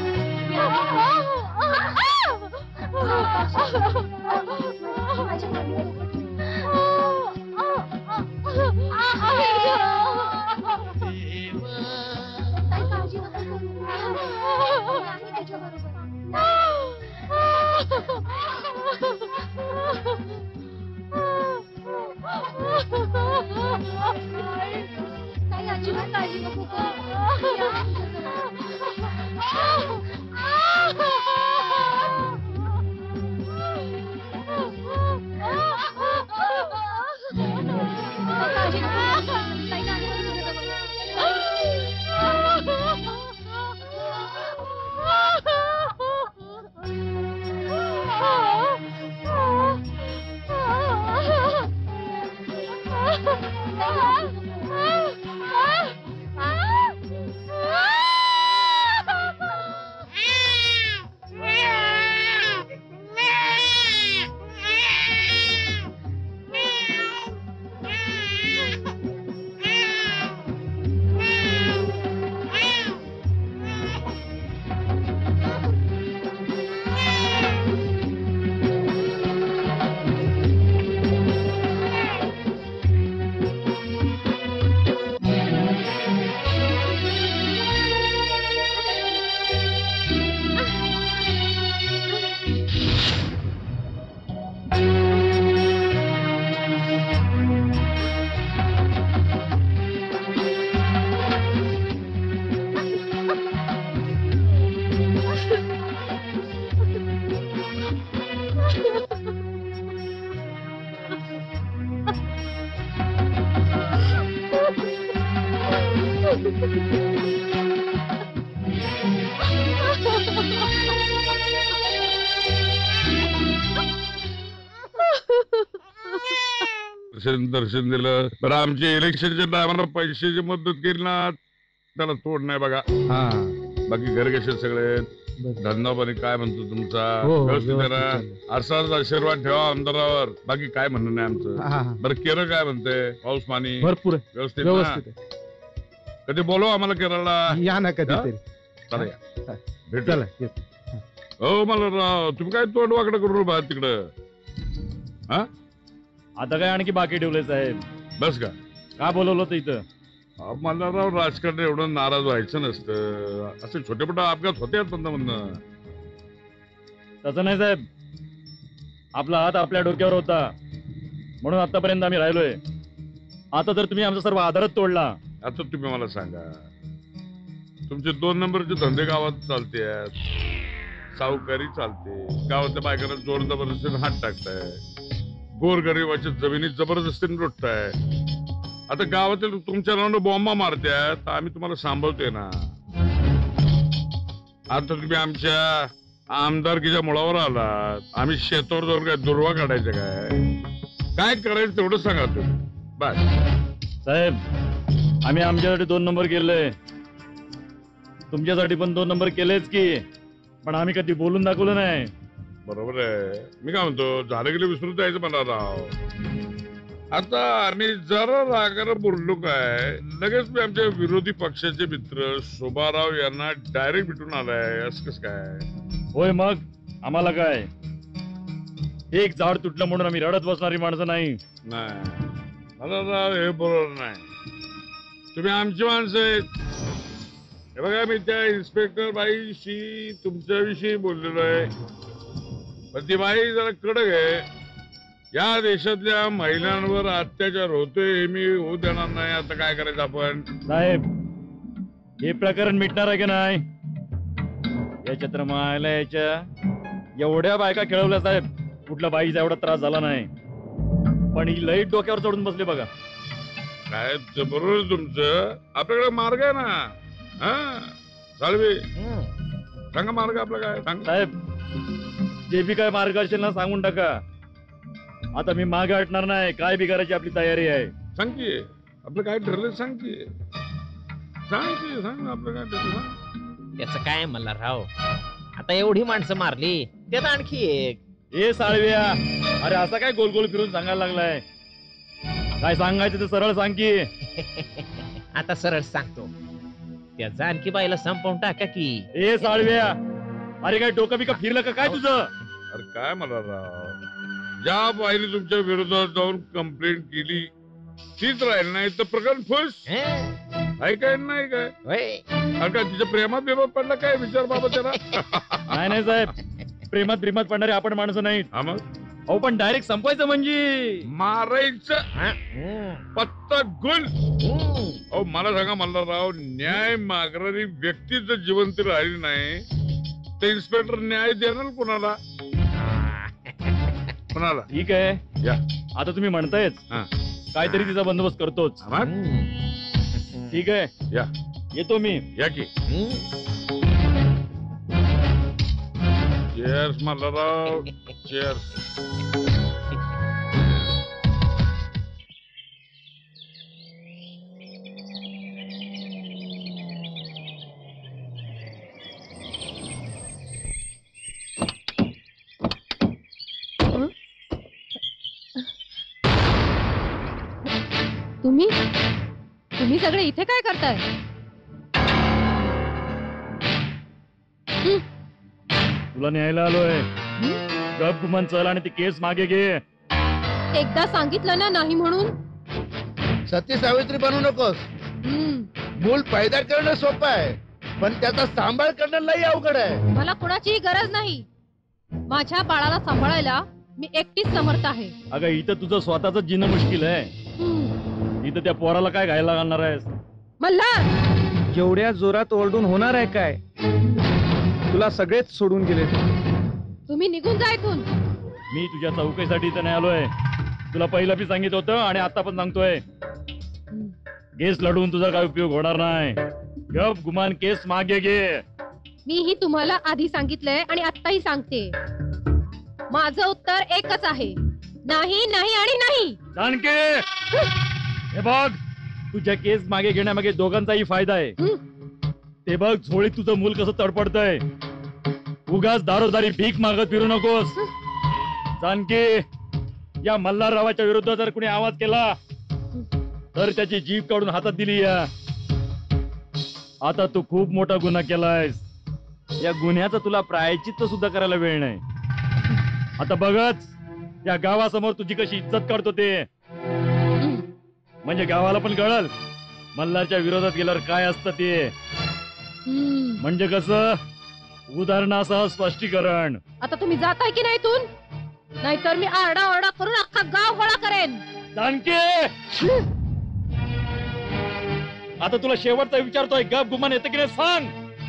काही अजिबात काळजी नको दर्शन दिलं. बरं आमच्या इलेक्शनच्या टायमाला पैशाची मदत केली ना त्याला तोड नाही बघा. हा बाकी घर कसे सगळे धंदा पाणी काय म्हणतो तुमचा? हो, व्यवस्थित आहे व्यवस्थित ना? असाच आशीर्वाद ठेवा आमदारावर. बाकी काय म्हणणं नाही आमचं. बरं केरळ काय म्हणते? पाऊस पाणी भरपूर आहे. व्यवस्थित ना? व्यवस्थित आहे. कधी बोलव आम्हाला केरळला. या ना कधीतरी. चला या भेटू. हो मला राव, तुम्ही काय तोंड वाकडं करून उभा आहात तिकडं? हा आता काय आणखी बाकी ठेवले साहेब? बस का बोलवलं होतं इथं? मला राव राजकारण एवढं नाराज व्हायचं नसतं. असे छोटे मोठे अपघात होते म्हणणं. तसं नाही साहेब, आपला हात आपल्या डोक्यावर होता म्हणून आतापर्यंत आम्ही राहिलोय. आता जर तुम्ही आमचा सर्व आधारच तोडला. आता तुम्ही मला सांगा, तुमचे 2 नंबरचे धंदे गावात चालते, सावकारी चालते, गावातल्या बायकांना जोर जबरदस्तीने हात टाकताय, गोरगरिबाच्या जमिनीत जबरदस्तीने लुटताय. आता गावातील तुमच्या नावानं बॉम्बा मारत्यात, आम्ही तुम्हाला सांभाळतोय ना. आता तुम्ही आमच्या आमदारकीच्या मुळावर आलात, आम्ही शेतावर जाऊन काय दुर्वा काढायचं काय करायचं तेवढं सांगा तुम्ही बस. साहेब आम्ही आमच्यासाठी 2 नंबर केले, तुमच्यासाठी पण 2 नंबर केलेच की, पण आम्ही कधी बोलून दाखवलं नाही. बरोबर आहे. मी काय म्हणतो, झालं गेलं विसरून जायचं मला राव. आता आम्ही जरा रागानं बोललो काय, लगेच मी आमच्या विरोधी पक्षाचे मित्र शोभाराव यांना डायरेक्ट भेटून आलाय. असं कसं काय? होय मग आम्हाला काय, एक झाड तुटलं म्हणून आम्ही रडत बसणारी माणसं नाही. मला राव हे बरोबर नाही. तुम्ही आमची माणसं आहेत. हे बघा, मी त्या इन्स्पेक्टर बाईशी तुमच्याविषयी बोललेलो आहे, पण ती बाई जरा कडक आहे. या देशातल्या महिलांवर अत्याचार होतोय हे मी होऊ देणार नाही. आता काय करायचं आपण? साहेब हे प्रकरण मिटणार आहे की नाही? याच्या तर मायला याच्या एवढ्या बायका खेळवल्या साहेब, कुठल्या बाईचा एवढा त्रास झाला नाही, पण ही लईट डोक्यावर चढून बसले बघा. काय बरोबर तुमचं, आपल्याकडे मार्ग आहे ना. हा साळवे सांगा मार्ग आपला काय सांग. साहेब जे बी काय मार्ग असेल ना सांगून टाका. आता मी मागे हटणार नाही. काय बी करायची आपली तयारी आहे. सांग की आपलं काय ठरलं, सांग की सांग आपलं काय ठरलं. त्याचं काय मला राव, आता एवढी माणसं मारली त्यात आणखी एक. ए साळव्या, अरे असा काय गोल गोल फिरून सांगायला लागलाय? काय सांगायचं ते सरळ सांग की. आता सरळ सांगतो, त्याचा आणखी बाईला संपवून टाका की. ए साळव्या, अरे काय डोकं बिका फिरलं का काय तुझं? अरे काय मला राव, ज्या बाईने तुमच्या विरोधात जाऊन कंप्लेंट केली तीच राहील, नाही तर प्रकरण फुस आहे काय नाही काय? अरे काय तिच्या प्रेमात बिमात पडला काय? विचार बाबा त्याला. नाही साहेब, प्रेमात पडणारे आपण माणसं नाहीत. अहो पण डायरेक्ट संपवायचं म्हणजे मारायचं, पत्ता गुल. अहो मला सांगा मल्हारराव, न्याय मागणारी व्यक्ती जर जिवंत राहिली नाही तर इन्स्पेक्टर न्याय देणार कोणाला? कोणाला? ठीक आहे, आता तुम्ही म्हणतायच काहीतरी तिचा बंदोबस्त करतोच. ठीक आहे, येतो मी. या की. Chairs Malharrao, chairs. तुम्ही सगळे इथे काय करताय? तुला न्यायला आलोय. गप गुमान चल आणि ती केस मागे घे. एकदा सांगितलं ना नाही म्हणून. सती सावित्री बनू नकोस. मूल पैदा करणं सोपं आहे, पण त्याचा सांभाळ करणं लई अवघड आहे. मला कुणाचीही गरज नाही. माझ्या बाळाला सांभाळायला मी एकटीच समर्थ आहे. अगं इथं तुझं स्वतःच जिणं मुश्किल आहे. इथं त्या पोराला काय घायला घालणार आहेस? मल्हार, जेवढ्या जोरात ओरडून होणार आहे काय? तुला सगळेच सोडून गेले. तुम्ही निघून जा इथून. मी तुझ्या चौकीसाठी इथं नाही आलोय. तुला पहिलं बी सांगितलं होतं आणि आता पण सांगतोय, केस लढवून तुझा काय उपयोग होणार नाही. गप गुमान केस मागे घे. मीही तुम्हाला आधी सांगितलंय आणि आत्ताही सांगते, माझं उत्तर एकच आहे, नाही नाही आणि नाही. जानके, हे बघ, तुझ्या केस मागे घेण्यामागे दोघांचाही फायदा आहे. ते बघ झोळीत तुझं मूल कसं तडपडतंय. उगाच दारोदारी भीक मागत फिरू नकोस. जानकी, या मल्हाररावाच्या विरुद्ध जर कुणी आवाज केला तर त्याची जीभ काढून हातात दिली या. आता तू खूप मोठा गुन्हा केलायस. या गुन्ह्याचा तुला प्रायश्चित्त सुद्धा करायला वेळ नाही. आता बघच या गावासमोर तुझी कशी इज्जत काढतो ते. म्हणजे गावाला पण कळल मल्हारच्या विरोधात गेल्यावर काय असतं ते. म्हणजे कसं, उदाहरणासह स्पष्टीकरण. आता तुम्ही जाताय की नाही इथून? नाहीतर मी आरडा ओरडा करून अख्खा गाव गोळा करेन. जानकी, आता तुला शेवटचा विचारतोय, गप गुमान येतं की नाही सांग.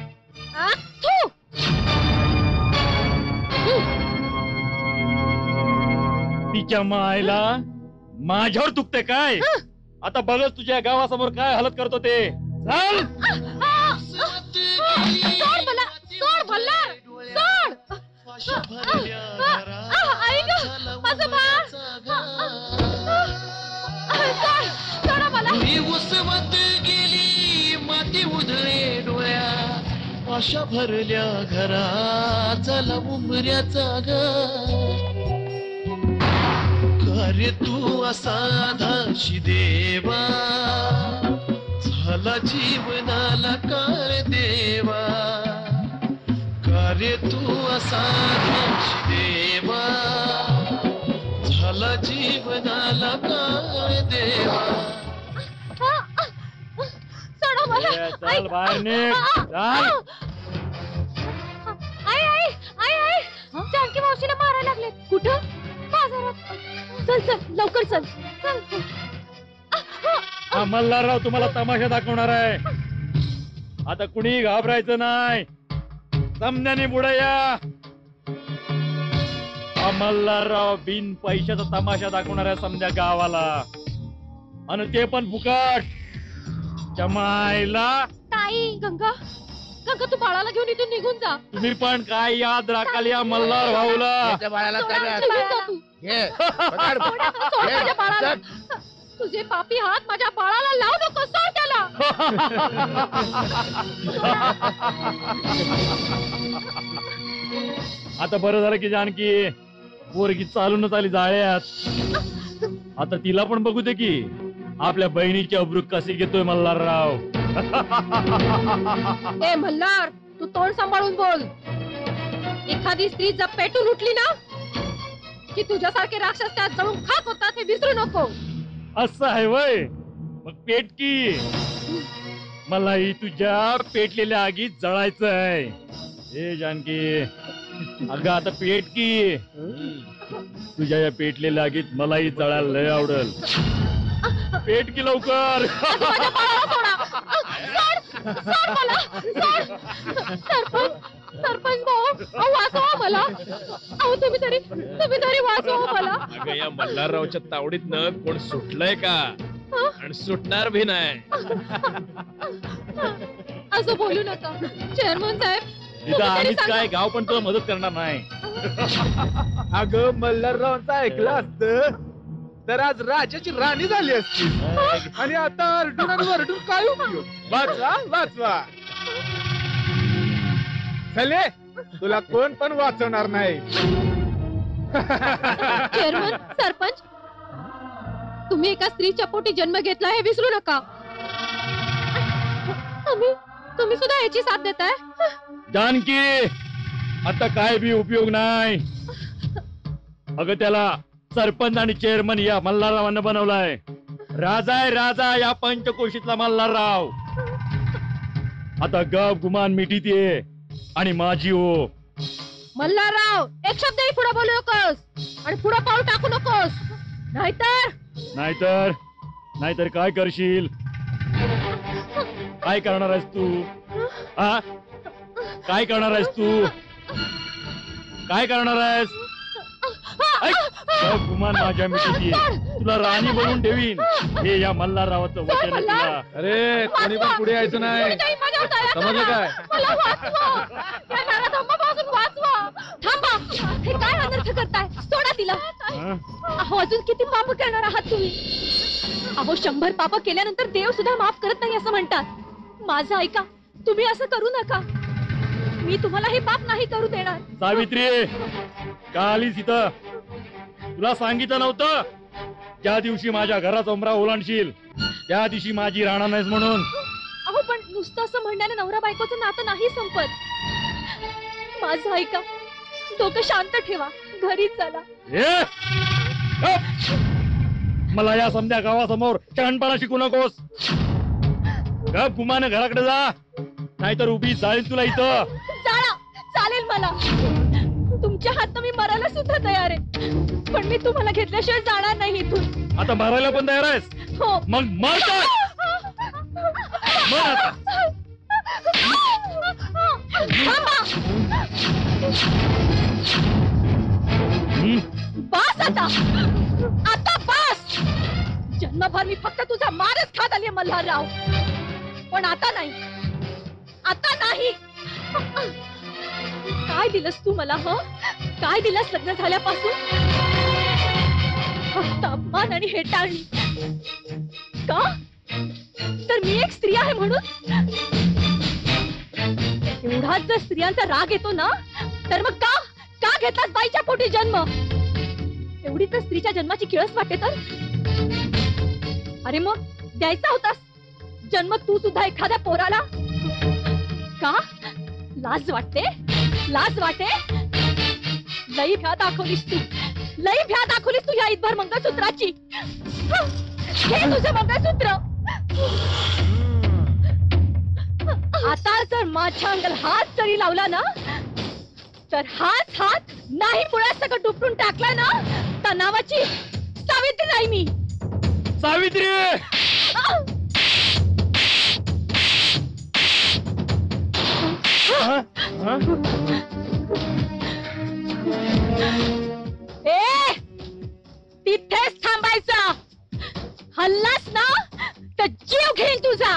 तिच्या मायला माझ्यावर तुकते काय? आता बघच तुझ्या गावासमोर काय हालत करतो ते. चल. सोड मला, सोड मल्हार, सोड. आई गं, माझं बाळ. सोडा मला. उसवत गेली माती उधळे डोळ्या, आशा भरल्या घरा चला उमऱ्याचा कार्य तू असा धाशी देवा, झाला जीवनाला काय देवा. कार्य तू असा धाशी देवा, झाला जीवनाला काय देवा. सोडा मला. चल बाहेर निघ. चल. आई आई आई आई, जानकी मावशीला मारायला लागले. कुठं? बाजारात. चल चल लवकर चल चल. हा मल्हारराव तुम्हाला तमाशा दाखवणार आहे. आता कुणी घाबरायचं नाही. सामन्याने पुढे या. हा मल्हारराव बिन पैशाचा तमाशा दाखवणार आहे समजा गावाला, आणि ते पण फुकट. जमायला ताई, गंगा गंगा, तू बाळाला घेऊन इथून निघून जा. तुम्ही पण काय याद राखाल या मल्हार भाऊला. तुझे पापी हात माझ्या बाळाला लावू नको. सोड त्याला. आता बरं झालं की जानकी पोरगी चालूनच आली जाळ्यात. आता तिला पण बघू दे की आपल्या बहिणीची अब्रूक कशी घेतोय मल्हारराव. ए मल्हार, तू तोंड सांभाळून बोल. एखादी स्त्री जर पेटून उठली ना की तुझ्यासारखे राक्षस त्यात जळून खाक होतात हे विसरू नको. असं आहे वय, मग पेट की. मलाही तुझ्या पेटलेल्या आगीत जळायचं आहे. हे जानकी, अगं आता पेट की. तुझ्या या पेटलेल्या आगीत मलाही जळायला लय आवडल. पेट की लवकर. सरपंच भाऊ, वाचवा मला. अहो तुम्ही तरी वाचवा मला. अगं या मल्हाररावच्या तावडीतनं कोण सुटलंय का? आणि सुटणार भी नाही. असं बोलू नका चेअरमन साहेब. तिथं आम्हीच काय, गाव पण तुला मदत करणार नाही. अगं मल्हाररावांचं ऐकलं असतं तर आज राजाची राणी झाली असती. आणि आता अर्जुन आणि वरडून काय उपयोग. वाचवा वाचवा. चले, तुला कोण पण वाचवणार नाही. चेअरमन, सरपंच, तुम्ही एका स्त्रीच्या पोटी जन्म घेतला हे विसरू नका. तुम्ही सुद्धा याची साथ देताय. जानकी, आता काय बी उपयोग नाही. अगं त्याला सरपंच आणि चेअरमन या मल्हाररावांना बनवलाय. राजा आहे राजा या पंचकोशीतला मल्हारराव. आता गप गुमान मिटीते आणि माझी हो. मल्हारराव, एक शब्दही पुढे बोलू नकोस आणि पुढे पाऊल टाकू नकोस. नाहीतर काय करशील? काय करणार आहेस तू? हा, काय करणार आहेस तू? काय करणार आहेस? गुमान माझ्या मिठीची तुला राणी बनवून ठेवीन. हे या मल्हाररावाचं वचन आहे तुला. अरे कोणी पण पुढे यायचं नाही. समजलं काय? थांबा, हे काय अनर्थ करताय? सोडा तिला. अहो अजून किती पाप करणार आहात तुम्ही? अहो 100 पाप केल्यानंतर देव सुद्धा माफ करत नाही असं म्हणतात. माझं ऐका, तुम्ही असं करू नका. मी तुम्हाला हे पाप नाही करू देणार. सावित्री का आलीस इथं? तुला सांगितलं नव्हतं ज्या दिवशी माझ्या घराचा उंबरा ओलांडशील त्या दिवशी माझी राहणार नाहीस म्हणून? अहो पण नुसतं असं म्हणण्याने नवरा बायकोचं नातं नाही संपत. माझं ऐका, डोकं शांत ठेवा, घरी चला. मला या समध्या गावासमोर शहाणपणा शिकू नकोस. गप गुमाने घराकडे जा, नाहीतर उभी जाईल तुला इथं. जाळा चालेल मला, तुमच्या हात मी मरायला सुद्धा तयार आहे, पण मी तुम्हाला घेतल्याशिवाय जाणार नाही इथून. आता मारायला पण तयार आहेस? हो. मग मार काय? मर आता. बस आता, आता बस. जन्मभर मी फक्त तुझा मारच खात आली मल्हारराव, पण आता नाही, आता नाही. काय दिलंस तू मला? काय दिलंस लग्न झाल्यापासून? फक्त अपमान आणि हेटाळणी. का? तर मी एक स्त्री आहे म्हणून? एवढाच जर स्त्रियांचा राग येतो ना, तर मग का घेतलास बाईच्या पोटी जन्म? एवढी तर स्त्रीच्या जन्माची किळस वाटते तर. अरे मग द्यायचा होतास जन्म तू सुद्धा एखाद्या पोराला? का लाज वाटते? लाज वाटे? लई भ्या दाखवलीस तू, लई भ्या दाखवलीस तू या ईदभर मंगळसूत्राची. घे तुझं मंगळसूत्र. आता जर माझ्या अंगाला हात जरी लावला ना, तर हाच हात नाही मुळात सगळं डुबरून टाकला ना, तर नावाची सावित्री नाही मी. सावित्री! तिथेच थांबायचं. हल्लास ना तर जीव घेईन तुझा.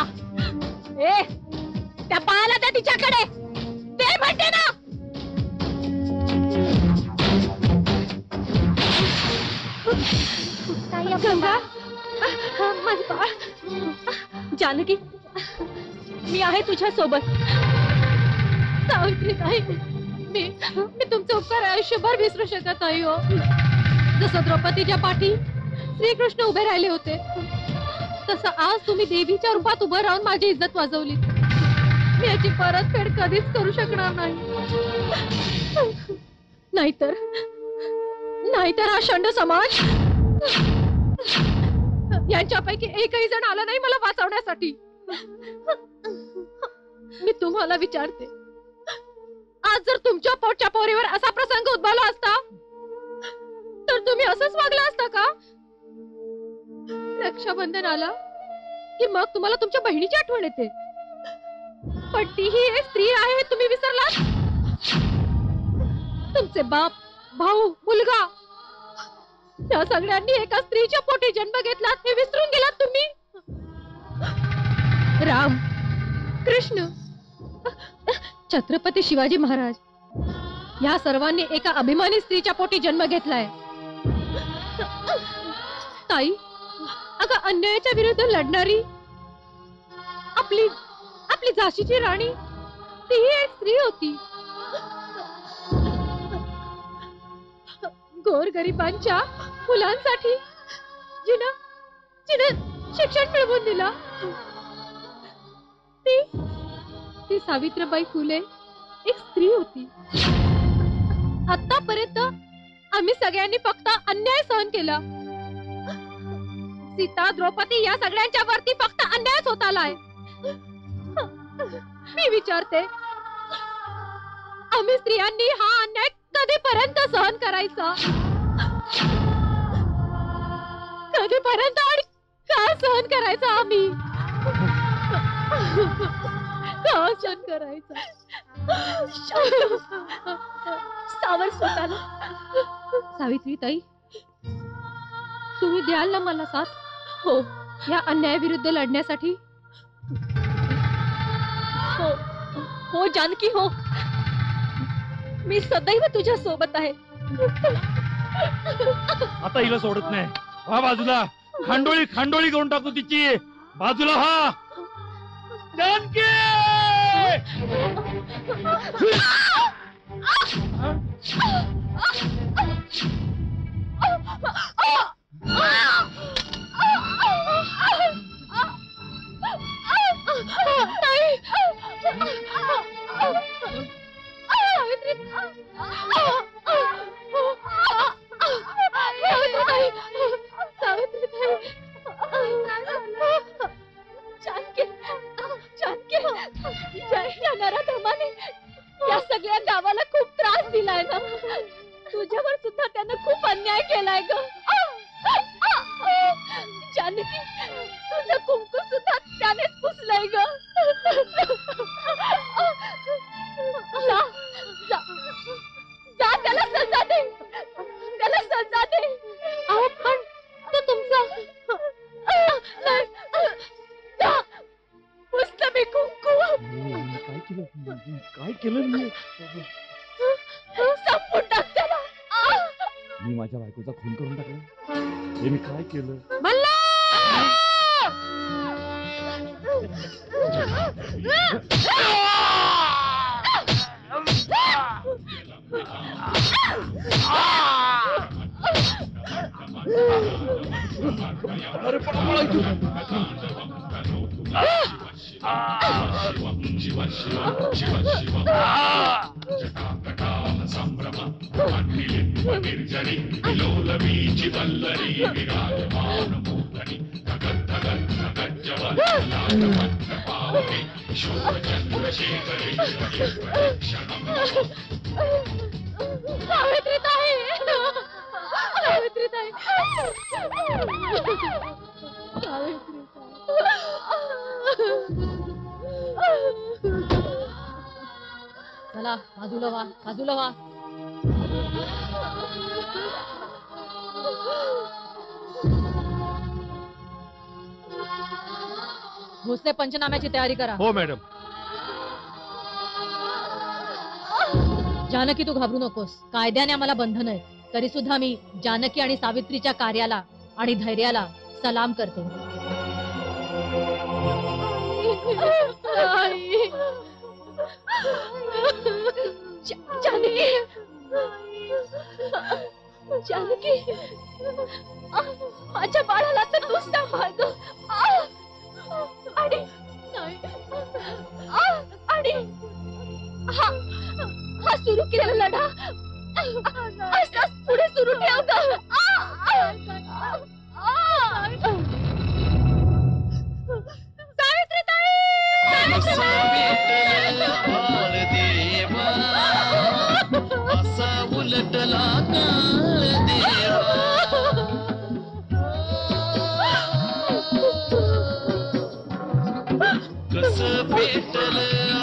त्या बाळाला त्या तिच्याकडे ते म्हणते ना. गंगा, माझं बाळ. जानकी, मी आहे तुझ्या सोबत. सावित्री ताई, मी तुमचे उपकार आयुष्यभर विसरू शकत नाही हो. जसं द्रौपदीच्या पाठी श्रीकृष्ण उभे राहिले होते, तसं आज तुम्ही देवीच्या रूपात उभं राहून माझी इज्जत वाजवली. मी याची परतफेड कधीच करू शकणार नाही. नाहीतर हा षंड समाज यांच्यापैकी एकही जण आला नाही मला वाचवण्यासाठी. मी तुम्हाला विचारते, आज जर तुमच्या पोटच्या पोरीवर असा प्रसंग उद्भवला असता तर तुम्ही असंच वागला असता का? रक्षाबंधन आला की मग तुम्हाला तुमच्या बहिणीची आठवण येते, पण तीही एक स्त्री आहे हे तुम्ही विसरलात. तुमचे बाप, भाऊ, मुलगा या सगळ्यांनी एका स्त्रीच्या पोटी जन्म घेतलात हे विसरून गेलात तुम्ही. राम, कृष्ण, छत्रपती शिवाजी महाराज या सर्वांनी एका अभिमानी स्त्रीच्या पोटी जन्म घेतलाय. ताई, अगं अन्यायाच्या विरुद्ध लढणारी आपली झाशीची राणी तीही एक स्त्री होती. गोरगरिबांच्या मुलांसाठी जिनं शिक्षण मिळवून दिला ती सावित्रीबाई फुले एक स्त्री होती. आतापर्यंत आम्ही सगळ्यांनी फक्त अन्याय सहन केला. सीता, द्रौपदी या सगळ्यांच्या वरती फक्त अन्यायच होत आलाय. मी विचारते, आम्ही स्त्रियांनी हा अन्याय कधीपर्यंत सहन करायचा? कधीपर्यंत आणि काय सहन करायचा आम्ही? काय सहन करायचा? सावर स्वतःला. सावित्री ताई, तुम्ही द्याल ना मला साथ? हो, या अन्यायाविरुद्ध लढण्यासाठी. हो हो जानकी, हो. मी सदैव तुझ्या सोबत आहे. आता हिला सोडत नाही. हा बाजूला, खांडोळी करून टाकतो तिची. बाजूला हा. जानकी! या सगळ्या गावाला खूप त्रास दिलाय ना. तुझ्यावर सुद्धा त्यानं खूप अन्याय केलाय ग. जानकी, तुझं कुंकू सुद्धा त्यानेच पुसलंय ग. जा जा जा, त्याला सजा दे, त्याला सजा दे. अहो पण तो तुमचा जा, पुसलं मी कुंकू. काय केलं मी? संपून टाक त्याला. मी माझ्या बायकोचा खून करून टाकला. हे मी काय केलं? अरे चला बाजूला व्हा, बाजूला व्हा. भोसले पंचनाम्याची तयारी करा. हो मॅडम. जानकी, तू घाबरू नकोस. कायद्याने आम्हाला बंधन आहेत, तरी सुद्धा मी जानकी आणि सावित्रीच्या कार्याला आणि धैर्याला सलाम करते. जानकी, जानकी, माझ्या बाळाला तर तू सांभाळ ग. आणि हा सुरू केलेला लढा असाच पुढे सुरू ठेव ग. असा उलटला काळ देवा. कसं पेटलं